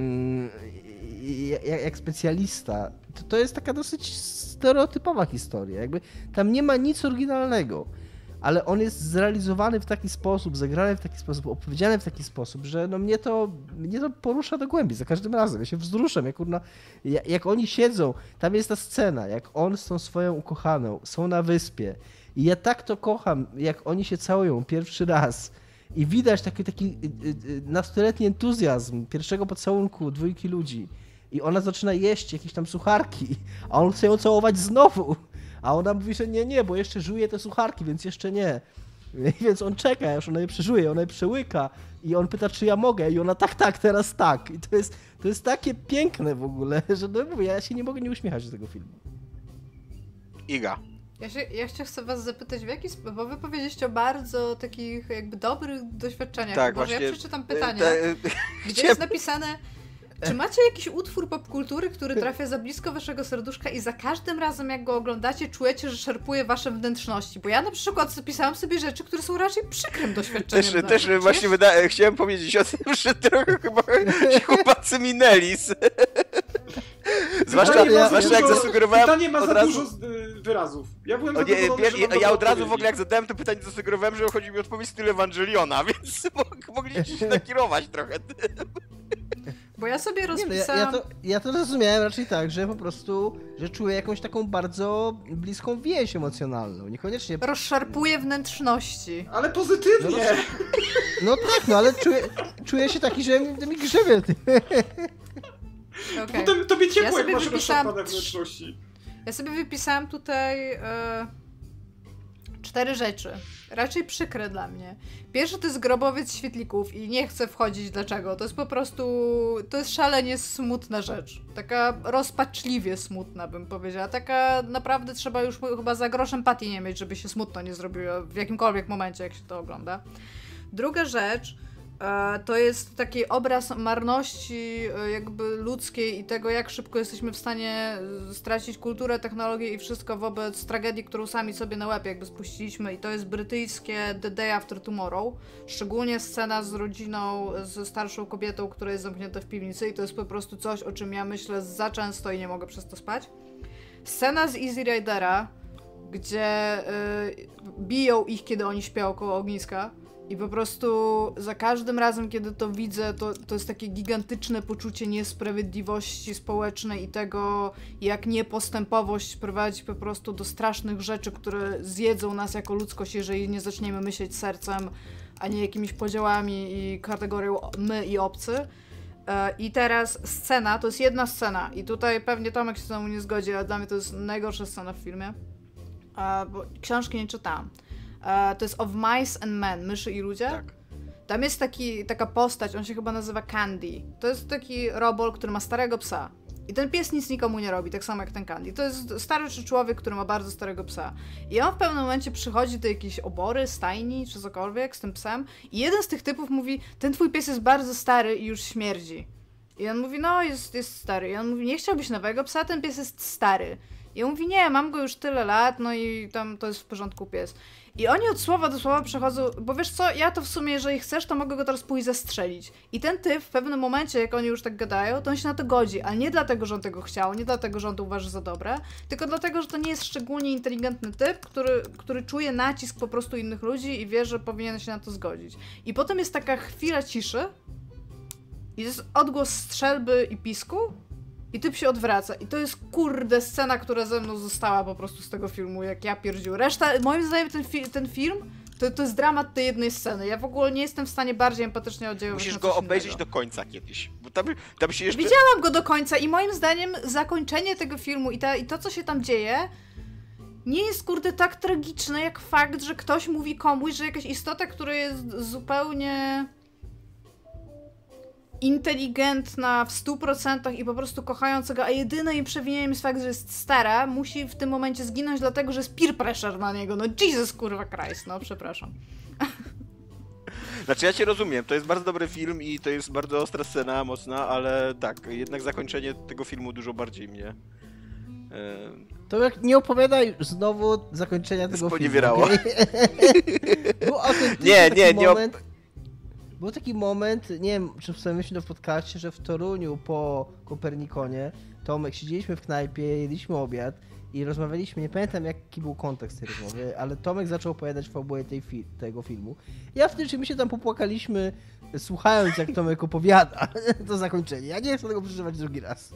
jak specjalista, to jest taka dosyć stereotypowa historia, jakby tam nie ma nic oryginalnego, ale on jest zrealizowany w taki sposób, zagrany w taki sposób, opowiedziany w taki sposób, że no mnie to porusza do głębi za każdym razem. Ja się wzruszam, jak oni siedzą, tam jest ta scena, jak on z tą swoją ukochaną są na wyspie i ja tak to kocham, jak oni się całują pierwszy raz i widać taki nastoletni entuzjazm pierwszego pocałunku dwójki ludzi i ona zaczyna jeść jakieś tam sucharki, a on chce ją całować znowu. A ona mówi, że nie, bo jeszcze żuje te sucharki, więc jeszcze nie. Więc on czeka, aż ona je przeżuje, ona je przełyka i on pyta, czy ja mogę i ona tak, teraz tak. I to jest takie piękne w ogóle, że no mówię, ja się nie mogę nie uśmiechać do tego filmu.
Iga.
Ja chcę was zapytać, w jaki sposób, bo wy powiedzieliście o bardzo takich jakby dobrych doświadczeniach.
Tak,
Może
właśnie,
ja przeczytam pytanie, gdzie jest napisane... Czy macie jakiś utwór popkultury, który trafia za blisko waszego serduszka i za każdym razem, jak go oglądacie, czujecie, że szarpuje wasze wnętrzności? Bo ja na przykład zapisałam sobie rzeczy, które są raczej przykrym doświadczeniem.
Też właśnie chciałem powiedzieć o tym, że trochę chyba się chłopacy minęli. Zwłaszcza jak zasugerowałem.
Pytanie ma za dużo wyrazów. Ja byłem
ja od razu w ogóle jak zadałem to pytanie, zasugerowałem, że chodzi mi o odpowiedź stylu Ewangeliona, więc mogliście się nakierować trochę.
Bo ja sobie rozpisałam...
Ja to rozumiałem raczej tak, że po prostu, że czuję jakąś taką bardzo bliską więź emocjonalną, niekoniecznie...
Rozszarpuje wnętrzności.
Ale pozytywnie!
No tak, ale czuję się taki, że mi grzebie.
Okay. Potem tobie ciepło, jak masz rozszarpane wnętrzności.
Ja sobie wypisałam tutaj 4 rzeczy. Raczej przykre dla mnie. Pierwszy to jest grobowiec świetlików i nie chcę wchodzić dlaczego. To jest po prostu... To jest szalenie smutna rzecz. Taka rozpaczliwie smutna, bym powiedziała. Taka naprawdę trzeba już chyba za grosz empatii nie mieć, żeby się smutno nie zrobiło w jakimkolwiek momencie, jak się to ogląda. Druga rzecz to jest taki obraz marności jakby ludzkiej i tego, jak szybko jesteśmy w stanie stracić kulturę, technologię i wszystko wobec tragedii, którą sami sobie na łeb jakby spuściliśmy, i to jest brytyjskie The Day After Tomorrow. Szczególnie scena z rodziną, ze starszą kobietą, która jest zamknięta w piwnicy, i to jest po prostu coś, o czym ja myślę za często i nie mogę przez to spać. Scena z Easy Ridera, gdzie biją ich, kiedy oni śpią koło ogniska. I po prostu za każdym razem, kiedy to widzę, to jest takie gigantyczne poczucie niesprawiedliwości społecznej i tego, jak niepostępowość prowadzi po prostu do strasznych rzeczy, które zjedzą nas jako ludzkość, jeżeli nie zaczniemy myśleć sercem, a nie jakimiś podziałami i kategorią my i obcy. I teraz scena, to jest jedna scena i tutaj pewnie Tomek się z temu nie zgodzi, ale dla mnie to jest najgorsza scena w filmie, bo książki nie czytałam. To jest Of Mice and Men, myszy i ludzie.
Tak.
Tam jest taka postać, on się chyba nazywa Candy. To jest taki robol, który ma starego psa. I ten pies nic nikomu nie robi, tak samo jak ten Candy. To jest stary człowiek, który ma bardzo starego psa. I on w pewnym momencie przychodzi do jakiejś obory, stajni, czy cokolwiek z tym psem. I jeden z tych typów mówi, ten twój pies jest bardzo stary i już śmierdzi. I on mówi, no jest stary. I on mówi, nie chciałbyś nowego psa, ten pies jest stary. I on mówi, nie, mam go już tyle lat, no i tam to jest w porządku pies. I oni od słowa do słowa przechodzą, bo wiesz co, ja to w sumie, jeżeli chcesz, to mogę go teraz pójść zastrzelić. I ten typ w pewnym momencie, jak oni już tak gadają, to on się na to godzi, ale nie dlatego, że on tego chciał, nie dlatego, że on to uważa za dobre, tylko dlatego, że to nie jest szczególnie inteligentny typ, który czuje nacisk po prostu innych ludzi i wie, że powinien się na to zgodzić. I potem jest taka chwila ciszy i jest odgłos strzelby i pisku, i typ się odwraca. I to jest kurde scena, która ze mną została po prostu z tego filmu, jak ja pierdził. Reszta, moim zdaniem ten film to jest dramat tej jednej sceny. Ja w ogóle nie jestem w stanie bardziej empatycznie oddziaływać.
Musisz go obejrzeć do końca kiedyś. Bo tam się jeszcze...
Widziałam go do końca i moim zdaniem zakończenie tego filmu i to, co się tam dzieje, nie jest kurde tak tragiczne, jak fakt, że ktoś mówi komuś, że jakaś istota, która jest zupełnie inteligentna w 100% i po prostu kochająca go, a jedynym przewinieniem jest fakt, że jest stara, musi w tym momencie zginąć dlatego, że jest peer pressure na niego. No Jesus kurwa Christ, no przepraszam.
Znaczy ja cię rozumiem, to jest bardzo dobry film i to jest bardzo ostra scena, mocna, ale tak, jednak zakończenie tego filmu dużo bardziej mnie...
To jak nie opowiadaj znowu zakończenia tego
sponiewierało.
filmu. Okay? Był taki moment, nie wiem, czy wspomnieliśmy w podcaście, że w Toruniu po Kopernikonie, Tomek, siedzieliśmy w knajpie, jedliśmy obiad i rozmawialiśmy, nie pamiętam jaki był kontekst tej rozmowy, ale Tomek zaczął opowiadać fabułę tego filmu. Ja wtedy, czy my się tam popłakaliśmy, słuchając jak Tomek opowiada to zakończenie. Ja nie chcę tego przeżywać drugi raz.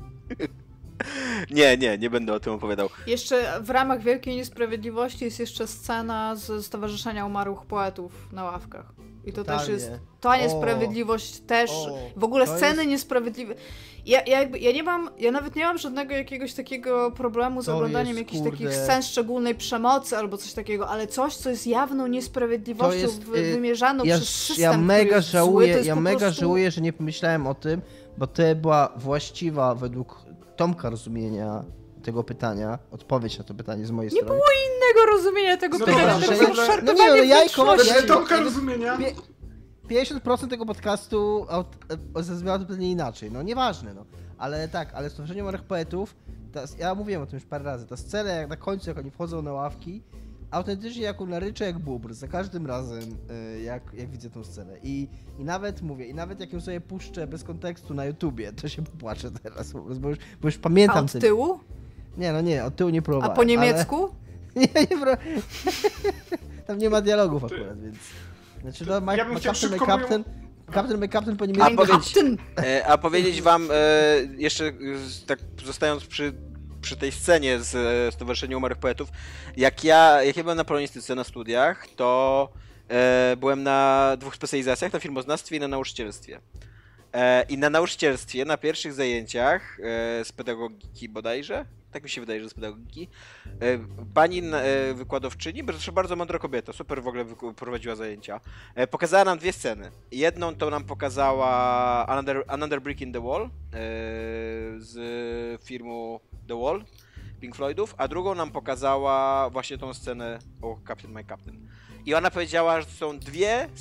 Nie będę o tym opowiadał.
Jeszcze w ramach Wielkiej Niesprawiedliwości jest jeszcze scena z Stowarzyszenia Umarłych Poetów na ławkach. I to też jest ta niesprawiedliwość też, w ogóle sceny niesprawiedliwe. Ja nawet nie mam żadnego jakiegoś takiego problemu z oglądaniem jakichś takich scen szczególnej przemocy albo coś takiego, ale coś, co jest jawną niesprawiedliwością wymierzaną przez system,
ja mega żałuję, że nie pomyślałem o tym, bo to była właściwa według Tomka rozumienia tego pytania, odpowiedź na to pytanie z mojej strony.
Nie było innego rozumienia tego pytania, to było szarpywanie
w Tomka rozumienia.
50% tego podcastu zrozumiało to pytanie inaczej, no nieważne, no. Ale tak, ale Stowarzyszenie Umarłych Poetów, ja mówiłem o tym już parę razy, ta scena jak na końcu, jak oni wchodzą na ławki, autentycznie jak naryczę jak bóbr, za każdym razem jak widzę tą scenę. I nawet mówię, i nawet jak ją sobie puszczę bez kontekstu na YouTubie, to się popłaczę teraz, bo już pamiętam.
A od tyłu?
Nie, od tyłu nie próbowałem.
A po niemiecku?
Ale... Nie tam nie ma dialogów akurat, więc... Znaczy to Captain po niemiecku...
A powiedzieć wam, jeszcze tak zostając przy tej scenie z Stowarzyszeniem Umarłych Poetów, jak ja byłem na polonistyce na studiach, to byłem na 2 specjalizacjach, na filmoznawstwie i na nauczycielstwie. I na nauczycielstwie, na pierwszych zajęciach z pedagogiki bodajże, Tak mi się wydaje, że z pedagogiki. Pani wykładowczyni, bardzo mądra kobieta, super w ogóle prowadziła zajęcia. Pokazała nam 2 sceny. Jedną to nam pokazała Another Brick in the Wall z filmu The Wall Pink Floydów, a drugą nam pokazała właśnie tą scenę o Captain My Captain. I ona powiedziała, że to są 2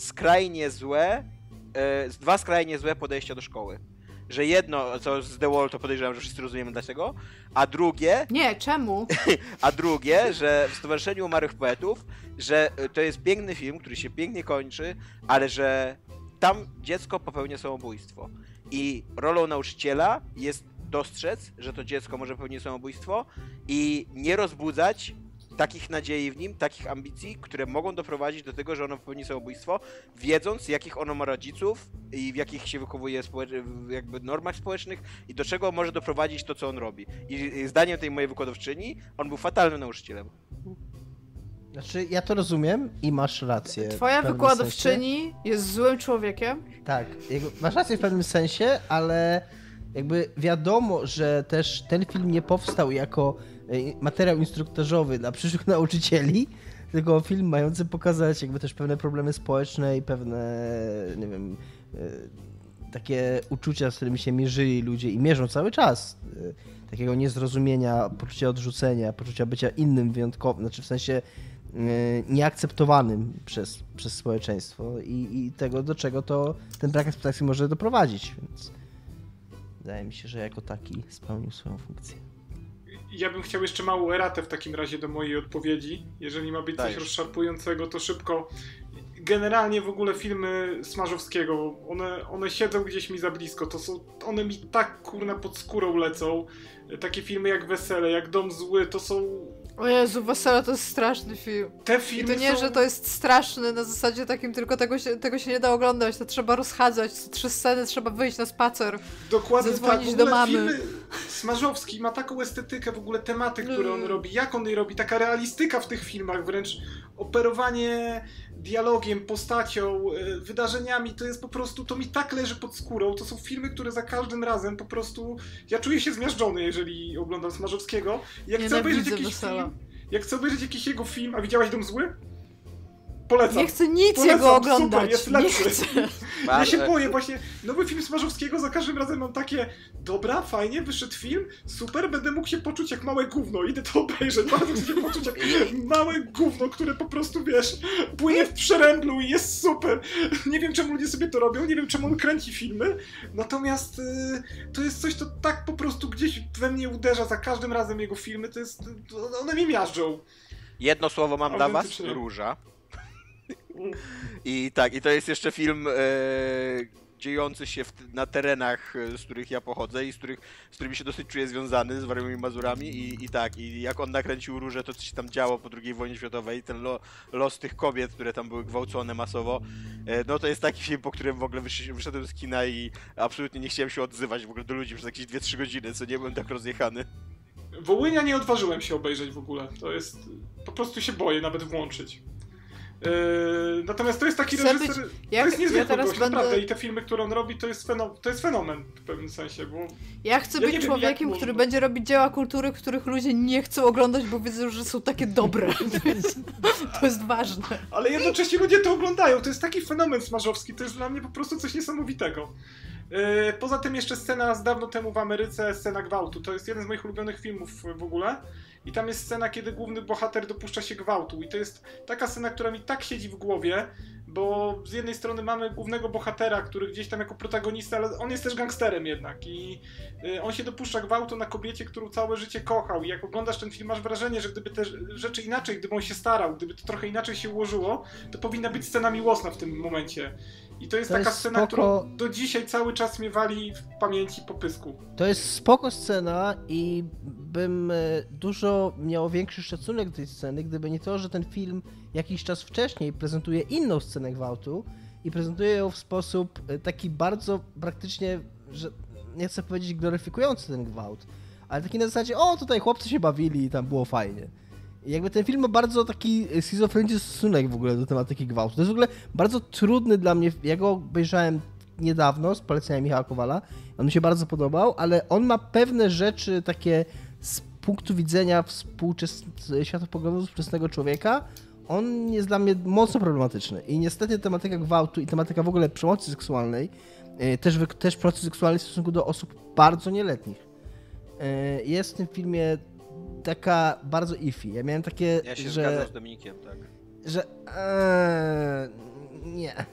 skrajnie złe podejścia do szkoły. Że jedno, co z The Wall, to podejrzewam, że wszyscy rozumiemy dlaczego, a drugie...
Nie, czemu?
A drugie, że w Stowarzyszeniu Umarłych Poetów, że to jest piękny film, który się pięknie kończy, ale że tam dziecko popełnia samobójstwo. I rolą nauczyciela jest dostrzec, że to dziecko może popełnić samobójstwo i nie rozbudzać takich nadziei w nim, takich ambicji, które mogą doprowadzić do tego, że ono popełni samobójstwo, wiedząc, jakich ono ma rodziców i w jakich się wychowuje jakby normach społecznych i do czego może doprowadzić to, co on robi. I zdaniem tej mojej wykładowczyni, on był fatalnym nauczycielem.
Znaczy, ja to rozumiem i masz rację.
Twoja wykładowczyni jest złym człowiekiem?
Tak, masz rację w pewnym sensie, ale jakby wiadomo, że też ten film nie powstał jako materiał instruktażowy dla przyszłych nauczycieli, tylko film mający pokazać jakby też pewne problemy społeczne i pewne, nie wiem, takie uczucia, z którymi się mierzyli ludzie i mierzą cały czas. Takiego niezrozumienia, poczucia odrzucenia, poczucia bycia innym, wyjątkowym, znaczy w sensie nieakceptowanym przez społeczeństwo i tego, do czego to ten brak akceptacji może doprowadzić, więc wydaje mi się, że jako taki spełnił swoją funkcję.
Ja bym chciał jeszcze małą eratę w takim razie do mojej odpowiedzi. Jeżeli ma być coś rozszarpującego, to szybko. Generalnie w ogóle filmy Smarzowskiego, one siedzą gdzieś mi za blisko. One mi tak kurna pod skórą lecą. Takie filmy jak Wesele, jak Dom Zły, to są...
O Jezu, Wesele to jest straszny film.
Te filmy
I to nie, że to jest straszny na zasadzie takim, tylko tego się nie da oglądać, to trzeba rozchadzać, 3 sceny trzeba wyjść na spacer.
Dokładnie
zadzwonić
tak.
do mamy.
Smarzowski ma taką estetykę, w ogóle tematy, które on robi, jak on je robi, taka realistyka w tych filmach, wręcz operowanie dialogiem, postacią, wydarzeniami, to jest po prostu, to mi tak leży pod skórą, to są filmy, które za każdym razem po prostu, ja czuję się zmiażdżony, jeżeli oglądam Smarzowskiego. Jak chcę obejrzeć jakiś jego film, a widziałaś Dom Zły? Polecam.
Nie chcę nic jego oglądać.
Super, jest lepszy. Ja się boję właśnie. Nowy film Smarzowskiego za każdym razem mam takie dobra, fajnie, wyszedł film, super, będę mógł się poczuć jak małe gówno. Idę to obejrzeć. Bardzo chcę się poczuć jak małe gówno, które po prostu, wiesz, płynie w przeręblu i jest super. Nie wiem, czemu ludzie sobie to robią, nie wiem, czemu on kręci filmy. Natomiast to jest coś, to tak po prostu gdzieś we mnie uderza za każdym razem jego filmy. One mi miażdżą.
Jedno słowo mam dla was. Róża. I tak, i to jest jeszcze film dziejący się na terenach, z których ja pochodzę i z którymi się dosyć czuję związany, z Warmią i Mazurami i jak on nakręcił Różę, to co się tam działo po II wojnie światowej, ten los tych kobiet, które tam były gwałcone masowo, no to jest taki film, po którym w ogóle wyszedłem z kina i absolutnie nie chciałem się odzywać w ogóle do ludzi przez jakieś 2-3 godziny, co nie byłem tak rozjechany.
Wołynia nie odważyłem się obejrzeć w ogóle, to jest, po prostu się boję nawet włączyć. Natomiast to jest taki reżyser, to jest niezwykły gość, naprawdę, i te filmy, które on robi, to jest fenomen w pewnym sensie, bo...
Ja chcę być człowiekiem, który będzie robić dzieła kultury, których ludzie nie chcą oglądać, bo wiedzą, że są takie dobre. To jest ważne.
Ale jednocześnie ludzie to oglądają, to jest taki fenomen Smarzowski, to jest dla mnie po prostu coś niesamowitego. Poza tym jeszcze scena z dawno temu w Ameryce, scena gwałtu, to jest jeden z moich ulubionych filmów w ogóle. I tam jest scena, kiedy główny bohater dopuszcza się gwałtu. I to jest taka scena, która mi tak siedzi w głowie, bo z jednej strony mamy głównego bohatera, który gdzieś tam jako protagonista, ale on jest też gangsterem jednak. I on się dopuszcza gwałtu na kobiecie, którą całe życie kochał. I jak oglądasz ten film, masz wrażenie, że gdyby te rzeczy inaczej, gdyby on się starał, gdyby to trochę inaczej się ułożyło, to powinna być scena miłosna w tym momencie. I to jest taka scena, którą do dzisiaj cały czas mnie wali w pamięci po pysku.
To jest spoko scena i bym dużo miał większy szacunek do tej sceny, gdyby nie to, że ten film jakiś czas wcześniej prezentuje inną scenę gwałtu i prezentuje ją w sposób taki bardzo praktycznie, że nie chcę powiedzieć gloryfikujący ten gwałt, ale taki na zasadzie, o tutaj chłopcy się bawili i tam było fajnie. I jakby ten film ma bardzo taki schizofreniczny stosunek w ogóle do tematyki gwałtu. To jest w ogóle bardzo trudny dla mnie, ja go obejrzałem niedawno z polecenia Michała Kowala, on mi się bardzo podobał, ale on ma pewne rzeczy takie punktu widzenia światopoglądu współczesnego człowieka, on jest dla mnie mocno problematyczny. I niestety tematyka gwałtu i tematyka w ogóle przemocy seksualnej, też przemocy seksualnej w stosunku do osób bardzo nieletnich, jest w tym filmie taka bardzo iffy. Ja miałem takie,
Ja się zgadzam z Dominikiem, tak.
Że... nie.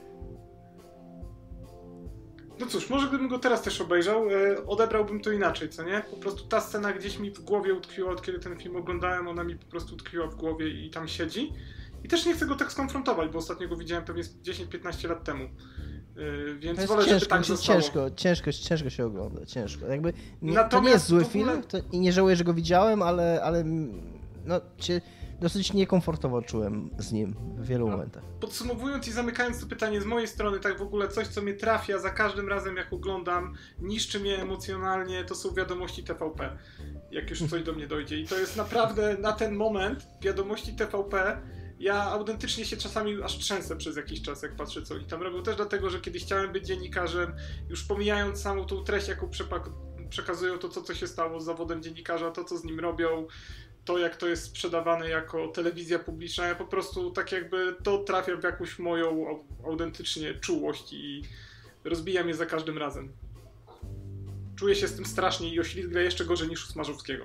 No cóż, może gdybym go teraz też obejrzał, odebrałbym to inaczej, co nie? Po prostu ta scena gdzieś mi w głowie utkwiła, od kiedy ten film oglądałem, ona mi po prostu utkwiła w głowie i tam siedzi. I też nie chcę go tak skonfrontować, bo ostatnio go widziałem pewnie 10-15 lat temu. Więc wolę, żeby tak zostało.
Ciężko się ogląda, ciężko. Jakby
to
nie jest zły film i nie żałuję, że go widziałem, ale no, dosyć niekomfortowo czułem z nim w wielu momentach.
Podsumowując i zamykając to pytanie z mojej strony, tak w ogóle coś, co mnie trafia za każdym razem, jak oglądam, niszczy mnie emocjonalnie, to są wiadomości TVP, jak już coś do mnie dojdzie. I to jest naprawdę na ten moment wiadomości TVP. Ja autentycznie się czasami aż trzęsę przez jakiś czas, jak patrzę, co oni tam robią. Też dlatego, że kiedyś chciałem być dziennikarzem, już pomijając samą tą treść, jaką przekazują, to co się stało z zawodem dziennikarza, to co z nim robią, to jak to jest sprzedawane jako telewizja publiczna, ja po prostu tak jakby to trafia w jakąś moją autentycznie czułość i rozbija mnie za każdym razem. Czuję się z tym strasznie i oślizgę jeszcze gorzej niż u Smarzowskiego.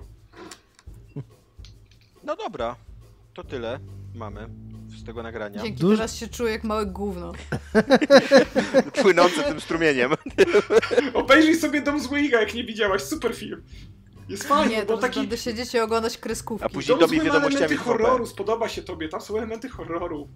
No dobra, to tyle mamy z tego nagrania.
Dzięki, teraz się czuję jak małe gówno.
Płynące tym strumieniem.
Obejrzyj sobie Dom Złego, jak nie widziałaś, super film. Jest fajnie,
nie,
bo taki...
będę siedzieć i oglądać kreskówki.
A później Dom Zły ma
elementy horroru, spodoba się tobie, tam są elementy horroru.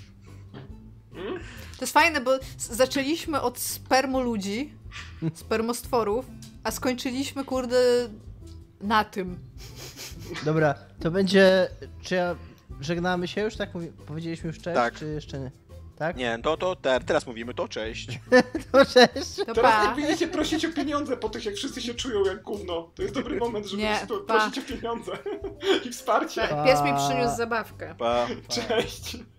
To jest fajne, bo zaczęliśmy od spermu ludzi, spermostworów, a skończyliśmy, kurde, na tym.
Dobra, to będzie... Żegnamy się już, tak? Powiedzieliśmy już cześć,
tak.
Czy jeszcze nie? Tak?
Nie, teraz mówimy to cześć.
To cześć.
To
teraz jak będziecie prosić o pieniądze po tych, jak wszyscy się czują jak gówno. To jest dobry moment, żeby prosić o pieniądze i wsparcie.
Pies mi przyniósł zabawkę.
Pa.
Cześć.